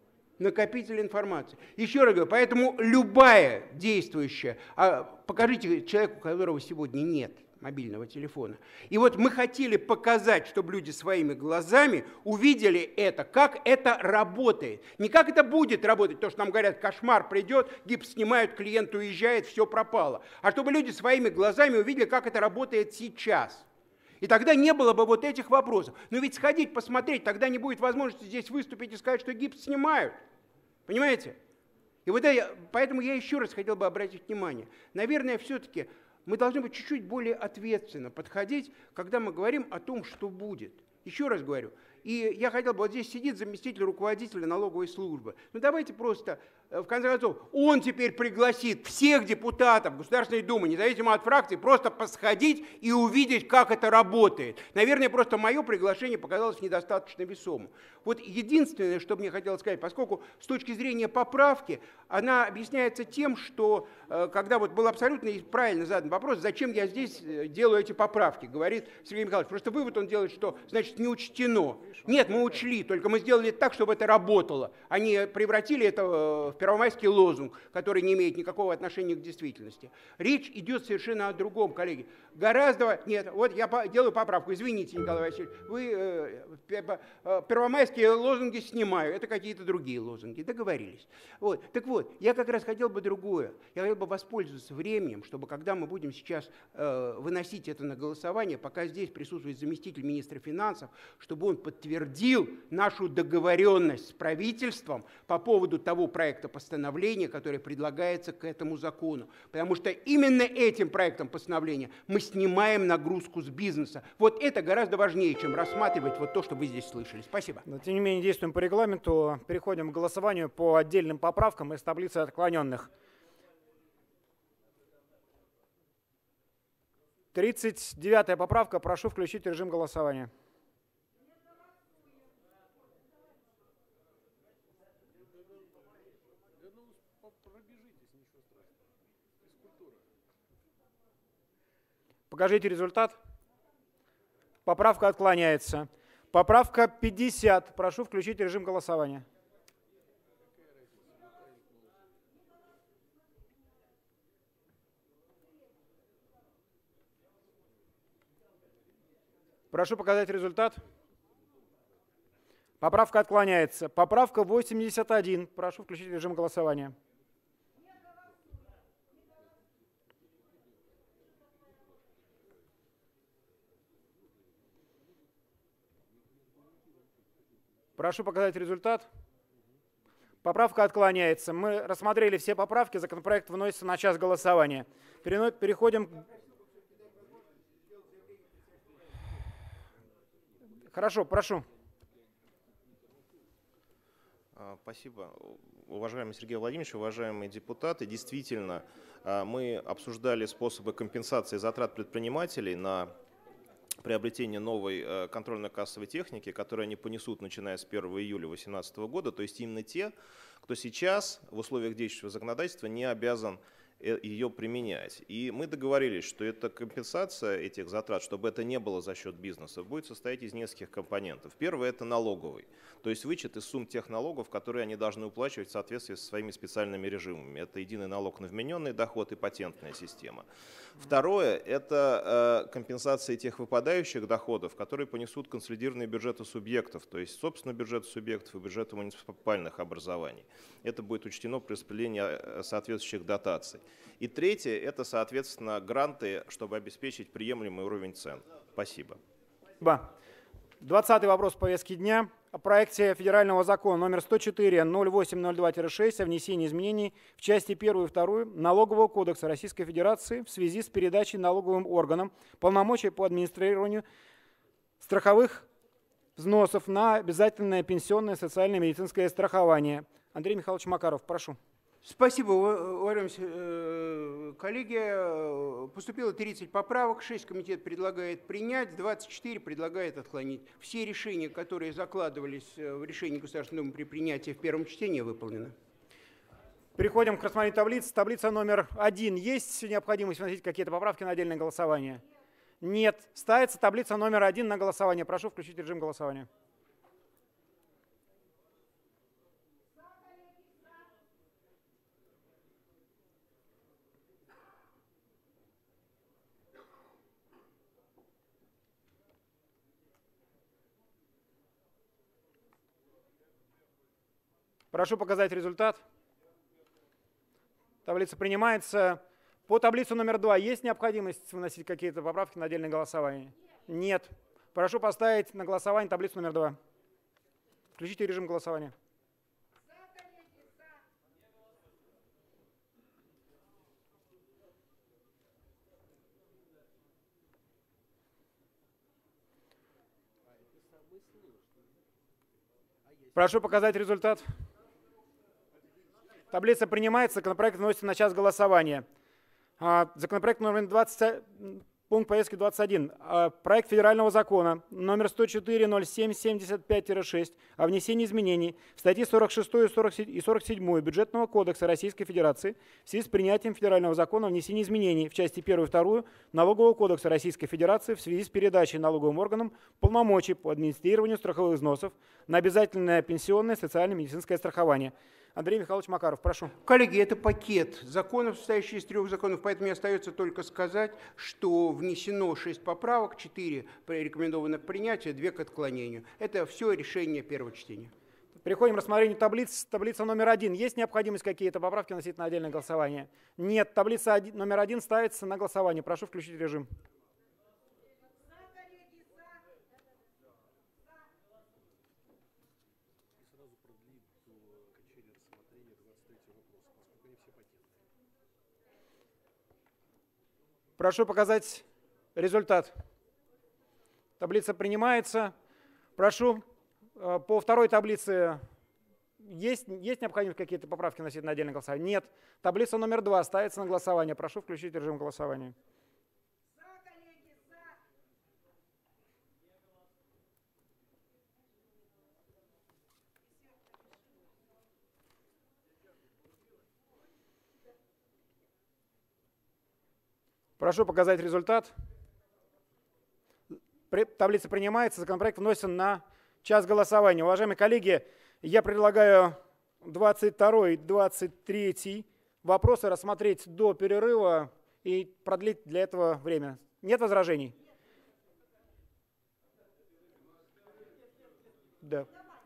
информации. Еще раз говорю, поэтому любая действующая, покажите человеку, у которого сегодня нет мобильного телефона. И вот мы хотели показать, чтобы люди своими глазами увидели это, как это работает. Не как это будет работать, то, что нам говорят, кошмар придет, гипс снимают, клиент уезжает, все пропало. А чтобы люди своими глазами увидели, как это работает сейчас. И тогда не было бы вот этих вопросов. Но ведь сходить, посмотреть, тогда не будет возможности здесь выступить и сказать, что гипс снимают. Понимаете? И вот поэтому я еще раз хотел бы обратить внимание. Наверное, все-таки мы должны быть чуть-чуть более ответственно подходить, когда мы говорим о том, что будет. Еще раз говорю, и я хотел бы, вот здесь сидит заместитель руководителя налоговой службы. Ну давайте просто, в конце концов, он теперь пригласит всех депутатов Государственной Думы, независимо от фракции, просто посходить и увидеть, как это работает. Наверное, просто мое приглашение показалось недостаточно весомым. Вот единственное, что мне хотелось сказать, поскольку с точки зрения поправки, она объясняется тем, что когда вот был абсолютно правильно задан вопрос, зачем я здесь делаю эти поправки, говорит Сергей Михайлович. Просто вывод он делает, что, значит, не учтено. Нет, мы учли, только мы сделали так, чтобы это работало. Они превратили это в первомайский лозунг, который не имеет никакого отношения к действительности. Речь идет совершенно о другом, коллеги. Гораздо... Нет, вот я делаю поправку. Извините, Николай Васильевич, вы первомайские лозунги снимаю. Это какие-то другие лозунги. Договорились. Вот. Так вот, я как раз хотел бы другое. Я хотел бы воспользоваться временем, чтобы когда мы будем сейчас выносить это на голосование, пока здесь присутствует заместитель министра финансов, чтобы он подтвердил нашу договоренность с правительством по поводу того проекта постановления, который предлагается к этому закону. Потому что именно этим проектом постановления мы снимаем нагрузку с бизнеса. Вот это гораздо важнее, чем рассматривать вот то, что вы здесь слышали. Спасибо. Но, тем не менее, действуем по регламенту. Переходим к голосованию по отдельным поправкам из таблицы отклоненных. 39-я поправка. Прошу включить режим голосования. Покажите результат. Поправка отклоняется. Поправка 50. Прошу включить режим голосования. Прошу показать результат. Поправка отклоняется. Поправка 81. Прошу включить режим голосования. Прошу показать результат. Поправка отклоняется. Мы рассмотрели все поправки. Законопроект выносится на час голосования. Переходим. Хорошо, прошу. Спасибо. Уважаемый Сергей Владимирович, уважаемые депутаты, действительно, мы обсуждали способы компенсации затрат предпринимателей на приобретение новой контрольно-кассовой техники, которую они понесут, начиная с 1 июля 2018 года, то есть именно те, кто сейчас в условиях действующего законодательства не обязан ее применять. И мы договорились, что эта компенсация этих затрат, чтобы это не было за счет бизнеса, будет состоять из нескольких компонентов. Первый – это налоговый, то есть вычет из сумм тех налогов, которые они должны уплачивать в соответствии со своими специальными режимами. Это единый налог на вмененный доход и патентная система. Второе – это компенсация тех выпадающих доходов, которые понесут консолидированные бюджеты субъектов, то есть, собственно, бюджеты субъектов и бюджеты муниципальных образований. Это будет учтено при распределении соответствующих дотаций. И третье – это, соответственно, гранты, чтобы обеспечить приемлемый уровень цен. Спасибо. 20-й вопрос повестки дня. О проекте федерального закона номер 104-0802-6 о внесении изменений в части 1 и 2 Налогового кодекса Российской Федерации в связи с передачей налоговым органам полномочий по администрированию страховых взносов на обязательное пенсионное социальное медицинское страхование. Андрей Михайлович Макаров, прошу. Спасибо, уважаемые коллеги. Поступило 30 поправок, 6 комитет предлагает принять, 24 предлагает отклонить. Все решения, которые закладывались в решении Государственной Думы при принятии в первом чтении, выполнены. Переходим к рассмотрению таблиц. Таблица номер 1. Есть необходимость вносить какие-то поправки на отдельное голосование? Нет. Ставится таблица номер 1 на голосование. Прошу включить режим голосования. Прошу показать результат. Таблица принимается. По таблицу номер 2 есть необходимость вносить какие-то поправки на отдельное голосование? Нет. Прошу поставить на голосование таблицу номер 2. Включите режим голосования. Прошу показать результат. Таблица принимается, законопроект вносится на час голосования. Законопроект номер 20, пункт повестки 21. Проект федерального закона номер 104-07-75-6 о внесении изменений в статьи 46 и 47 Бюджетного кодекса Российской Федерации в связи с принятием федерального закона о внесении изменений в части 1 и 2 Налогового кодекса Российской Федерации в связи с передачей налоговым органам полномочий по администрированию страховых взносов на обязательное пенсионное социально-медицинское страхование. Андрей Михайлович Макаров, прошу. Коллеги, это пакет законов, состоящий из 3 законов, поэтому мне остается только сказать, что внесено 6 поправок, 4 рекомендованы к принятию, 2 к отклонению. Это все решение первого чтения. Переходим к рассмотрению таблиц. Таблица номер 1. Есть необходимость какие-то поправки вносить на отдельное голосование? Нет. Таблица номер 1 ставится на голосование. Прошу включить режим. Прошу показать результат. Таблица принимается. Прошу, по второй таблице есть необходимость какие-то поправки вносить на отдельное голосование? Нет. Таблица номер 2 ставится на голосование. Прошу включить режим голосования. Прошу показать результат. Таблица принимается, законопроект вносится на час голосования. Уважаемые коллеги, я предлагаю 22 и 23 вопросы рассмотреть до перерыва и продлить для этого время. Нет возражений? Да.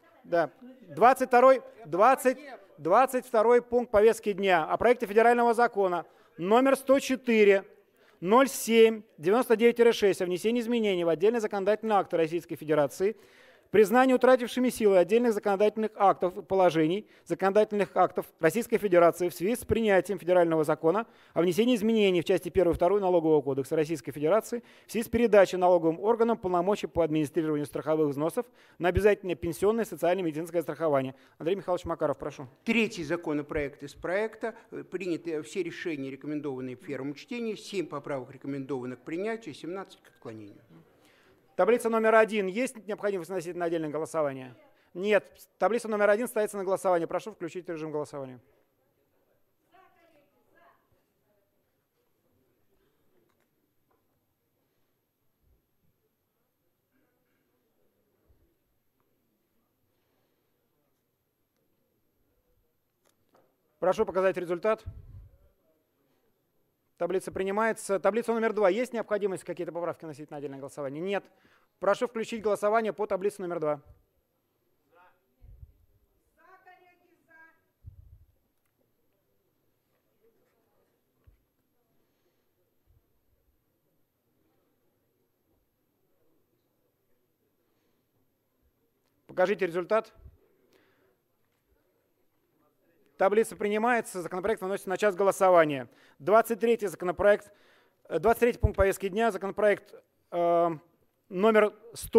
22 пункт повестки дня о проекте федерального закона номер 104 07 99-6 о внесении изменений в отдельные законодательные акты Российской Федерации, признание утратившими силы отдельных законодательных актов и положений законодательных актов Российской Федерации в связи с принятием федерального закона о внесении изменений в части 1 и 2 Налогового кодекса Российской Федерации в связи с передачей налоговым органам полномочий по администрированию страховых взносов на обязательное пенсионное и социально-медицинское страхование. Андрей Михайлович Макаров, прошу. Третий законопроект из проекта. Приняты все решения, рекомендованные в первом чтении. 7 поправок рекомендованы к принятию, 17 к отклонению. Таблица номер 1. Есть необходимость вносить на отдельное голосование? Нет. Таблица номер 1 ставится на голосование. Прошу включить режим голосования. Прошу показать результат. Таблица принимается. Таблица номер 2. Есть необходимость какие-то поправки вносить на отдельное голосование? Нет. Прошу включить голосование по таблице номер 2. Покажите результат. Таблица принимается, законопроект выносится на час голосования. 23 пункт повестки дня, законопроект номер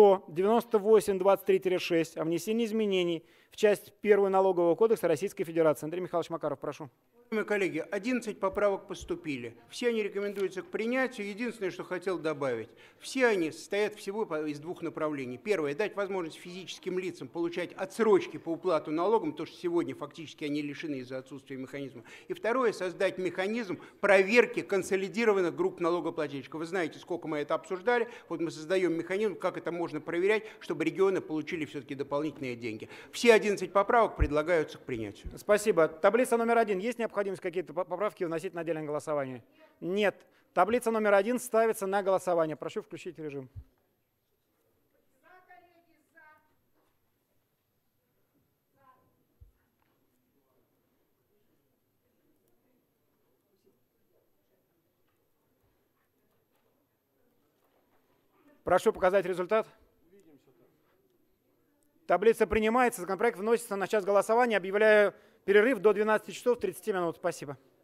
198-23-6 о внесении изменений в часть 1 Налогового кодекса Российской Федерации. Андрей Михайлович Макаров, прошу. Уважаемые коллеги, 11 поправок поступили. Все они рекомендуются к принятию. Единственное, что хотел добавить, все они состоят всего из двух направлений. Первое – дать возможность физическим лицам получать отсрочки по уплату налогам, то, что сегодня фактически они лишены из-за отсутствия механизма. И второе – создать механизм проверки консолидированных групп налогоплательщиков. Вы знаете, сколько мы это обсуждали. Вот мы создаем механизм, как это можно проверять, чтобы регионы получили все-таки дополнительные деньги. Все 11 поправок предлагаются к принятию. Спасибо. Таблица номер 1. Есть необходимость какие-то поправки вносить на отдельное голосование? Нет. Таблица номер 1 ставится на голосование. Прошу включить режим. Прошу показать результат. Таблица принимается, законопроект вносится на час голосования. Объявляю перерыв до 12 часов 30 минут. Спасибо.